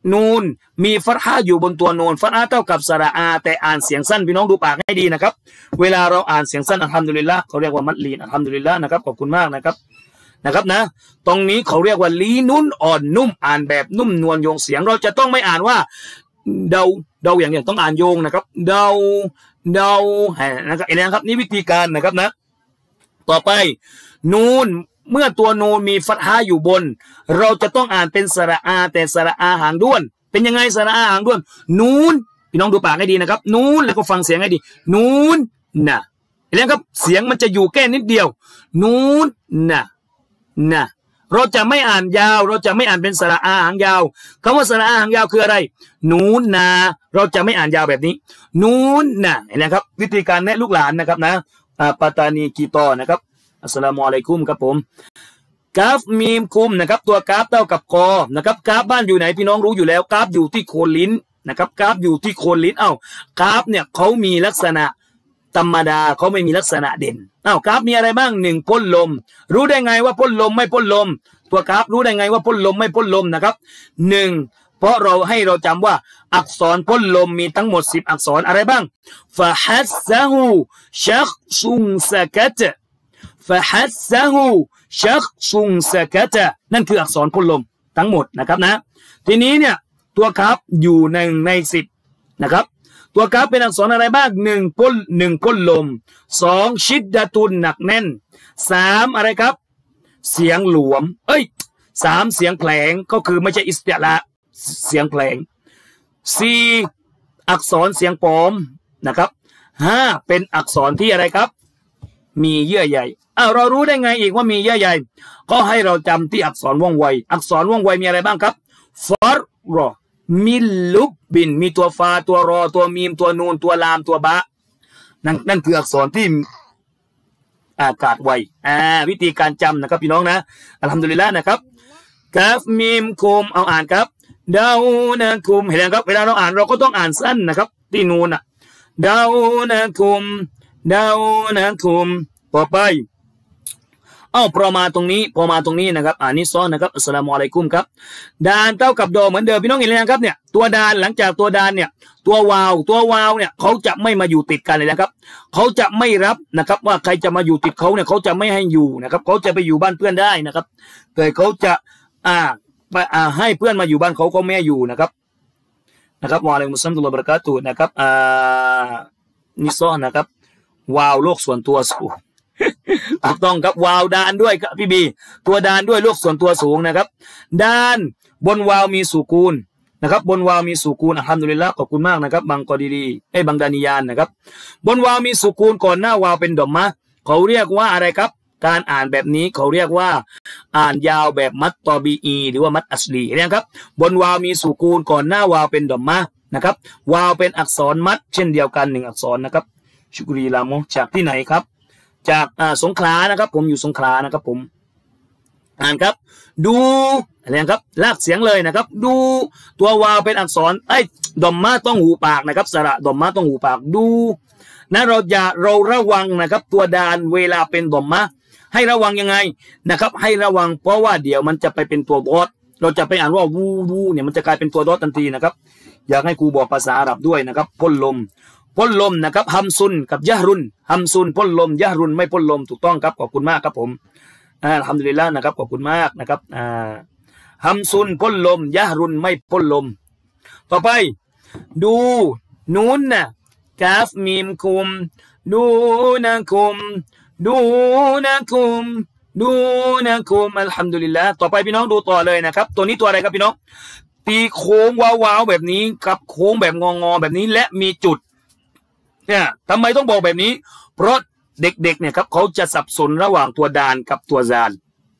นูนมีฟัตฮะอยู่บนตัวนูนฟัตฮะเท่ากับสระอาแต่อ่านเสียงสั้นพี่น้องดูปากให้ดีนะครับเวลาเราอ่านเสียงสั้นอัลฮัมดุลิลละห์เขาเรียกว่ามัดลีนอัลฮัมดุลิลละห์นะครับขอบคุณมากนะครับนะตรงนี้เขาเรียกว่าลีนุนอ่อนนุ่มอ่านแบบนุ่มนวลโยงเสียงเราจะต้องไม่อ่านว่าเดาอย่างต้องอ่านโยงนะครับเดานะครับเห็นไหมครับนี่วิธีการนะครับนะต่อไปนูนเมื่อตัวนูนมีฟัตฮะอยู่บนเราจะต้องอ่านเป็นสระอาแต่สระอาหางด้วนเป็นยังไงสระอาหางด้วนนูนพี่น้องดูปากให้ดีนะครับนูนแล้วก็ฟังเสียงให้ดีนูนนะเห็นไหมครับเสียงมันจะอยู่แค่นิดเดียวนูนนะเราจะไม่อ่านยาวเราจะไม่อ่านเป็นสระอาหางยาวคำว่าสระอาหางยาวคืออะไรนูนนาเราจะไม่อ่านยาวแบบนี้นูนนะเห็นไหมครับวิธีการแนะลูกหลานนะครับนะปัตตานีกีตอนะครับอัสสลามุอะลัยกุมครับผมกราฟมีมคุมนะครับตัวกราฟเท่ากับกอนะครับกราฟบ้านอยู่ไหนพี่น้องรู้อยู่แล้วกราฟอยู่ที่โคนลิ้นนะครับกราฟอยู่ที่โคนลิ้นกราฟเนี่ยเขามีลักษณะธรรมดาเขาไม่มีลักษณะเด่นกราฟมีอะไรบ้าง1พ่นลมรู้ได้ไงว่าพ่นลมไม่พ่นลมตัวกราฟรู้ได้ไงว่าพ่นลมไม่พ่นลมนะครับ1เพราะเราจำว่าอักษรพ่นลมมีทั้งหมด10อักษรอะไรบ้างฟะฮัสซะฮูชักซุงสะกะตะฟะฮัสซะฮูชักซุงสะกะตะนั่นคืออักษรพ่นลมทั้งหมดนะครับนะทีนี้เนี่ยตัวกราฟอยู่1 ใน 10นะครับตัวกราฟเป็นอักษรอะไรบ้าง1พ่นลม2ชิดดะตุนหนักแน่น3อะไรครับเสียงหลวม3เสียงแผลงก็คือไม่ใช่อิสติละเสียงแผลง4อักษรเสียงปลอมนะครับ5เป็นอักษรที่อะไรครับมีเยื่อใยเรารู้ได้ไงอีกว่ามีเยื่อใยก็ให้เราจำที่อักษรว่องไวอักษรว่องไวมีอะไรบ้างครับฟอร์รอมิลลุบบินมีตัวฟาตัวรอตัวมีมตัวนูนตัวลามตัวบะนั่นคืออักษรที่อากาศไววิธีการจำนะครับพี่น้องนะอัลฮัมดุลิลละห์นะครับกราฟมีมคุมอ่านครับดาวนะคุมเห็นไหมครับเวลาเราอ่านเราก็ต้องอ่านสั้นนะครับที่นูนดาวนะคุมต่อไปพอมาตรงนี้นะครับนี่ซ้อนนะครับอัสสลามุอะลัยกุมครับดานเท่ากับดอเหมือนเดิมพี่น้องเห็นไหมครับเนี่ยตัวดานหลังจากตัวดานเนี่ยตัววาวเนี่ยเขาจะไม่มาอยู่ติดกันเลยนะครับเขาจะไม่รับนะครับว่าใครจะมาอยู่ติดเขาเนี่ยเขาจะไม่ให้อยู่นะครับเขาจะไปอยู่บ้านเพื่อนได้นะครับแต่เขาจะให้เพื่อนมาอยู่บ้านเขาไม่ให้อยู่นะครับวะอะลัยกุมุสสลามตุลลอฮ์บะเราะกาตุฮ์นะครับนี่ซ้อนนะครับวาวโลกส่วนตัวสูงถูกต้องครับวาวดานด้วยครับพี่บีตัวดานด้วยโลกส่วนตัวสูงนะครับดานบนวาวมีสุกูนนะครับบนวาวมีสุกูนอัลฮัมดุลิลละห์ขอบคุณมากนะครับบางกอดีบางดานิยานนะครับบนวาวมีสุกูนก่อนหน้าวาวเป็นดอมมะเขาเรียกว่าอะไรครับการอ่านแบบนี้เขาเรียกว่าอ่านยาวแบบมัดตอบีอีหรือว่ามัดอัสลีนะครับบนวาวมีสุกูนก่อนหน้าวาวเป็นดอมมะนะครับวาวเป็นอักษรมัดเช่นเดียวกัน1อักษรนะครับชุกรีลาโมจากที่ไหนครับจากสงขลานะครับผมอยู่สงขลานะครับผมอ่านครับดูอะไรครับลากเสียงเลยนะครับดูตัววาวเป็นอักษรดอมมาต้องหูปากนะครับสระดอมมาต้องหูปากดูนะเราระวังนะครับตัวดานเวลาเป็นดอมมาให้ระวังยังไงนะครับให้ระวังเพราะว่าเดี๋ยวมันจะไปเป็นตัวดอทเราจะไปอ่านว่าวูเนี่ยมันจะกลายเป็นตัวดอททันทีนะครับอยากให้ครูบอกภาษาอาหรับด้วยนะครับพ่นลมนะครับฮัมซุนกับยะฮรุนฮัมซุนพ่นลมยะฮรุนไม่พ่นลมถูกต้องครับขอบคุณมากครับผมอัลฮัมดุลิลละห์นะครับขอบคุณมากนะครับฮัมซุนพ่นลมยะฮรุนไม่พ่นลมต่อไปดูนูนนะกาฟมีมคุมดูนะคุมอัลฮัมดุลิลละห์ต่อไปพี่น้องดูต่อเลยนะครับตัวนี้ตัวอะไรครับพี่น้องตีโค้งวาวๆแบบนี้กับโค้งแบบงอแบบนี้และมีจุดเนี่ยทำไมต้องบอกแบบนี้เพราะเด็กๆเนี่ยครับเขาจะสับสนระหว่างตัวดานกับตัวซาน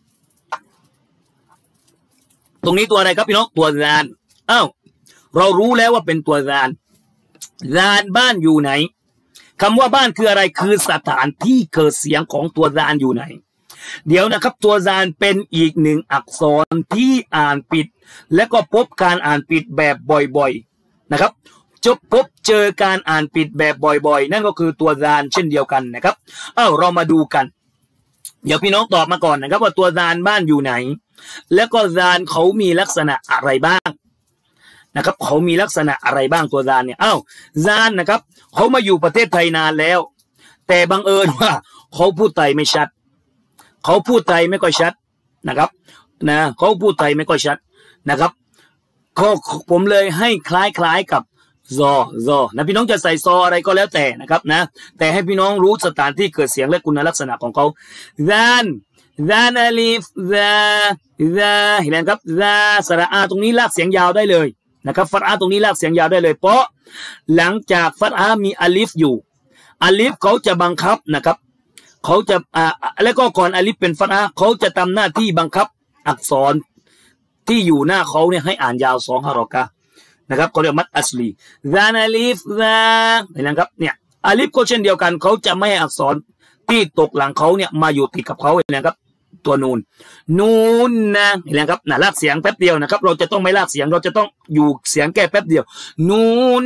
ตรงนี้ตัวอะไรครับพี่น้องตัวซานเรารู้แล้วว่าเป็นตัวซานบ้านอยู่ไหนคำว่าบ้านคืออะไรคือสถานที่เกิดเสียงของตัวซานอยู่ไหนเดี๋ยวนะครับตัวซานเป็นอีก1อักษรที่อ่านปิดและก็พบการอ่านปิดแบบบ่อยๆนะครับพบเจอการอ่านปิดแบบบ่อยๆนั่นก็คือตัวซานเช่นเดียวกันนะครับเรามาดูกันเดี๋ยวพี่น้องตอบมาก่อนนะครับว่าตัวซานบ้านอยู่ไหนแล้วก็ซานเขามีลักษณะอะไรบ้างนะครับเขามีลักษณะอะไรบ้างตัวซานเนี่ยซานนะครับเขามาอยู่ประเทศไทยนานแล้วแต่บังเอิญว่าเขาพูดไทยไม่ชัดเขาพูดไทยไม่ค่อยชัดนะครับเขาพูดไทยไม่ค่อยชัดนะครับผมเลยให้คล้ายๆกับซอนะพี่น้องจะใส่ซออะไรก็แล้วแต่นะครับนะแต่ให้พี่น้องรู้สถานที่เกิดเสียงและคุณลักษณะของเขาซานอลิฟซาเห็นไหมครับซาสระอาตรงนี้ลากเสียงยาวได้เลยนะครับฟัตอาตรงนี้ลากเสียงยาวได้เลยเพราะหลังจากฟัตอามีอลิฟอยู่อลิฟเขาจะบังคับนะครับเขาจะแล้วก็ก่อนอลิฟเป็นฟัตอาเขาจะทำหน้าที่บังคับอักษรที่อยู่หน้าเขาเนี่ยให้อ่านยาว2 ฮารอกะนะครับเขาเรียกมัดอัสลีซานอลิฟซาเห็นไหมครับเนี่ยอลิฟก็เช่นเดียวกันเขาจะไม่ให้อักษรที่ตกหลังเขาเนี่ยมาอยู่ติดกับเขาเห็นไหมครับตัวนูนนะเห็นไหมครับลากเสียงแป๊บเดียวนะครับเราจะต้องไม่ลากเสียงเราจะต้องอยู่เสียงแค่แป๊บเดียวนูน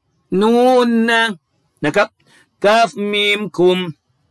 นะครับกาฟมีมคุม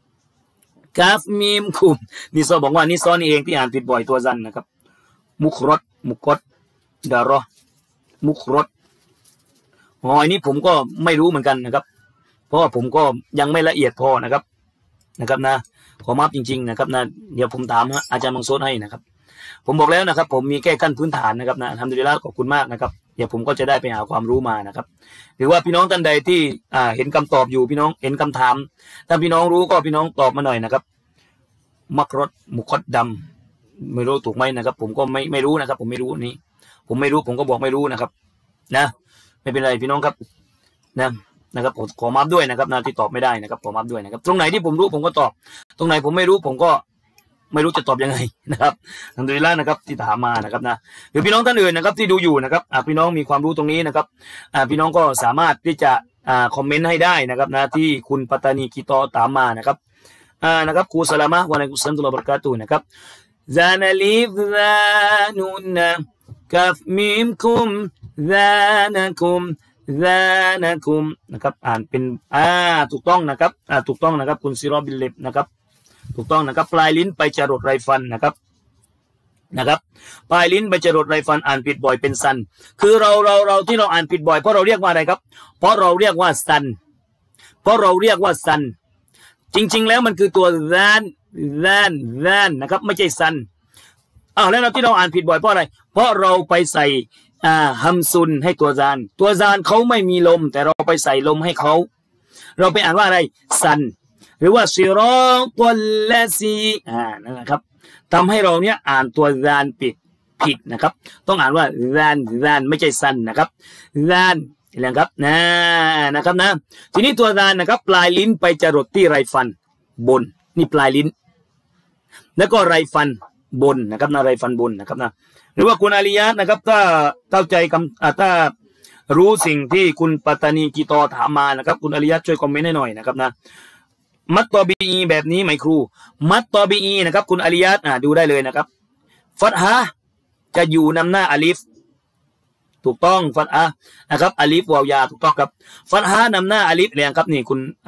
นี่ซอบอกว่านี่ซอนี่เองที่อ่านผิดบ่อยตัวซันนะครับมุกรดดารอมุกรดอันนี้ผมก็ไม่รู้เหมือนกันนะครับเพราะว่าผมก็ยังไม่ละเอียดพอนะครับนะขอมาฟจริงๆนะครับนะเดี๋ยวผมถามอาจารย์มังโซดให้นะครับผมบอกแล้วนะครับผมมีแค่ขั้นพื้นฐานนะครับนะทำดีแล้วขอบคุณมากนะครับเดี๋ยวผมก็จะได้ไปหาความรู้มานะครับหรือว่าพี่น้องท่านใดที่เห็นคำตอบอยู่พี่น้องเห็นคำถามถ้าพี่น้องรู้ก็พี่น้องตอบมาหน่อยนะครับมักรดมุกดดำไม่รู้ถูกไหมนะครับผมก็ไม่รู้นะครับผมไม่รู้นี้ผมไม่รู้ผมก็บอกไม่รู้นะครับนะไม่เป็นไรพี่น้องครับนะครับผมขอมาฟด้วยนะครับที่ตอบไม่ได้นะครับขอมาฟด้วยนะครับตรงไหนที่ผมรู้ผมก็ตอบตรงไหนผมไม่รู้ผมก็ไม่รู้จะตอบยังไงนะครับอัลฮัมดุลิลละห์นะครับที่ถามมานะครับนะหรือพี่น้องท่านอื่นนะครับที่ดูอยู่นะครับพี่น้องมีความรู้ตรงนี้นะครับพี่น้องก็สามารถที่จะคอมเมนต์ให้ได้นะครับนะที่คุณปัตตานีกีตอถามมานะครับนะครับครูสลามะวะลัยกุสสลามตุลลอฮ์บะเราะกาตุฮ์นะครับซานะลิฟซานุนกัฟมิมคุมซานะคุมนะครับอ่านเป็นถูกต้องนะครับถูกต้องนะครับคุณซิรอบิลลิบนะครับถูกต้องนะครับปลายลิ้นไปจรดไรฟันนะครับปลายลิ้นไปจรดไรฟันอ่านผิดบ่อยเป็นซันคือเราที่เราอ่านผิดบ่อยเพราะเราเรียกว่าอะไรครับเพราะเราเรียกว่าซันจริงๆแล้วมันคือตัวซานนะครับไม่ใช่ซันแล้วเราที่เราอ่านผิดบ่อยเพราะอะไรเพราะเราไปใส่ฮัมซุนให้ตัวซานเขาไม่มีลมแต่เราไปใส่ลมให้เขาเราไปอ่านว่าอะไรซันหรือว่าซิรอตุลลซีนั่นแหละครับทำให้เราเนี่ยอ่านตัวซานผิดนะครับต้องอ่านว่าซานไม่ใช่ซันนะครับซานนะครับนะครับนะทีนี้ตัวซานนะครับปลายลิ้นไปจรดที่ไรฟันบนนี่ปลายลิ้นแล้วก็ไรฟันบนนะครับไรฟันบนนะครับนะหรือว่าคุณอาลียะนะครับถ้าเข้าใจถ้ารู้สิ่งที่คุณปัตตานีกีตอถามมานะครับคุณอาลียะช่วยคอมเมนต์ให้หน่อยนะครับนะมัตตอบีแบบนี้ไหมครูมัตตอบีนะครับคุณอาลียะดูได้เลยนะครับฟัตฮะจะอยู่นำหน้าอาลิฟถูกต้องฟัตฮะนะครับอาลิฟวาวยาถูกต้องครับฟัตฮะนำหน้าอาลิฟเลยครับนี่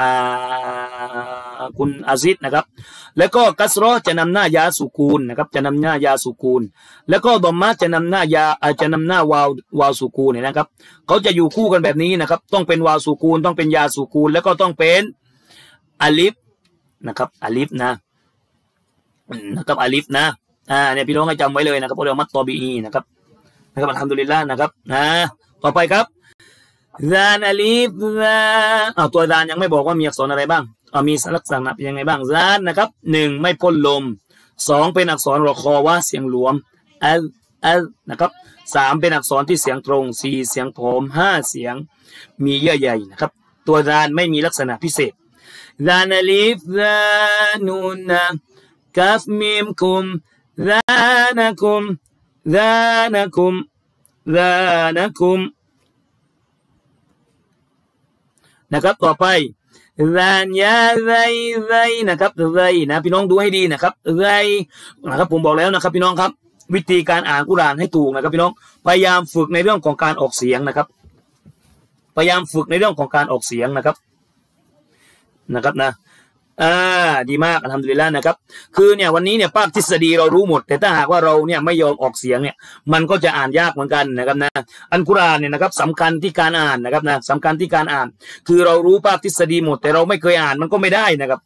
คุณอาซิดนะครับแล้วก็กัสรอจะนำหน้ายาสุกูลนะครับจะนำหน้ายาสุกูลแล้วก็ดอมมะจะนำหน้าวาวสุกูลเนี่ยนะครับเขาจะอยู่คู่กันแบบนี้นะครับต้องเป็นวาวสุกูลต้องเป็นยาสุกูลแล้วก็ต้องเป็นอาลิฟนะครับอาลิฟนะครับอาลิฟนะเนี่ยพี่น้องให้จำไว้เลยนะครับเพราะเรามัตตอบีนะครับอัลฮัมดุลิลละห์นะครับต่อไปครับซานอลิฟซาตัวซานยังไม่บอกว่ามีอักษรอะไรบ้างมีลักษณะยังไงบ้างซานนะครับ1ไม่พ่นลม2เป็นอักษรรอคอว่าเสียงหลวมนะครับ3เป็นอักษรที่เสียงตรง4เสียงผอม5เสียงมีเยื่อใยนะครับตัวซานไม่มีลักษณะพิเศษซานอลิฟซานูนกัฟมิมคุมซานะคุมนะครับต่อไปซานยาไซนะครับไซนะพี่น้องดูให้ดีนะครับไซนะครับผมบอกแล้วนะครับพี่น้องครับวิธีการอ่านกุรอานให้ถูกนะครับพี่น้องพยายามฝึกในเรื่องของการออกเสียงนะครับพยายามฝึกในเรื่องของการออกเสียงนะครับนะดีมากอัลฮัมดุลิลละห์นะครับคือเนี่ยวันนี้เนี่ยภาคทฤษฎีเรารู้หมดแต่ถ้าหากว่าเราเนี่ยไม่ยอมออกเสียงเนี่ยมันก็จะอ่านยากเหมือนกันนะครับนะอัลกุรอานเนี่ยนะครับสำคัญที่การอ่านนะครับนะสำคัญที่การอ่านคือเรารู้ภาคทฤษฎีหมดแต่เราไม่เคยอ่านมันก็ไม่ได้นะครับ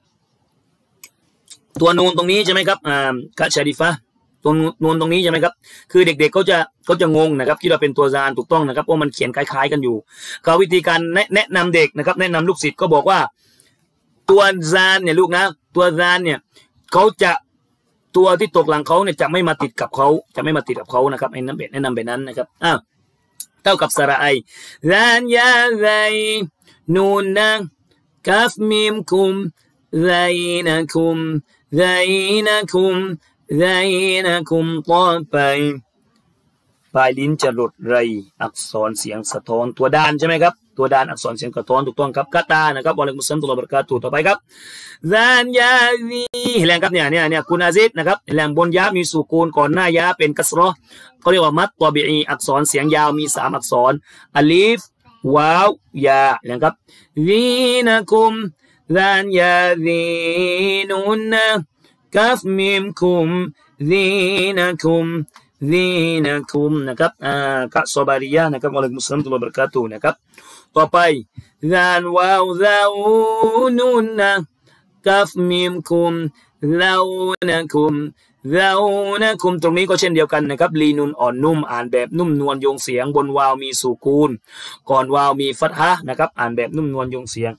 ตัวนูนตรงนี้ใช่ไหมครับกะชาริฟะตัวนูนตรงนี้ใช่ไหมครับคือเด็กๆเขาจะงงนะครับที่เราเป็นตัวซานถูกต้องนะครับเพราะมันเขียนคล้ายๆกันอยู่ก็วิธีการแนะนำเด็กนะครับแนะนำลูกศิษย์ก็บอกว่าตัวซานเนี่ยลูกนะตัวซานเนี่ยเขาจะตัวที่ตกหลังเขาเนี่ยจะไม่มาติดกับเขานะครับไอ้นั้นแนะนำแบบนั้นนะครับเท่ากับสระไอซานยาไซนูนนะกัฟมิมคุมไซนะคุมไซนะคุมไซนะคุมต่อไปปลายลิ้นจะหลุดไรอักษรเสียงสะท้อนตัวดานใช่ไหมครับตัวดานอักษรเสียงสะท้อนถูกต้องครับกาตานะครับวะลัยกุมุสสลามตุลลอฮ์บะเราะกาตุฮ์ต่อไปครับซานยาซีแรงครับเนี่ยคุณอาซิดนะครับแรงบนยามีสุกูนก่อนหน้ายาเป็นกัสเราะห์เขาเรียกว่ามัดตอบีอีอักษรเสียงยาวมี3อักษรอัลีฟวาวยาแรงครับซีนะคุมซานยาซีนูนนะกัฟมิมคุมซีนะคุมซีนะคุมนะครับกะซอบาริยะนะครับวะลัยกุมุสสลามตุลลอฮ์บะเราะกาตุฮ์นะครับต่อไปซานวาวซาอูนูนนะกัฟมิมคุมซาอูนะคุมซาอูนะคุมตรงนี้ก็เช่นเดียวกันนะครับลีนุนอ่อนนุ่มอ่านแบบนุ่มนวลโยงเสียงบนวาวมีสุกูนก่อนวาวมีฟัตฮะห์นะครับอ่านแบบนุ่มนวลโยงเสียง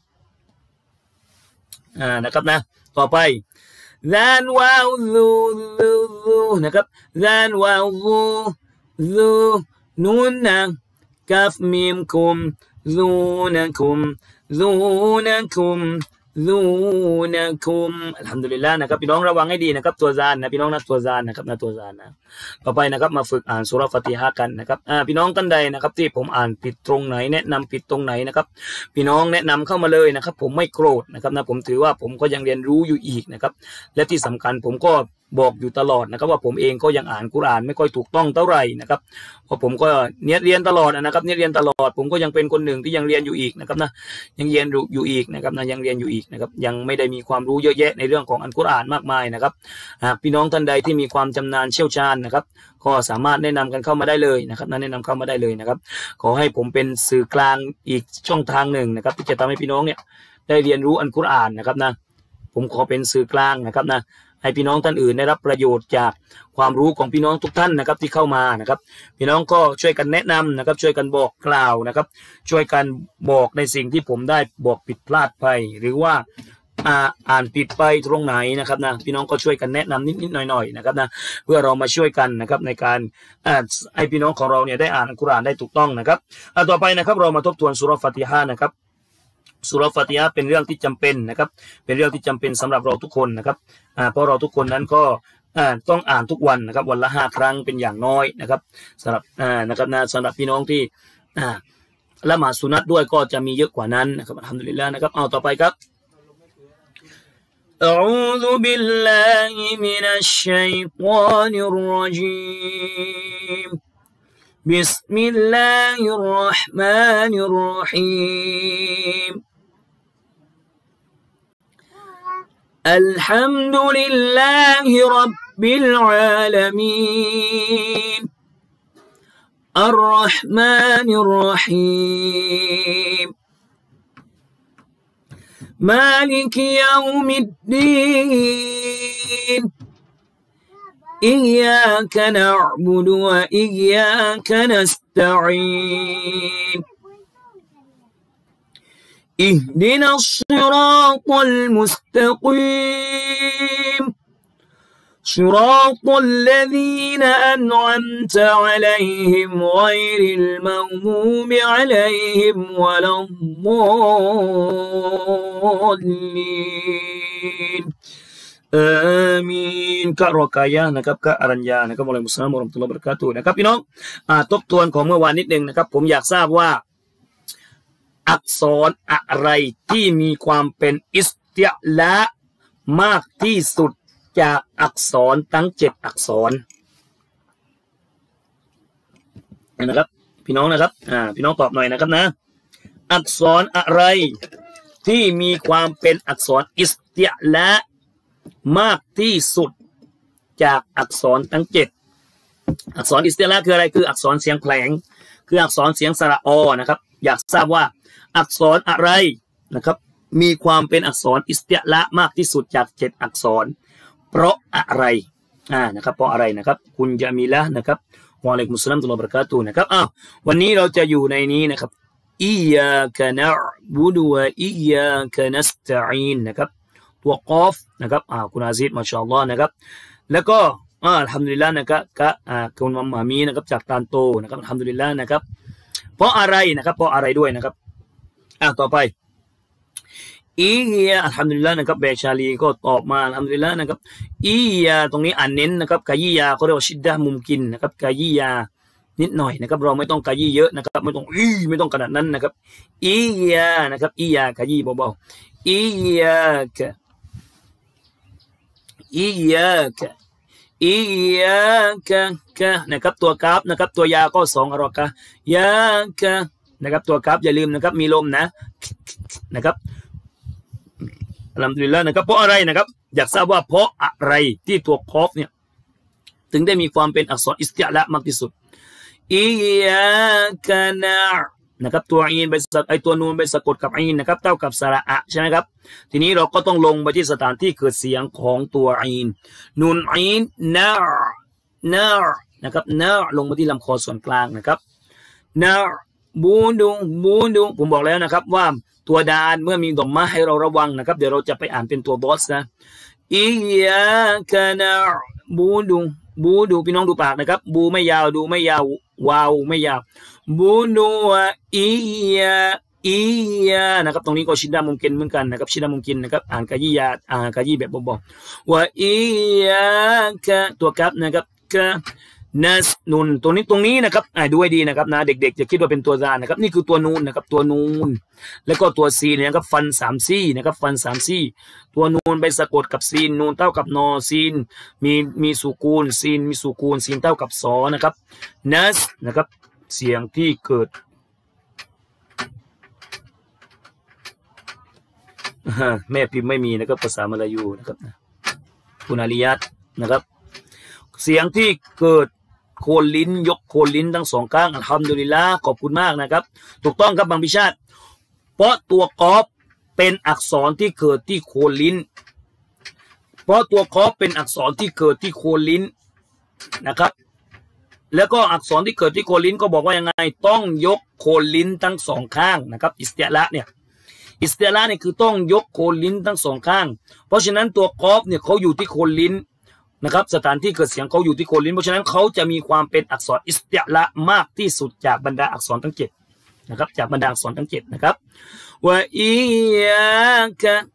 นะครับนะต่อไปซานวาวซูนะครับซานวาวซูนูนนะกัฟมิมคุมซูนะคุมซูนะคุมซูนะคุมอัลฮัมดุลิลละห์นะครับพี่น้องระวังให้ดีนะครับตัวซานนะพี่น้องนะตัวซานนะครับนะตัวซานนะต่อไปนะครับมาฝึกอ่านซูเราะห์ฟาติฮะห์กันนะครับพี่น้องท่านใดนะครับที่ผมอ่านผิดตรงไหนแนะนำผิดตรงไหนนะครับพี่น้องแนะนำเข้ามาเลยนะครับผมไม่โกรธนะครับนะผมถือว่าผมก็ยังเรียนรู้อยู่อีกนะครับและที่สำคัญผมก็บอกอยู่ตลอดนะครับว่าผมเองก็ยังอ่านกุรอานไม่ค่อยถูกต้องเท่าไหร่นะครับเพราะผมก็เรียนตลอดนะครับเรียนตลอดผมก็ยังเป็นคนหนึ่งที่ยังเรียนอยู่อีกนะครับนะยังเรียนอยู่อีกนะครับนะยังเรียนอยู่อีกนะครับยังไม่ได้มีความรู้เยอะแยะในเรื่องของอัลกุรอานมากมายนะครับพี่น้องท่านใดที่มีความชำนาญเชี่ยวชาญนะครับก็สามารถแนะนำกันเข้ามาได้เลยนะครับแนะนำเข้ามาได้เลยนะครับขอให้ผมเป็นสื่อกลางอีกช่องทางหนึ่งนะครับที่จะทำให้พี่น้องเนี่ยได้เรียนรู้อัลกุรอานนะครับนะผมขอเป็นสื่อกลางนะครับนะให้พี่น้องท่านอื่นได้รับประโยชน์จากความรู้ของพี่น้องทุกท่านนะครับที่เข้ามานะครับพี่น้องก็ช่วยกันแนะนำนะครับช่วยกันบอกกล่าวนะครับช่วยกันบอกในสิ่งที่ผมได้บอกผิดพลาดไปหรือว่าอ่านผิดไปตรงไหนนะครับนะพี่น้องก็ช่วยกันแนะนำนิดๆหน่อยๆนะครับนะเพื่อเรามาช่วยกันนะครับในการให้พี่น้องของเราเนี่ยได้อ่านอัลกุรอานได้ถูกต้องนะครับต่อไปนะครับเรามาทบทวนซูเราะห์ฟาติฮะห์นะครับซูเราะห์ฟาติฮะห์เป็นเรื่องที่จำเป็นนะครับเป็นเรื่องที่จำเป็นสำหรับเราทุกคนนะครับเพราะเราทุกคนนั้นก็ต้องอ่านทุกวันนะครับวันละ5 ครั้งเป็นอย่างน้อยนะครับสำหรับนะครับนะสำหรับพี่น้องที่ละหมาดสุนัตด้วยก็จะมีเยอะกว่านั้นนะครับอัลฮัมดุลิลละห์นะครับเอาต่อไปครับأعوذ بالله من الشيطان الرجيم بسم الله الرحمن الرحيم الحمد لله رب العالمين الرحمن الرحيم مالك يوم الدين إياك نعبد وإياك نستعين اهدنا الصراط المستقيم صراط الذين أنعمت عليهم غير المغضوب عليهم ولا الضالين آمين กะรอกายะนะครับกะอรัญญานะครับวะลัยกุมุสสลามวะเราะห์มะตุลลอฮ์วะบะเราะกาตุฮ์นะครับพี่น้องทบทวนของเมื่อวานนิดนึงนะครับผมอยากทราบว่าอักษรอะไรที่มีความเป็นอิสติลาห์มากที่สุดจากอักษรทั้ง7 อักษรนะครับพี่น้องนะครับพี่น้องตอบหน่อยนะครับนะอักษรอะไรที่มีความเป็นอักษรอิสติละมากที่สุดจากอักษรทั้ง7อักษรอิสติละคืออะไรคืออักษรเสียงแผลงคืออักษรเสียงสระอนะครับอยากทราบว่าอักษรอะไรนะครับมีความเป็นอักษรอิสติละมากที่สุดจาก7อักษรเพราะอะไรนะครับเพราะอะไรนะครับคุณยามีละนะครับวะอะลัยกุมุสสลามตุลลอฮ์บะเราะกาตุฮ์นะครับวันนี้เราจะอยู่ในนี้นะครับอิยากะนะอ์บุดุวะอิยากะนัสตะอีนนะครับตัวกอฟนะครับคุณอาซิดมาชาอัลลอฮ์นะครับแล้วก็อัลฮัมดุลิลละห์นะครับคุณมัมมามีนะครับจากตานโตนะครับอัลฮัมดุลิลละห์นะครับเพราะอะไรนะครับเพราะอะไรด้วยนะครับต่อไปอียาอัลฮัมดุลิลละห์นะครับเบชาลีก็ตอบมาอัลฮัมดุลิลละห์นะครับอียาตรงนี้เน้นนะครับกายียาเขาเรียกว่าชิดดะมุมกินนะครับกายียานิดหน่อยนะครับเราไม่ต้องกายีเยอะนะครับไม่ต้องไม่ต้องขนาดนั้นนะครับอียานะครับอียากายีเบาๆอียากะอียากะอียากะกะนะครับตัวกราฟนะครับตัวยาก็2อรอกะยากะนะครับตัวกราฟอย่าลืมนะครับมีลมนะครับอัลฮัมดุลิลละห์นะครับเพราะอะไรนะครับอยากทราบว่าเพราะอะไรที่ตัวคอฟเนี่ยถึงได้มีความเป็นอักษรอิสติละมากที่สุดอียากะนะนะครับตัวอีนไปตัวนูนไปสะกดกับอีนนะครับเท่ากับสระอะใช่ไหมครับทีนี้เราก็ต้องลงไปที่สถานที่เกิดเสียงของตัวอีนนูนอีนนะนะครับนะลงมาที่ลำคอส่วนกลางนะครับนะบูดูผมบอกแล้วนะครับว่าตัวดานเมื่อมีดอมมะให้เราระวังนะครับเดี๋ยวเราจะไปอ่านเป็นตัวบอสนะอียากะนะบูดูพี่น้องดูปากนะครับบูไม่ยาวดูไม่ยาววาวไม่ยาวบูดูอียานะครับตรงนี้ก็ชิดามุมกินเหมือนกันนะครับชิดามุมกินนะครับอ่านกะยี่ยากะยี่แบบเบาๆว่าอียากะตัวกับนะครับกะนัสนูนตรงนี้นะครับดูให้ดีนะครับนะเด็กๆจะคิดว่าเป็นตัวซานนะครับนี่คือตัวนูนนะครับตัวนูนแล้วก็ตัวซีเนี่ยครับฟัน3ซี่นะครับฟัน3ซี่ตัวนูนไปสะกดกับซีนนูนเท่ากับนอซีนมีสุกูลซีนมีสุกูลซีนเท่ากับซอนะครับนัสนะครับเสียงที่เกิดแม่พิมพ์ไม่มีนะครับภาษามลายูนะครับคุณอาริยัตนะครับเสียงที่เกิดโคนลิ้นยกโคนลิ้นทั้งสองข้างอัลฮัมดุลิลละห์ขอบคุณมากนะครับถูกต้องครับบางพิชาติเพราะตัวกอฟเป็นอักษรที่เกิดที่โคนลิ้นเพราะตัวกอฟเป็นอักษรที่เกิดที่โคนลิ้นนะครับแล้วก็อักษรที่เกิดที่โคนลิ้นก็บอกว่ายังไงต้องยกโคนลิ้นทั้งสองข้างนะครับอิสติละเนี่ยอิสติละเนี่ยคือต้องยกโคนลิ้นทั้งสองข้างเพราะฉะนั้นตัวกอฟเนี่ยเขาอยู่ที่โคนลิ้นนะครับสถานที่เกิดเสียงเขาอยู่ที่โคนลิ้นเพราะฉะนั้นเขาจะมีความเป็นอักษรอิสติละมากที่สุดจากบรรดาอักษรทั้ง7นะครับจากบรรดาอักษรทั้ง7นะครับวะอียากะ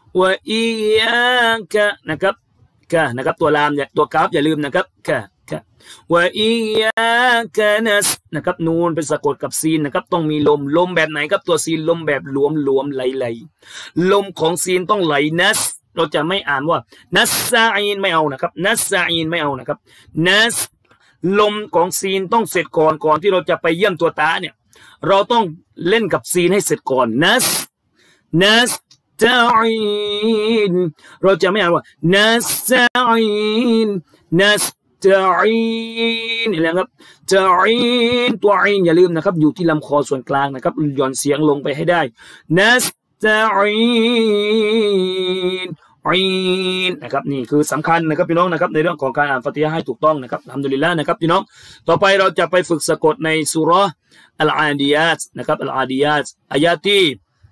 นะครับกะนะครับตัวลามตัวกราฟอย่าลืมนะครับกะวะอียากะนัสนะครับนูนเป็นสะกดกับซีนนะครับต้องมีลมแบบไหนครับตัวซีนลมแบบหลวมไหลลมของซีนต้องไหลนัสเราจะไม่อ่านว่านัสซาอีนไม่เอานะครับนัสซาอีนไม่เอานะครับนัสลมของซีนต้องเสร็จก่อนที่เราจะไปเยี่ยมตัวตาเนี่ยเราต้องเล่นกับซีนให้เสร็จก่อนนัสตาอีนเราจะไม่อ่านว่านัสซาอีนนัสตาอีนนี่แหละครับตาอีนตัวอีนอย่าลืมนะครับอยู่ที่ลำคอส่วนกลางนะครับหย่อนเสียงลงไปให้ได้นัสตาอีนนะครับนี่คือสำคัญนะครับพี่น้องนะครับในเรื่องของการอ่านฟาติฮะห์ให้ถูกต้องนะครับอัลฮัมดุลิลละห์นะครับพี่น้องต่อไปเราจะไปฝึกสะกดในซูเราะห์อัลอาดียาตนะครับอัลอาดียาตอายะที่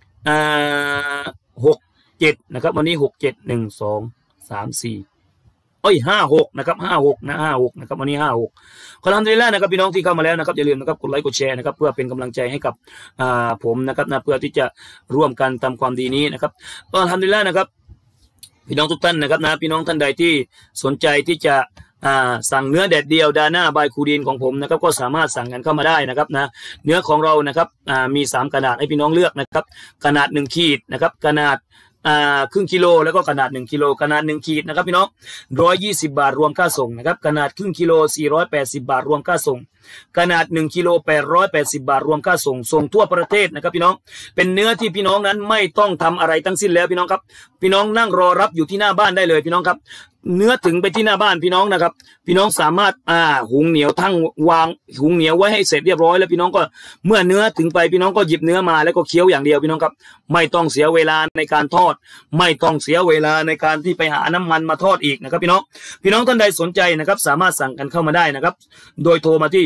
6-7นะครับวันนี้6 7 1 2 3 4 5-6นะครับ5-6นะครับวันนี้5-6ขออัลฮัมดุลิลละห์นะครับพี่น้องที่เข้ามาแล้วนะครับอย่าลืมนะครับกดไลค์กดแชร์นะครับเพื่อเป็นกำลังใจให้กับผมนะครับนะเพื่อที่จะร่วมกันทำความดีนี้นะครับอัลฮัมดุลิลละห์นะครับพี่น้องทุกท่านนะครับนะพี่น้องท่านใดที่สนใจที่จะสั่งเนื้อแดดเดียวดาน่าบายคูดีนของผมนะครับก็สามารถสั่งกันเข้ามาได้นะครับนะเนื้อของเรานะครับมี3ขนาดให้พี่น้องเลือกนะครับขนาด1ขีดนะครับขนาดครึ่งกิโลแล้วก็ขนาด1กิโลขนาด1ขีดนะครับพี่น้อง120 บาทรวมค่าส่งนะครับขนาดครึ่งกิโล480 บาทรวมค่าส่งขนาด1กิโล880 บาทรวมค่าส่งส่งทั่วประเทศนะครับพี่น้องเป็นเนื้อที่พี่น้องนั้นไม่ต้องทำอะไรทั้งสิ้นแล้วพี่น้องครับพี่น้องนั่งรอรับอยู่ที่หน้าบ้านได้เลยพี่น้องครับเนื้อถึงไปที่หน้าบ้านพี่น้องนะครับพี่น้องสามารถหุงเหนียวทั้งวางหุงเหนียวไว้ให้เสร็จเรียบร้อยแล้วพี่น้องก็เมื่อเนื้อถึงไปพี่น้องก็หยิบเนื้อมาแล้วก็เคี้ยวอย่างเดียวพี่น้องครับไม่ต้องเสียเวลาในการทอดไม่ต้องเสียเวลาในการที่ไปหาน้ำมันมาทอดอีกนะครับพี่น้องท่านใดสนใจนะครับสามารถสั่งกันเข้ามาได้นะครับโดยโทรมาที่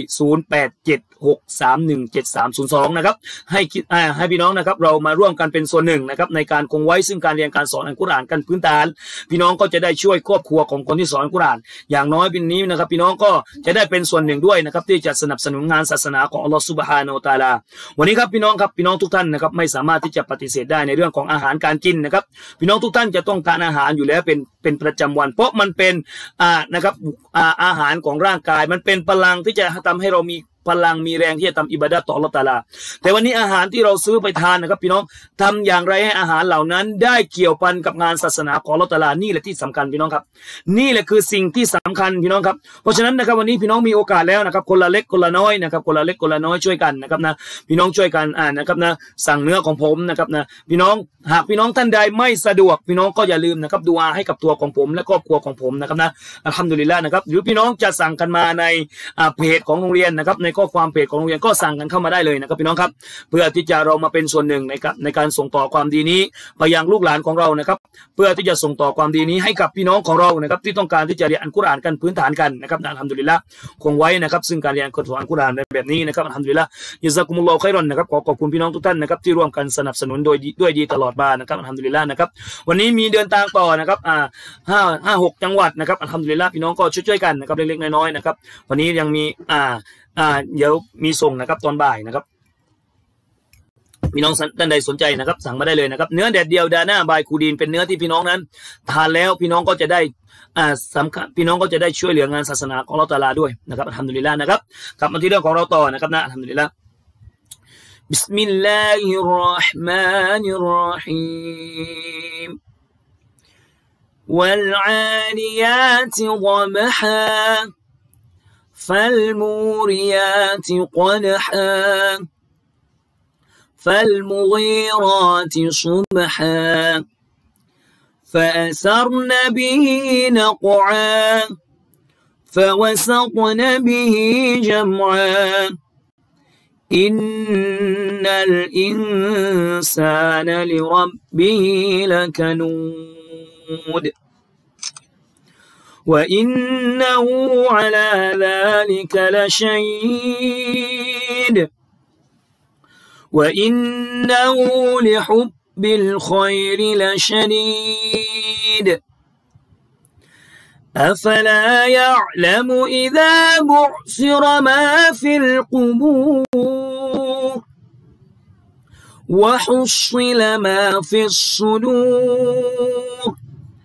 0876317302นะครับให้พี่น้องนะครับเรามาร่วมกันเป็นส่วนหนึ่งนะครับในการคงไว้ซึ่งการเรียนการสอนอัลกุรอานกันพื้นฐานพี่น้องก็จะได้ช่วยครอบครัวของคนที่สอนอัลกุรอานอย่างน้อยปีนี้นะครับพี่น้องก็จะได้เป็นส่วนหนึ่งด้วยนะครับที่จะสนับสนุนงานศาสนาของอัลลอฮฺซุบฮานะฮูวะตะอาลาวันนี้ครับพี่น้องทุกท่านนะครับไม่สามารถที่จะปฏิเสธได้ในเรื่องของอาหารการกินนะครับพี่น้องทุกท่านจะต้องการอาหารอยู่แล้วเป็นประจำวันเพราะมันเป็นนะครับอาหารของร่างกายมันเป็นพลังที่จะทำให้เรามีพลังมีแรงที่จะทำอิบาดะห์ต่ออัลเลาะห์ตะอาลาแต่วันนี้อาหารที่เราซื้อไปทานนะครับพี่น้องทำอย่างไรให้อาหารเหล่านั้นได้เกี่ยวพันกับงานศาสนาของอัลเลาะห์ตะอาลานี่แหละที่สำคัญพี่น้องครับนี่แหละคือสิ่งที่สำคัญพี่น้องครับเพราะฉะนั้นนะครับวันนี้พี่น้องมีโอกาสแล้วนะครับคนละเล็กคนละน้อยนะครับคนละเล็กคนละน้อยช่วยกันนะครับนะพี่น้องช่วยกันนะครับนะสั่งเนื้อของผมนะครับนะพี่น้องหากพี่น้องท่านใดไม่สะดวกพี่น้องก็อย่าลืมนะครับดุอาให้กับตัวของผมและครอบครัวของผมนะครับนะอัลฮัมดุลิลละห์นะครับหรือพี่น้องจะสั่งกันมาในเพจของโรงเรียนนะครับในข้อความเพจของโรงเรียนก็สั่งกันเข้ามาได้เลยนะครับพี่น้องครับเพื่อที่จะเรามาเป็นส่วนหนึ่งในการส่งต่อความดีนี้ไปยังลูกหลานของเรานะครับเพื่อที่จะส่งต่อความดีนี้ให้กับพี่น้องของเรานะครับที่ต้องการที่จะเรียนอัลกุรอานกันพื้นฐานกันนะครับอัลฮัมดุลิลละห์คงไว้นะครับซึ่งการเรียนอัลกุรอานแบบนี้นะครับอัลฮัมดุลิลละห์ยะซากุมุลลอฮุค็อยรอนนะครับขอบคุณพี่น้องทุกท่านนะครับที่ร่วมกันสนับสนุนด้วยดีตลอดมานะครับอัลฮัมดุลิลละห์นะครับวันนี้มีเดินทางต่อนะครับ5-6 จังหวัดนะครับอัลฮัมดุลิลละห์พี่น้องก็ช่วยกันนะครับเล็กๆน้อยๆนะครับวันนี้ยังมีเดี๋ยวมีส่งนะครับตอนบ่ายนะครับพี่น้องท่านใดสนใจนะครับสั่งมาได้เลยนะครับเนื้อแดดเดียวดาน่าบายคูดีนเป็นเนื้อที่พี่น้องนั้นทานแล้วพี่น้องก็จะได้สำคัญพี่น้องก็จะได้ช่วยเหลืองานศาสนาของอัลเลาะห์ตะอาลาด้วยนะครับอัลฮัมดุลิลละห์นะครับกลับมาที่เรื่องของเราต่อนะครับนะอัลฮัมดุลิลละห์บิสมิลลาฮิรเราะห์มานิรเราะฮีมوالعاديات ضبحا فالموريات قدحا فالمغيرات صبحا فأثرن به نقعا فوسطن به جمعا إن الإنسان لربه لكنود وإنه على ذلك لشهيد وإنه لحب الخير لشديد أفلا يعلم إذا بعثر ما في القبور وحصل ما في الصدور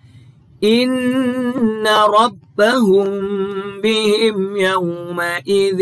إن ربهم بهم يومئذ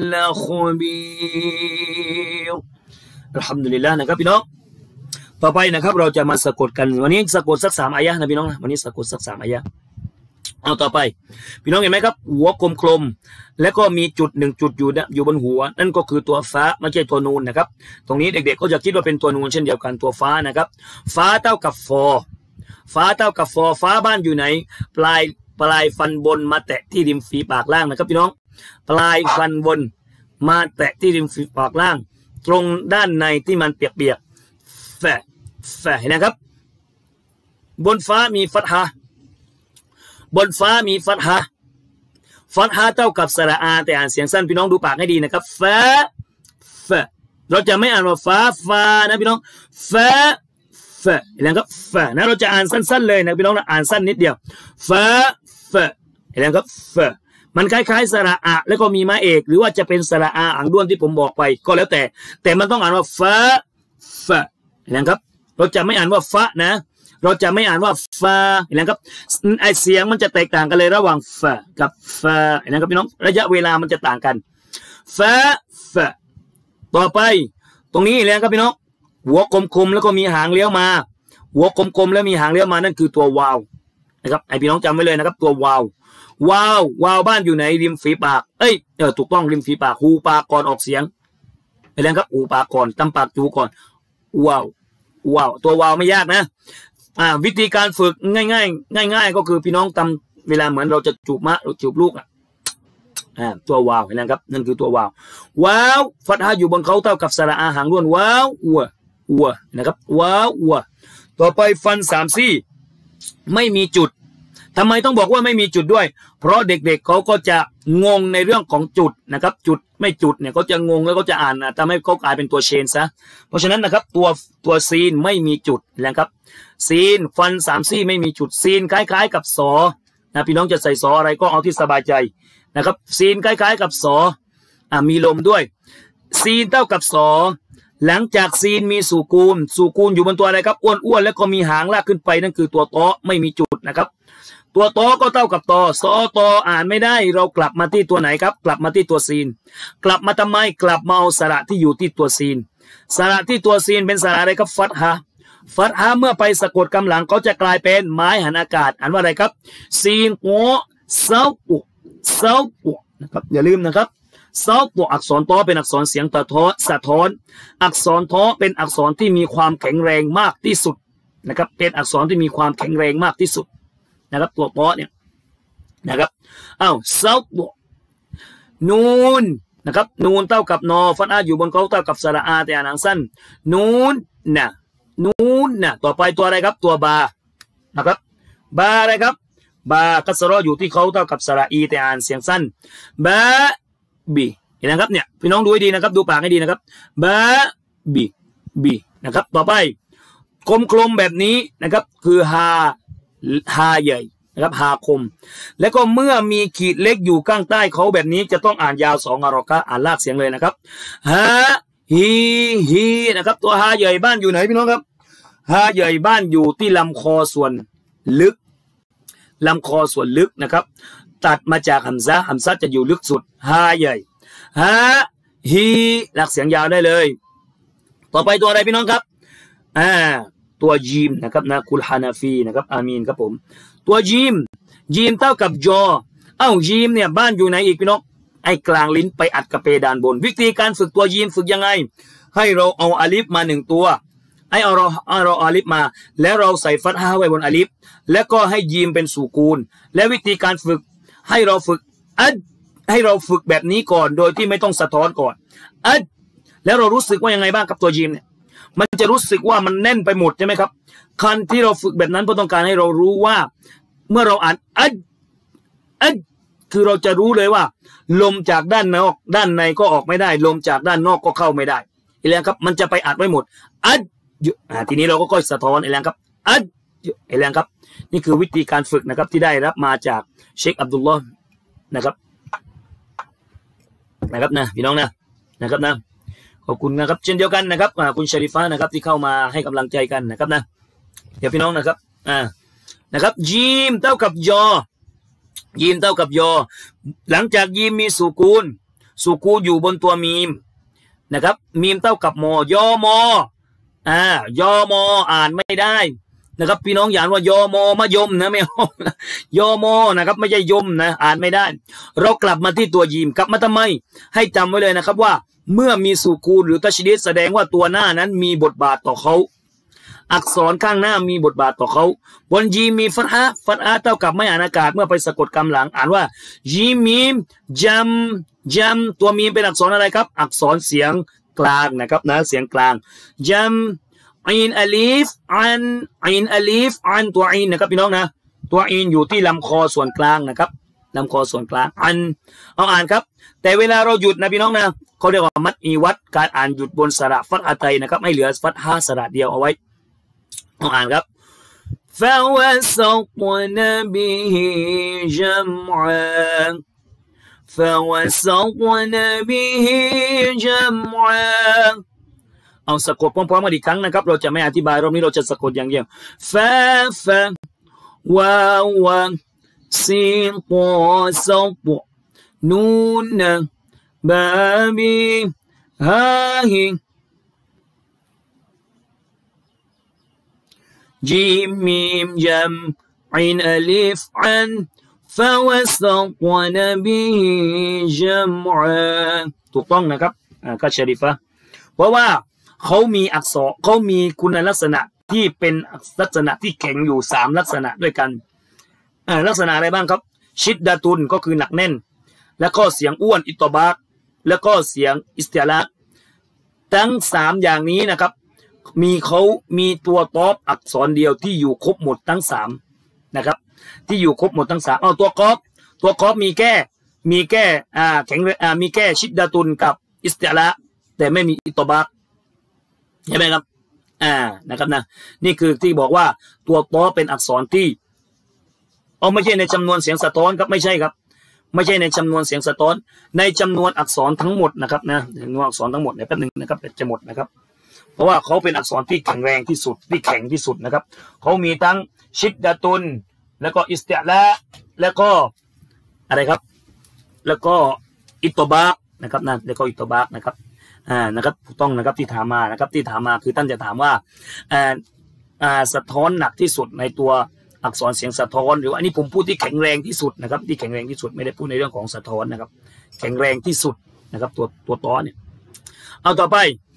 لخبير الحمد لله นะครับพี่น้องต่อไปนะครับเราจะมาสะกดกันวันนี้สะกดสัก3 อายะห์นะพี่น้องนะวันนี้สะกดสัก3 อายะห์เอาต่อไปพี่น้องเห็นไหมครับหัวกลมๆและก็มีจุด1 จุดอยู่บนหัวนั่นก็คือตัวฟ้าไม่ใช่ตัวนูนนะครับตรงนี้เด็กๆก็จะคิดว่าเป็นตัวนูนเช่นเดียวกันตัวฟ้านะครับฟ้าเท่ากับฟอฟ้าเท่ากับฟอฟ้าบ้านอยู่ไหนปลายฟันบนมาแตะที่ริมฝีปากล่างนะครับพี่น้องปลายฟันบนมาแตะที่ริมฝีปากล่างตรงด้านในที่มันเปียกๆแฝเห็นนะครับบนฟ้ามีฟัตฮะบนฟ้ามีฟัตฮะเท่ากับสระอาแต่อ่านเสียงสั้นพี่น้องดูปากให้ดีนะครับฟเราจะไม่อ่านว่าฟ้านะพี่น้องเห็นไหมครับนะเราจะอ่านสั้นๆเลยนะพี่น้องนะอ่านสั้นนิดเดียวเห็นไหมครับมันคล้ายๆสระอะแล้วก็มีม้าเอกหรือว่าจะเป็นสระอาอ่างด้วนที่ผมบอกไปก็แล้วแต่มันต้องอ่านว่าเห็นไหมครับเราจะไม่อ่านว่าฟะนะเราจะไม่อ่านว่าฟาเห็นไหมครับไอเสียงมันจะแตกต่างกันเลยระหว่างฟะกับฟาเห็นไหมครับพี่น้องระยะเวลามันจะต่างกันฟะต่อไปตรงนี้เห็นไหมครับพี่น้องหัวคมๆแล้วก็มีหางเลี้ยวมาหัวกลมๆแล้วมีหางเลี้ยวมานั่นคือตัววาวนะครับไอพี่น้องจำไว้เลยนะครับตัววาวบ้านอยู่ไหนริมฝีปากถูกต้องริมฝีปากหูปากก่อนออกเสียงไปแล้วครับหูปากก่อนตำปากจูก่อนวาวตัววาวไม่ยากนะวิธีการฝึกง่ายก็คือพี่น้องตำเวลาเหมือนเราจะจูบจูบลูกตัววาวนะครับนั่นคือตัววาวฟัตฮะอยู่บนเขาเท่ากับสระอาหางล้วนว้าวอัวนะครับว้าวอัวต่อไปฟันสามซี่ไม่มีจุดทำไมต้องบอกว่าไม่มีจุดด้วยเพราะเด็กๆเขาก็จะงงในเรื่องของจุดนะครับจุดไม่จุดเนี่ยเขาจะงงแล้วก็จะอ่านทำให้เขากลายเป็นตัวเชนซะเพราะฉะนั้นนะครับตัวซีนไม่มีจุดนะครับซีนฟันสามซี่ไม่มีจุดซีนคล้ายๆกับสอนะพี่น้องจะใส่สออะไรก็เอาที่สบายใจนะครับซีนคล้ายๆกับสอมีลมด้วยซีนเท่ากับสอหลังจากซีนมีสูกูลอยู่บนตัวอะไรครับอ้วนแล้วก็มีหางลากขึ้นไปนั่นคือตัวตอไม่มีจุดนะครับตัวตอก็เท่ากับตอสอตออ่านไม่ได้เรากลับมาที่ตัวไหนครับกลับมาที่ตัวซีนกลับมาทำไมกลับมาเอาสระที่อยู่ที่ตัวซีนสระที่ตัวซีนเป็นสระอะไรครับฟัตฮะเมื่อไปสะกดกำหลังก็จะกลายเป็นไม้หันอากาศอ่านว่าอะไรครับซีนโอเซาปุนะครับอย่าลืมนะครับเซาปุอักษรตอเป็นอักษรเสียงสะท้อนอักษรทอเป็นอักษรที่มีความแข็งแรงมากที่สุดนะครับเป็นอักษรที่มีความแข็งแรงมากที่สุดนะครับตัวตอเนี่ยนะครับเซาปุนูนนะครับนูนเท่ากับนอฟัตฮะอยู่บนเขาเท่ากับสระอาแต่อ่านหางสั้นนูนนะต่อไปตัวอะไรครับตัวบานะครับบาอะไรครับบาคัสรออยู่ที่เขาเท่ากับสระอีแต่อ่านเสียงสั้นบาบีเห็นนะครับเนี่ยพี่น้องดูให้ดีนะครับดูปากให้ดีนะครับบาบีนะครับต่อไปกลมๆแบบนี้นะครับคือฮาใหญ่นะครับฮาคมแล้วก็เมื่อมีขีดเล็กอยู่ข้างใต้เขาแบบนี้จะต้องอ่านยาว2 อารอกะอ่านลากเสียงเลยนะครับฮาฮีนะครับตัวฮาใหญ่บ้านอยู่ไหนพี่น้องครับฮาใหญ่บ้านอยู่ที่ลำคอส่วนลึกนะครับตัดมาจากหัมซะจะอยู่ลึกสุดฮาใหญ่ฮาฮีหลักเสียงยาวได้เลยต่อไปตัวอะไรพี่น้องครับตัวจีมนะครับนะคุลฮานาฟีนะครับอามีนครับผมตัวจีมเท่ากับจอจีมเนี่ยบ้านอยู่ไหนอีกพี่น้องไอ้กลางลิ้นไปอัดกับเพดานบนวิธีการฝึกตัวจีมฝึกยังไงให้เราเอาอาลิฟมา1ตัวให้เราอาลิฟมาแล้วเราใส่ฟัตฮะไว้บนอาลิฟแล้วก็ให้ยีมเป็นสูกูลและวิธีการฝึกให้เราฝึกแบบนี้ก่อนโดยที่ไม่ต้องสะท้อนก่อนแล้วเรารู้สึกว่ายังไงบ้างกับตัวยีมเนี่ยมันจะรู้สึกว่ามันแน่นไปหมดใช่ไหมครับคันที่เราฝึกแบบนั้นเพื่อต้องการให้เรารู้ว่าเมื่อเราอ่านคือเราจะรู้เลยว่าลมจากด้านนอกด้านในก็ออกไม่ได้ลมจากด้านนอกก็เข้าไม่ได้อีแล้วครับมันจะไปอัดไว้หมดทีนี้เราก็ค่อยสะท้อนไอ้แรงครับไอ้แรงครับนี่คือวิธีการฝึกนะครับที่ได้รับมาจากเชคอับดุลลอฮ์นะครับนะพี่น้องนะครับนะขอบคุณนะครับเช่นเดียวกันนะครับคุณชาริฟ้านะครับที่เข้ามาให้กำลังใจกันนะครับนะเดี๋ยวพี่น้องนะครับนะครับยีมเท่ากับยอหลังจากยีมมีสูกูลอยู่บนตัวมีมนะครับมีมเท่ากับมอยอมอยอมอ่านไม่ได้นะครับพี่น้องอย่าอ่านว่ายอมมะยมนะไม่เอายอมนะครับไม่ใช่ยมนะอ่านไม่ได้เรากลับมาที่ตัวยีมกลับมาทำไมให้จำไว้เลยนะครับว่าเมื่อมีสูกูลหรือตัชดีดแสดงว่าตัวหน้านั้นมีบทบาทต่อเขาอักษรข้างหน้ามีบทบาทต่อเขาบนยีมมีฟัตฮะเท่ากับไม่อ่านอากาศเมื่อไปสะกดกำหลังอ่านว่ายีมีมจัมตัวมีมเป็นอักษรอะไรครับอักษรเสียงกลางนะครับนะเสียงกลางจัมอินอลีฟอันตัวอินนะครับพี่น้องนะตัวอินอยู่ที่ลำคอส่วนกลางนะครับลำคอส่วนกลางอันเอาอ่านครับแต่เวลาเราหยุดนะพี่น้องนะเขาเรียกว่ามัดอีวัดการอ่านหยุดบนสระฟัตฮะไตนะครับให้เหลือฟัตฮะสระเดียวเอาไว้เอาอ่านครับ فوسطن به جمعا فوسطن به جمعا เอาสะกดพร้อมๆกันอีกครั้งนะครับเราจะไม่อธิบายรอบนี้เราจะสะกดอย่างเดียวฟาวาวาซีปอซอปนูนบาบีฮาฮิ جيم ميم جم عين ألف عن فوسطن به جمعا ถูกต้องนะครับก็ชะริฟะเพราะว่าเขามีอักษรเขามีคุณลักษณะที่เป็นลักษณะที่แข็งอยู่3ลักษณะด้วยกันลักษณะอะไรบ้างครับชิดดาตุนก็คือหนักแน่นแล้วก็เสียงอ้วนอิตบากแล้วก็เสียงอิสติลาทั้ง3อย่างนี้นะครับมีตัวตอบอักษรเดียวที่อยู่ครบหมดทั้ง3นะครับที่อยู่ครบหมดทั้ง3ตัวกอบมีแค่แข็งมีแค่ชิดดาตุนกับอิสติลาแต่ไม่มีอิตบากใช่ไหมครับนะครับนะนี่คือที่บอกว่าตัวตอเป็นอักษรที่ไม่ใช่ในจำนวนเสียงสะท้อนครับไม่ใช่ครับไม่ใช่ในจำนวนเสียงสะท้อนในจำนวนอักษรทั้งหมดนะครับนะจำนวนอักษรทั้งหมดเนี่ยแป๊บนึงนะครับจะหมดนะครับเพราะว่าเขาเป็นอักษรที่แข็งแรงที่สุดที่แข็งที่สุดนะครับเขามีทั้งชิดดาตุนแล้วก็อิสติลาแล้วก็อะไรครับแล้วก็อิตบากนะครับนะแล้วก็อิตบากนะครับนะครับถูกต้องนะครับที่ถามมานะครับที่ถามมาคือท่านจะถามว่าสะท้อนหนักที่สุดในตัวอักษรเสียงสะท้อนหรือว่าอันนี้ผมพูดที่แข็งแรงที่สุดนะครับที่แข็งแรงที่สุดไม่ได้พูดในเรื่องของสะท้อนนะครับแข็งแรงที่สุดนะครับตัวต้อเนี่ยเอาต่อ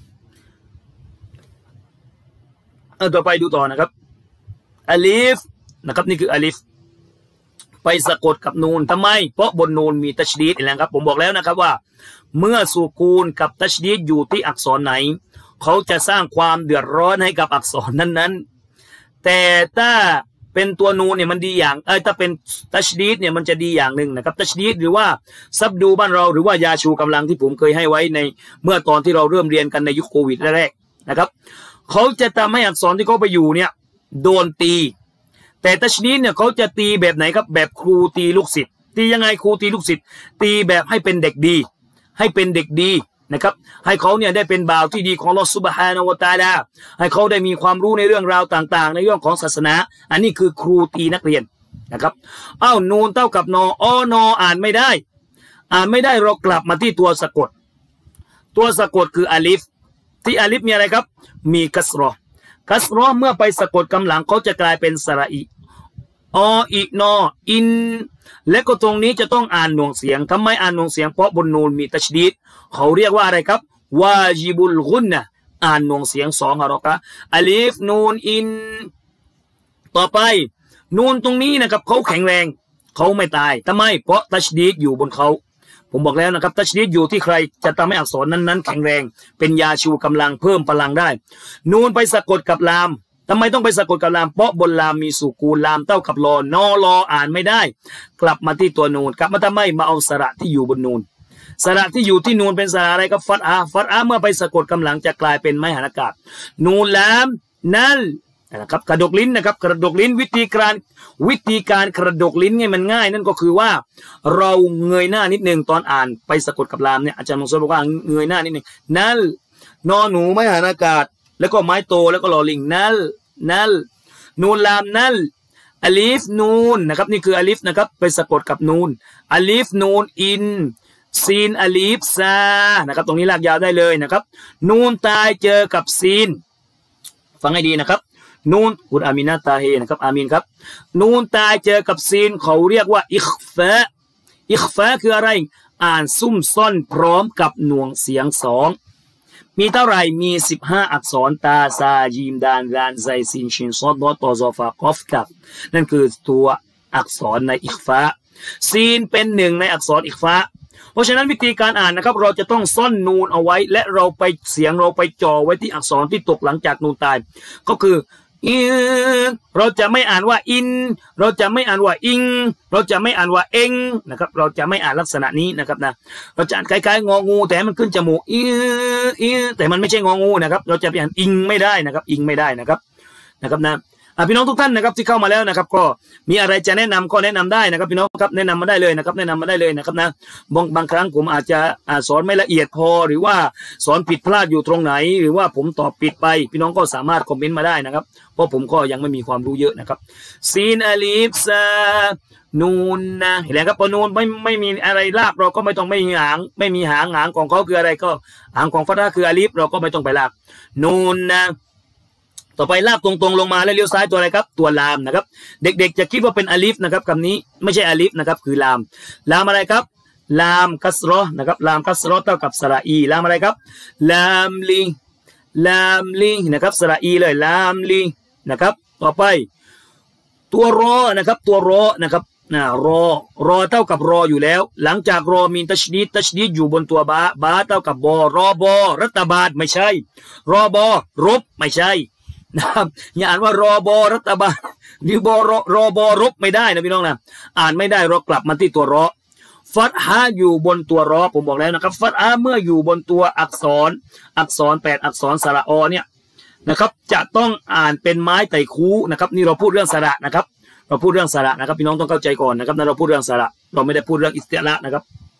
ไปดูต่อนะครับอลิฟนะครับนี่คืออลิฟไปสะกดกับนูนทำไมเพราะบนนูนมีตัชดีดนะครับผมบอกแล้วนะครับว่าเมื่อสุกูนกับตัชดีดอยู่ที่อักษรไหนเขาจะสร้างความเดือดร้อนให้กับอักษรนั้นๆแต่ถ้าเป็นตัวนูนเนี่ยมันดีอย่างถ้าเป็นตัชดีดเนี่ยมันจะดีอย่างหนึ่งนะครับตัชดีดหรือว่าซับดูบ้านเราหรือว่ายาชูกำลังที่ผมเคยให้ไว้ในเมื่อตอนที่เราเริ่มเรียนกันในยุคโควิดแรกๆนะครับเขาจะทำให้อักษรที่เขาไปอยู่เนี่ยโดนตีแต่ตัชดีดเนี่ยเขาจะตีแบบไหนครับแบบครูตีลูกศิษย์ตียังไงครูตีลูกศิษย์ตีแบบให้เป็นเด็กดีให้เป็นเด็กดีนะครับให้เขาเนี่ยได้เป็นบ่าวที่ดีของอัลเลาะห์ซุบฮานะฮูวะตะอาลาให้เขาได้มีความรู้ในเรื่องราวต่างๆในเรื่องของศาสนาอันนี้คือครูตีนักเรียนนะครับนูนเท่ากับนอนออ่านไม่ได้เรากลับมาที่ตัวสะกดคืออาลิฟที่อาลิฟมีอะไรครับมีกัสเราะห์เมื่อไปสะกดกำหลังเขาจะกลายเป็นสระอีอินออินและก็ตรงนี้จะต้องอ่านหน่วงเสียงทำไมอ่านหน่วงเสียงเพราะบนนูนมีตัชดีดเขาเรียกว่าอะไรครับวาจิบุลกุนนะอ่านหน่วงเสียง2ฮารอกะอลิฟนูนอินต่อไปนูนตรงนี้นะครับเขาแข็งแรงเขาไม่ตายทำไมเพราะตัชดีดอยู่บนเขาผมบอกแล้วนะครับตัชดีดอยู่ที่ใครจะทำให้อักษรนั้นๆแข็งแรงเป็นยาชูกำลังเพิ่มพลังได้นูนไปสะกดกับลามทำไมต้องไปสะกดกับลามเพราะบนลามมีสุกูลลามเท่ากับรอนอรออ่านไม่ได้กลับมาที่ตัวนูนกลับมาทำไมมาเอาสระที่อยู่บนนูนสระที่อยู่ที่นูนเป็นสระอะไรครับฟัตอาเมื่อไปสะกดกำลังจะกลายเป็นไม้หันอากาศนูนลามนั่นนะครับกระดกลิ้นนะครับกระดกลิ้นวิธีการกระดกลิ้นไงมันง่ายนั่นก็คือว่าเราเงยหน้านิดนึงตอนอ่านไปสะกดกับลามเนี่ยอาจารย์มงคลบอกว่าเงยหน้านิดนึงนั่นนอหนูไม้หันอากาศแล้วก็ไม้โตแล้วก็ลอลิงนัลนูนลามนัลอลิฟนูนนะครับนี่คืออลิฟนะครับไปสะกดกับนูนอลิฟนูนอินซีนอลิฟซานะครับตรงนี้ลากยาวได้เลยนะครับนูนตายเจอกับซีนฟังให้ดีนะครับนูนคุณอามินาตาเฮนะครับอามินครับนูนตายเจอกับซีนเขาเรียกว่าอิคฟะคืออะไรอ่านซุ่มซ่อนพร้อมกับหน่วงเสียง2มีเท่าไหร่มี15อักษรตาซาจีมดานรานไซซินชินซอดดอตอซอฟากอฟกับนั่นคือตัวอักษรในอิคฟะซีนเป็นหนึ่งในอักษรอิคฟะเพราะฉะนั้นวิธีการอ่านนะครับเราจะต้องซ่อนนูนเอาไว้และเราไปจ่อไว้ที่อักษรที่ตกหลังจากนูนตายก็คือเราจะไม่อ่านว่าอินเราจะไม่อ่านว่าอิงเราจะไม่อ่านว่าเองนะครับเราจะไม่อ่านลักษณะนี้นะครับนะเราจะอ่านคล้ายๆงองูแต่มันขึ้นจมูกแต่มันไม่ใช่งองูนะครับเราจะไปอ่านอิงไม่ได้นะครับอิงไม่ได้นะครับนะพี่น้องทุกท่านนะครับที่เข้ามาแล้วนะครับก็มีอะไรจะแนะนำก็แนะนำได้นะครับพี่น้องครับแนะนำมาได้เลยนะครับแนะนำมาได้เลยนะครับนะบางครั้งผมอาจจะสอนไม่ละเอียดพอหรือว่าสอนผิดพลาดอยู่ตรงไหนหรือว่าผมตอบผิดไปพี่น้องก็สามารถคอมเมนต์มาได้นะครับเพราะผมก็ยังไม่มีความรู้เยอะนะครับซีนอลิฟซานูนนะเห็นไหมครับพอนูนไม่มีอะไรลากเราก็ไม่ต้องไม่มีหางของเขาคืออะไรก็หางของฟัตฮะคืออลิฟเราก็ไม่ต้องไปลากนูนนะต่อไปลากตรงๆลงมาแล้วเลี้ยวซ้ายตัวอะไรครับตัวลามนะครับเด็กๆจะคิดว่าเป็นอาลิฟนะครับคำนี้ไม่ใช่อาลิฟนะครับคือลามอะไรครับลามกัสรอนะครับลามกัสรอเท่ากับสระอีลามอะไรครับลามลีนะครับสระอีเลยลามลีนะครับต่อไปตัวรอนะครับตัวรอนะครับรอเท่ากับรออยู่แล้วหลังจากรอมีตัชดีดอยู่บนตัวบาเท่ากับบอรอบอรัฐบาลไม่ใช่รอบอรบไม่ใช่นะครับอย่าอ่านว่ารอบอรัฐบาลหรือบอรอบอรบไม่ได้นะพี่น้องนะอ่านไม่ได้เรากลับมาที่ตัวรอฟัตฮะอยู่บนตัวรอผมบอกแล้วนะครับฟัตฮะเมื่ออยู่บนตัวอักษร8อักษรสระอเนี่ยนะครับจะต้องอ่านเป็นไม้ไต่คูนะครับนี่เราพูดเรื่องสระนะครับเราพูดเรื่องสระนะครับพี่น้องต้องเข้าใจก่อนนะครับเราพูดเรื่องสระเราไม่ได้พูดเรื่องอิสติละนะครับ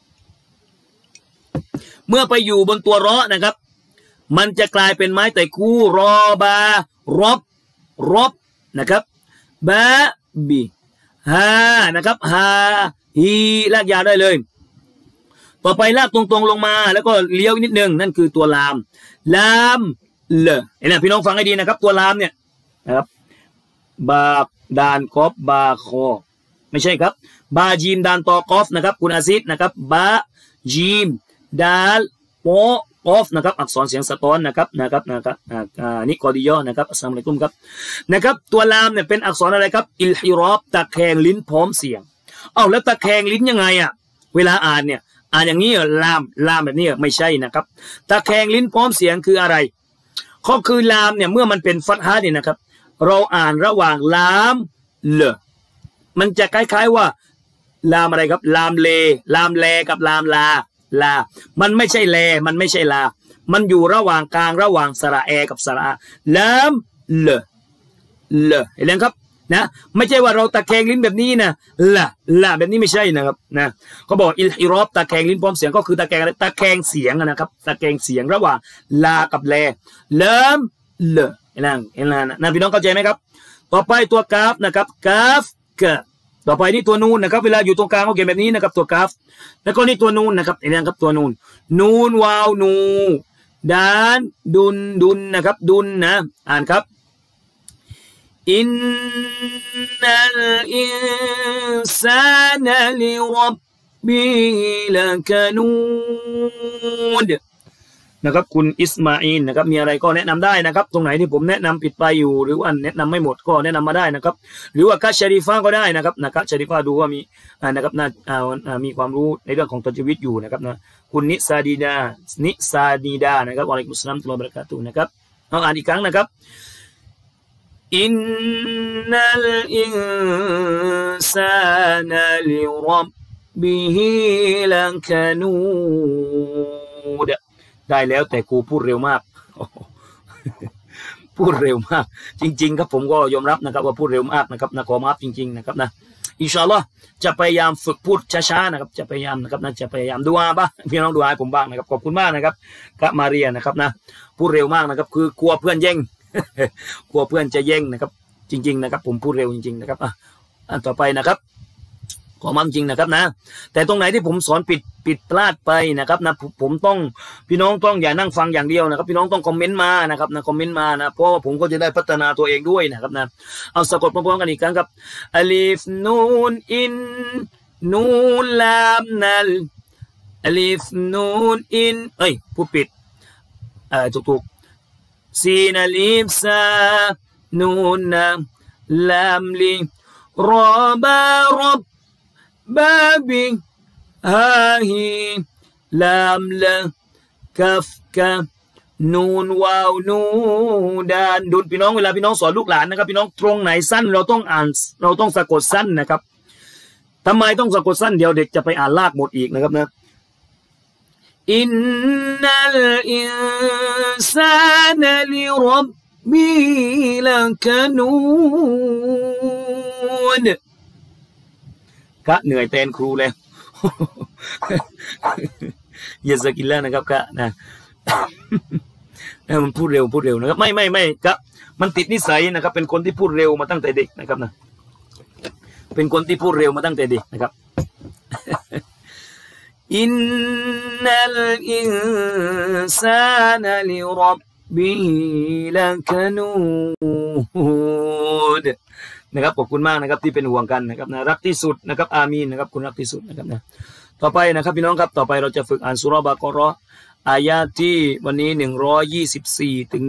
เมื่อไปอยู่บนตัวรอนะครับมันจะกลายเป็นไม้ไต่คูรอบารบนะครับบะบีฮานะครับฮาฮีลากยาวได้เลยต่อไปลากตรงๆลงมาแล้วก็เลี้ยวนิดนึงนั่นคือตัวลามเลเห็นไหมพี่น้องฟังให้ดีนะครับตัวลามเนี่ยนะครับบาดานกอบบาคอไม่ใช่ครับบาจีมดานตอกอฟนะครับคุณอาซิดนะครับบาจีมดาลโปกอฟนะครับอักษรเสียงสะท้อนนะครับนี่กอดิยอนะครับอัสสลามุอะลัยกุมครับนะครับตัวลามเนี่ยเป็นอักษรอะไรครับอิลฮิรอบตะแคงลิ้นพร้อมเสียงแล้วตะแคงลิ้นยังไงเวลาอ่านเนี่ยอ่านอย่างนี้ลามแบบนี้ไม่ใช่นะครับตะแคงลิ้นพร้อมเสียงคืออะไรก็คือลามเนี่ยเมื่อมันเป็นฟัตฮะเนี่ยนะครับเราอ่านระหว่างลามมันจะคล้ายๆว่าลามอะไรครับลามแลกับลามลามันไม่ใช่แลมันไม่ใช่ลามันอยู่ระหว่างกลางระหว่างสระแอกับสระอาลามเห็นไหมครับนะไม่ใช่ว่าเราตะแคงลิ้นแบบนี้นะละแบบนี้ไม่ใช่นะครับนะเขาบอกอิลฮิรอบตะแคงลิ้นพร้อมเสียงก็คือตะแคงเสียงนะครับตะแคงเสียงระหว่างลากับแลเห็นนะพี่น้องเข้าใจไหมครับต่อไปตัวกราฟนะครับกราฟต่อไปนี่ตัวนูนนะครับเวลาอยู่ตรงกลางเขาเขียนแบบนี้นะครับตัวกราฟแล้วก็นี่ตัวนูนนะครับเห็นไหมครับตัวนูนวาวนูดานดุนนะครับดุนนะอ่านครับอินนัลอินซานลิรับบิละกานูดนะครับคุณอิสมาอินนะครับมีอะไรก็แนะนำได้นะครับตรงไหนที่ผมแนะนำผิดไปอยู่หรือว่าแนะนำไม่หมดก็แนะนำมาได้นะครับหรือว่ากัชชาริฟ้าก็ได้นะครับกัชชาริฟ้าดูว่ามีนะครับมีความรู้ในเรื่องของตัจวิตอยู่นะครับนะคุณนิซาดีดานะครับวะอะลัยกุมุสสลามตุลลอฮ์บะเราะกาตุฮ์นะครับเอาอ่านอีกครั้งนะครับอินนัลอินซานลิรับบิฮิละกานูดได้แล้วแต่ครูพูดเร็วมากพูดเร็วมากจริงๆครับผมก็ยอมรับนะครับว่าพูดเร็วมากนะครับขอมาฟจริงๆนะครับนะอินชาอัลลอฮ์จะพยายามฝึกพูดช้าๆนะครับจะพยายามนะครับจะพยายามดูอาบ้างพี่น้องดูอาให้ผมบ้างนะครับขอบคุณมากนะครับกะมาเรียนะครับนะพูดเร็วมากนะครับคือกลัวเพื่อนแย่งกลัวเพื่อนจะแย่งนะครับจริงๆนะครับผมพูดเร็วจริงๆนะครับอันต่อไปนะครับขอมาจริงนะครับนะแต่ตรงไหนที่ผมสอนผิดพลาดไปนะครับนะผมต้องพี่น้องต้องอย่านั่งฟังอย่างเดียวนะครับพี่น้องต้องคอมเมนต์มานะครับนะคอมเมนต์มานะเพราะว่าผมก็จะได้พัฒนาตัวเองด้วยนะครับนะเอาสะกดพร้อมๆกันอีกครั้งครับอัลิฟนูนอินนูนลามนัลอัลิฟนูนอินพูดผิดถูกซีนอัลิฟซานูนลามลิรอบารบบาบิฮาฮีลามละกัฟกะนูนวาวนูดานดุนพี่น้องเวลาพี่น้องสอนลูกหลานนะครับพี่น้องตรงไหนสั้นเราต้องอ่านเราต้องสะกดสั้นนะครับทำไมต้องสะกดสั้นเดี๋ยวเด็กจะไปอ่านลากหมดอีกนะครับนะอินนัลอินซานลิรับบิละกานูนกะเหนื่อยแทนครูเลยอย่าสกิลแล้วนะครับกะนะมันพูดเร็วนะครับไม่กะมันติดนิสัยนะครับเป็นคนที่พูดเร็วมาตั้งแต่เด็กนะครับนะเป็นคนที่พูดเร็วมาตั้งแต่เด็กนะครับอินนัลอินซานลิรับ به لكنود นะครับขอบคุณมากนะครับที่เป็นห่วงกันนะครับนะรักที่สุดนะครับอามีนนะครับคุณรักที่สุดนะครับนะต่อไปนะครับพี่น้องครับต่อไปเราจะฝึกอ่านซูเราะห์บะเกาะเราะห์อายะที่วันนี้124ถึง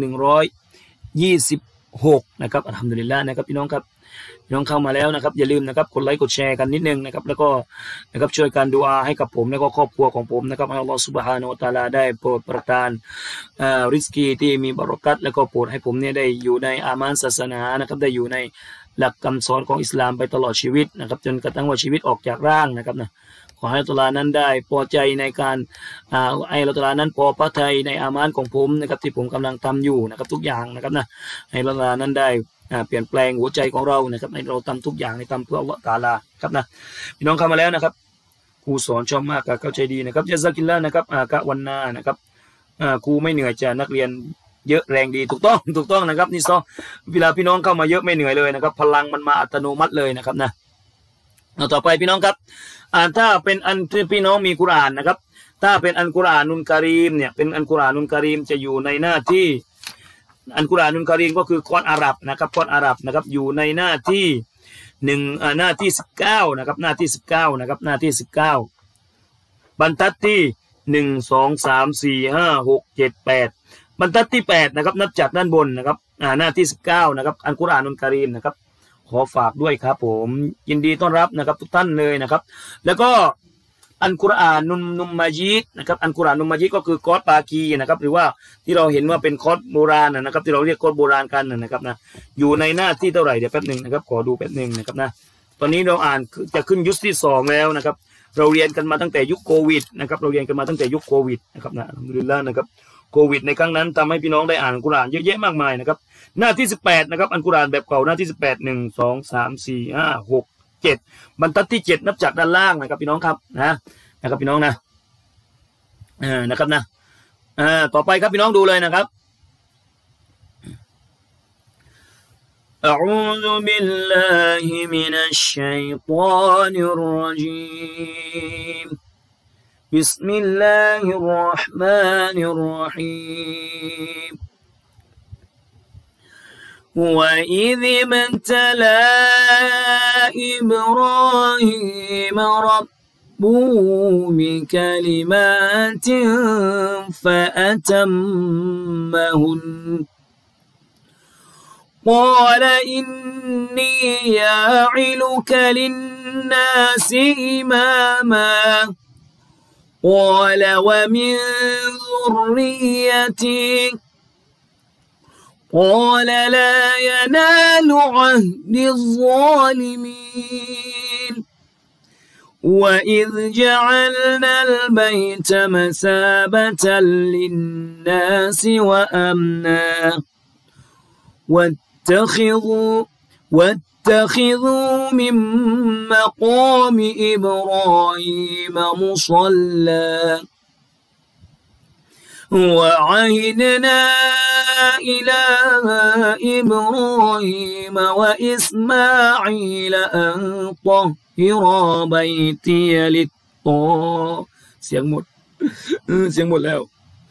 126นะครับอัลฮัมดุลิลละห์นะครับพี่น้องครับพี่น้องเข้ามาแล้วนะครับอย่าลืมนะครับกดไลค์กดแชร์กันนิดนึงนะครับแล้วก็นะครับช่วยกันดุอาให้กับผมและก็ครอบครัวของผมนะครับให้อัลลอฮฺซุบฮานะฮูวะตะอาลาได้โปรดประทานริสกีที่มีบารอกัตและก็โปรดให้ผมเนี่ยได้อยู่ในอามานศาสนานะครับได้อยู่ในหลักคำสอนของอิสลามไปตลอดชีวิตนะครับจนกระทั่งว่าชีวิตออกจากร่างนะครับนะขอให้อัลลอฮฺนั้นได้พอใจในการให้อัลลอฮฺนั้นพอพระทัยในอามานของผมนะครับที่ผมกำลังทำอยู่นะครับทุกอย่างนะครับนะให้อัลลอฮฺนั้นได้เปลี่ยนแปลงหัวใจของเรานะครับให้เราทำทุกอย่างในทำเพื่ออัลลอฮฺตะอาลาครับนะพี่น้องเข้ามาแล้วนะครับครูสอนชอบมากเข้าใจดีนะครับจะซักิลละนะครับกะวันนานะครับครูไม่เหนื่อยจะนักเรียนเยอะแรงดีถูกต้องนะครับนี่ซอเวลาพี่น้องเข้ามาเยอะไม่เหนื่อยเลยนะครับพลังมันมาอัตโนมัติเลยนะครับนะต่อไปพี่น้องครับถ้าเป็นอันที่พี่น้องมีกุรอานนะครับถ้าเป็นอัลกุรอานุลกะรีมเนี่ยเป็นอัลกุรอานุลกะรีมจะอยู่ในหน้าที่อัลกุรอานุลกะรีมก็คือคอร์สอาหรับนะครับคอร์สอาหรับนะครับอยู่ในหน้าที่หน้าที่19นะครับหน้าที่19นะครับหน้าที่19บรรทัดที่1 2 3 4 5 6 7 8บรรทัดที่8นะครับนับจากด้านบนนะครับหน้าที่19นะครับอัลกุรอานุลกะรีมนะครับขอฝากด้วยครับผมยินดีต้อนรับนะครับทุกท่านเลยนะครับแล้วก็อัลกุรอานนุมมาจีดนะครับอัลกุรอานนุมมาจีดก็คือคอร์สปากีนะครับหรือว่าที่เราเห็นว่าเป็นคอร์สโบราณนะครับที่เราเรียกคอร์สโบราณกันนะครับนะอยู่ในหน้าที่เท่าไหร่เดี๋ยวแป๊บหนึ่งนะครับขอดูแป๊บหนึ่งนะครับนะตอนนี้เราอ่านจะขึ้นยุคที่2แล้วนะครับเราเรียนกันมาตั้งแต่ยุคโควิดนะครับเราเรียนกันมาตั้งแต่ยุคโควิดนะครับนะอัลฮัมดุลิลละห์นะครับโควิดในครั้งนั้นทำให้พี่น้องได้อ่านอัลกุรอานเยอะแยะมากมายนะครับหน้าที่18นะครับอัลกุรอานแบบเก่าหน้าที่18 1 2 3 4 5 6 7บรรทัดที่7นับจากด้านล่างนะครับพี่น้องครับนะครับพี่น้องนะนะครับนะต่อไปครับพี่น้องดูเลยนะครับأعوذ بالله من الشيطان الرجيم بسم الله الرحمن الرحيم وإذ ابتلى إبراهيم بكلمات فأتمهن قال إني جاعلك للناس إماما قال ومن ذريتي قال لا ينال عهد الظالمين وإذ جعلنا البيت مثابة للناس وأمنا واتخذوا من مقام إبراهيم مصلى وعهدنا إلى إبراهيم وإسماعيل أن طهرا بيتيเสียงหมดแล้ว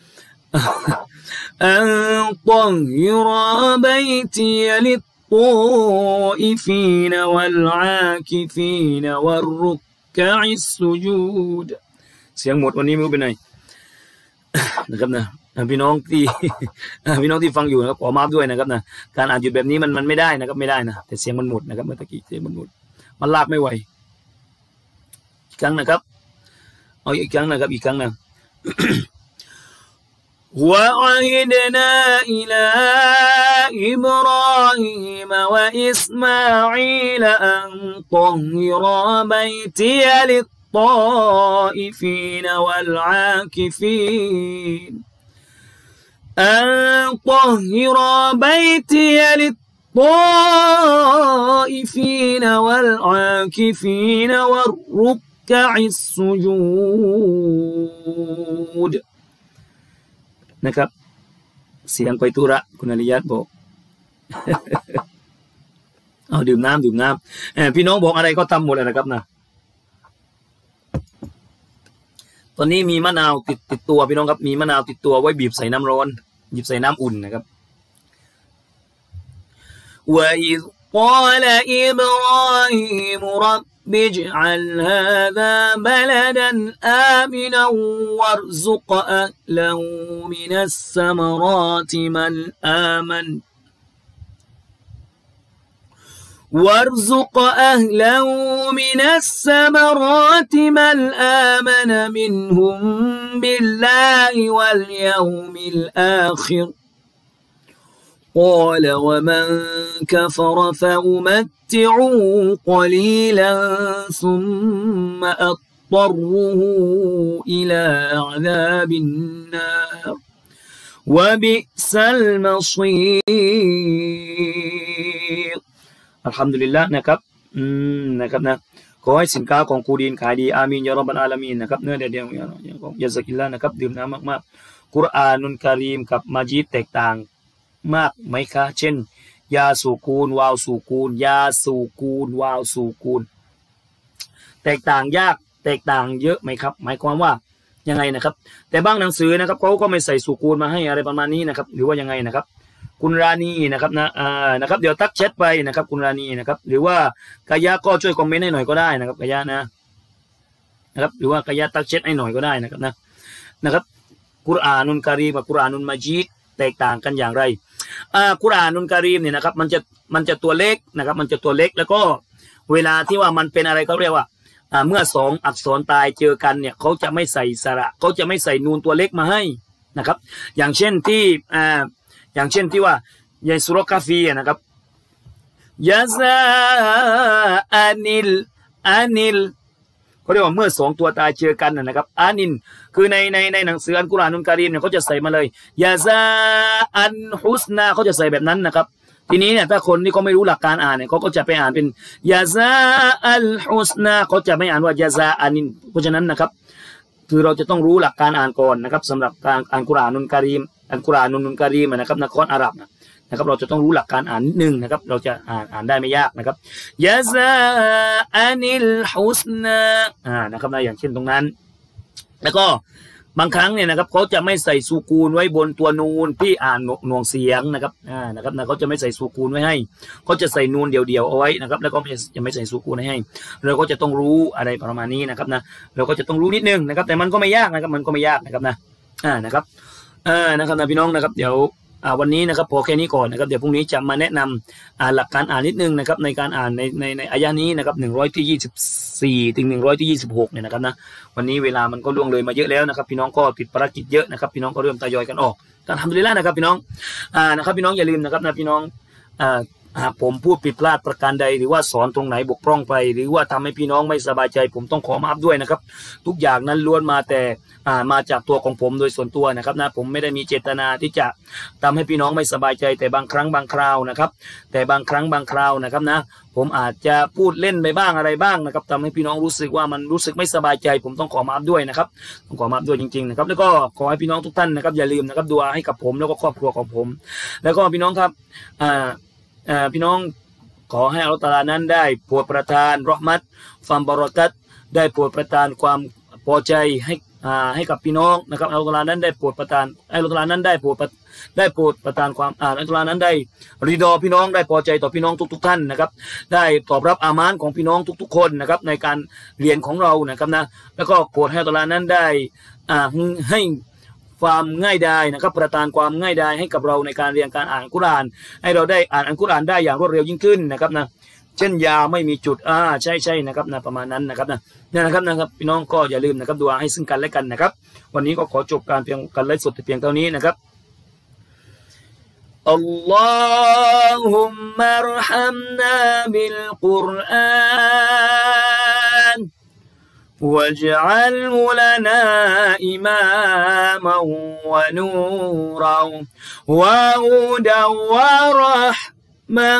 أن طهر بيتي للطائفين والعاكفين والركع السجود เสียงหมดวันนี้ไม่รู้เป็นไงนะครับนะพี่น้องที่ฟังอยู่นะครับขอมาด้วยนะครับนะการอ่านหยุดแบบนี้มันไม่ได้นะครับไม่ได้นะแต่เสียงมันหมดนะครับเมื่อกี้เสียงมันหมดมันลากไม่ไหวอีกครั้งนะครับเอาอีกครั้งนะครับอีกครั้งนะوعهدنا إلى إبراهيم وإسماعيل أن طهرا بيتي للطائفين والعاكفين أن طهرا بيتي للطائفين والعاكفين والركع السجودนะครับเสียงไปตุระคุณอริยัตบอกเอาดื่มน้ำพี่น้องบอกอะไรก็ทำหมดเลยนะครับนะตอนนี้มีมะนาวติดตัวพี่น้องครับมีมะนาวติดตัวไว้บีบใส่น้ำร้อนหยิบใส่น้ำอุ่นนะครับوإذ قال إبراهيم رب اجعل هذا بلدا آمنا وارزق أهله من الثمرات من آمن منهم بالله واليوم الآخر قال ومن كفر فأمتعه قليلا ثم أضطره إلى عذاب النار وبئس المصير الحمد لله นะครับนะครับนะขอให้สินค้าของกูดีนขายดีอามีนยาร็อบบัลอาลามีนนะครับเนื้อเดียวๆยาซะกิลลาห์นะครับดื่มน้ำมากๆกุรอานุลกะรีมกับมัจีดแตกต่างมากไหมคะเช่นยาสูกูลวาวสูกูลยาสูกูลวาวสูกูลแตกต่างยากแตกต่างเยอะไหมครับหมายความว่ายังไงนะครับแต่บางหนังสือนะครับเขาก็ไม่ใส่สูกูลมาให้อะไรประมาณนี้นะครับหรือว่ายังไงนะครับคุณรานีนะครับนะครับเดี๋ยวทักแชทไปนะครับคุณรานีนะครับหรือว่ากายะก็ช่วยคอมเมนต์ให้หน่อยก็ได้นะครับกายะนะครับหรือว่ากายะทักแชทให้หน่อยก็ได้นะครับกุรอานุลกะรีมกับกุรอานุลมัจีดแตกต่างกันอย่างไรกุรอานุลกะรีมเนี่ยนะครับมันจะตัวเล็กนะครับมันจะตัวเล็กแล้วก็เวลาที่ว่ามันเป็นอะไรเขาเรียกว่าเมื่อสองอักษรตายเจอกันเนี่ยเขาจะไม่ใส่สระเขาจะไม่ใส่นูนตัวเล็กมาให้นะครับอย่างเช่นที่ว่าในสุรกาฟีนะครับยาซาอานิลเขาเรียกว่าเมื่อสองตัวตายเจอกันนะครับอานินคือในหนังสืออัลกุรอานอุลกะรีมเนี่ยเขาจะใส่มาเลยยาซาอันฮุสนาเขาจะใส่แบบนั้นนะครับทีนี้เนี่ยถ้าคนที่เขาไม่รู้หลักการอ่านเนี่ยเขาก็จะไปอ่านเป็นยาซาอัลฮุสนาเขาจะไม่อ่านว่ายาซาอานินเพราะฉะนั้นนะครับคือเราจะต้องรู้หลักการอ่านก่อนนะครับสำหรับการอ่านกุรอานอุลกะรีมนะครับนักอาหรับนะครับเราจะต้องรู้หลักการอ่านนิดนึงนะครับเราจะอ่านได้ไม่ยากนะครับยาซาอานิลฮุสนานะครับอย่างเช่นตรงนั้นแล้วก็บางครั้งเนี่ยนะครับเขาจะไม่ใส่ซูกูนไว้บนตัวนูนที่อ่านหน่วงเสียงนะครับเขาจะไม่ใส่ซูกูนไว้ให้เขาจะใส่นูนเดี่ยวๆเอาไว้นะครับแล้วก็จะไม่ใส่ซูกูนให้เราก็จะต้องรู้อะไรประมาณนี้นะครับเราก็จะต้องรู้นิดนึงนะครับแต่มันก็ไม่ยากนะครับนะครับนะครับพี่น้องนะครับเดี๋ยววันนี้นะครับพอแค่นี้ก่อนนะครับเดี๋ยวพรุ่งนี้จะมาแนะนำหลักการอ่านนิดนึงนะครับในการอ่านในอายะนี้นะครับ100 ถึง 100 เนี่ยนะครับวันนี้เวลามันก็ล่วงเลยมาเยอะแล้วนะครับพี่น้องก็ติดภารกิจเยอะนะครับพี่น้องก็เริ่มทยอยกันออกการทำดีแล้วนะครับพี่น้องนะครับพี่น้องอย่าลืมนะครับพี่น้องหากผมพูดผิดพลาดประการใดหรือว่าสอนตรงไหนบกพร่องไปหรือว่าทำให้พี่น้องไม่สบายใจผมต้องขอมาอัพด้วยนะครับทุกอย่างนั้นล้วนมาจากตัวของผมโดยส่วนตัวนะครับผมไม่ได้มีเจตนาที่จะทำให้พี่น้องไม่สบายใจแต่บางครั้งบางคราวนะครับนะครับผมอาจจะพูดเล่นไปบ้างอะไรบ้างนะครับทำให้พี่น้องรู้สึกว่ามันรู้สึกไม่สบายใจผมต้องขอมาอัพด้วยนะครับต้องขอมาอัพด้วยจริงๆนะครับแล้วก็ขอให้พี่น้องทุกท่านนะครับอย่าลืมนะครับดุอาให้กับผมแล้วก็ครอบครัวของผมแล้วก็พี่น้องครับพี่น้องขอให้อัลเลาะห์ตะอาลานั้นได้โปรดประทานเราะห์มัตความบารอกัตได้โปรดประทานความพอใจให้กับพี่น้องนะครับอัลเลาะห์ตะอาลานั้นได้โปรดประทานอัลเลาะห์ตะอาลานั้นได้โปรดประทานความอัลเลาะห์ตะอาลานั้นได้ริดอพี่น้องได้พอใจต่อพี่น้องทุกท่านนะครับได้ตอบรับอามานของพี่น้องทุกๆคนนะครับในการเรียนของเรานะครับแล้วก็โปรดให้อัลเลาะห์ตะอาลานั้นได้ให้ความง่ายดายนะครับประทานความง่ายดายให้กับเราในการเรียนการอ่านกุรอานให้เราได้อ่านอัลกุรอานได้อย่างรวดเร็วยิ่งขึ้นนะครับเช่นยาไม่มีจุดใช่นะครับประมาณนั้นนะครับนะครับพี่น้องก็อย่าลืมนะครับดุอาให้ซึ่งกันและกันนะครับวันนี้ก็ขอจบการเพียงการไลฟ์สดแต่เพียงเท่านี้นะครับอัลลอฮุมมะรฮัมนาบิลกุรอาน واجعله لنا إماما ونورا وهدى ورحمة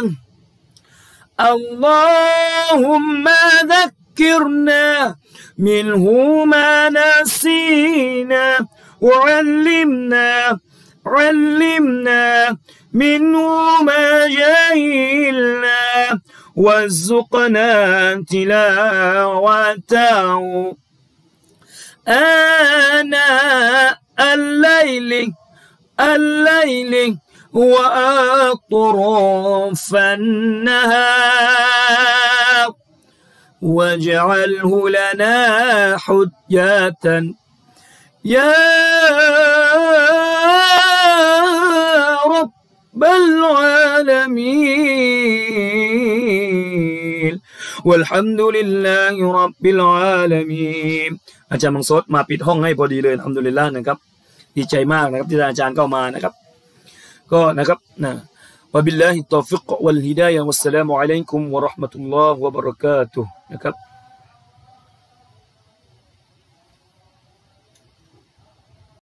اللهم ذكرنا منه ما نسينا علمنا منه ما جهلنا وارزقنا تلاوته آناء الليل الليل وأطراف النهار واجعله لنا حجة يا رب العالمين والحمد لله رب العالمين อาจารย์มังสดมาปิดห้องให้พอดีเลยอัลฮัมดุลิลลาห์นะครับดีใจมากนะครับที่อาจารย์เข้ามานะครับก็นะครับนะวะบิลลาฮิตตอฟิกวัลฮิดายะฮ์วัสสลามุอะลัยกุมวะเราะห์มะตุลลอฮ์วะบะเราะกาตุฮ์นะครับ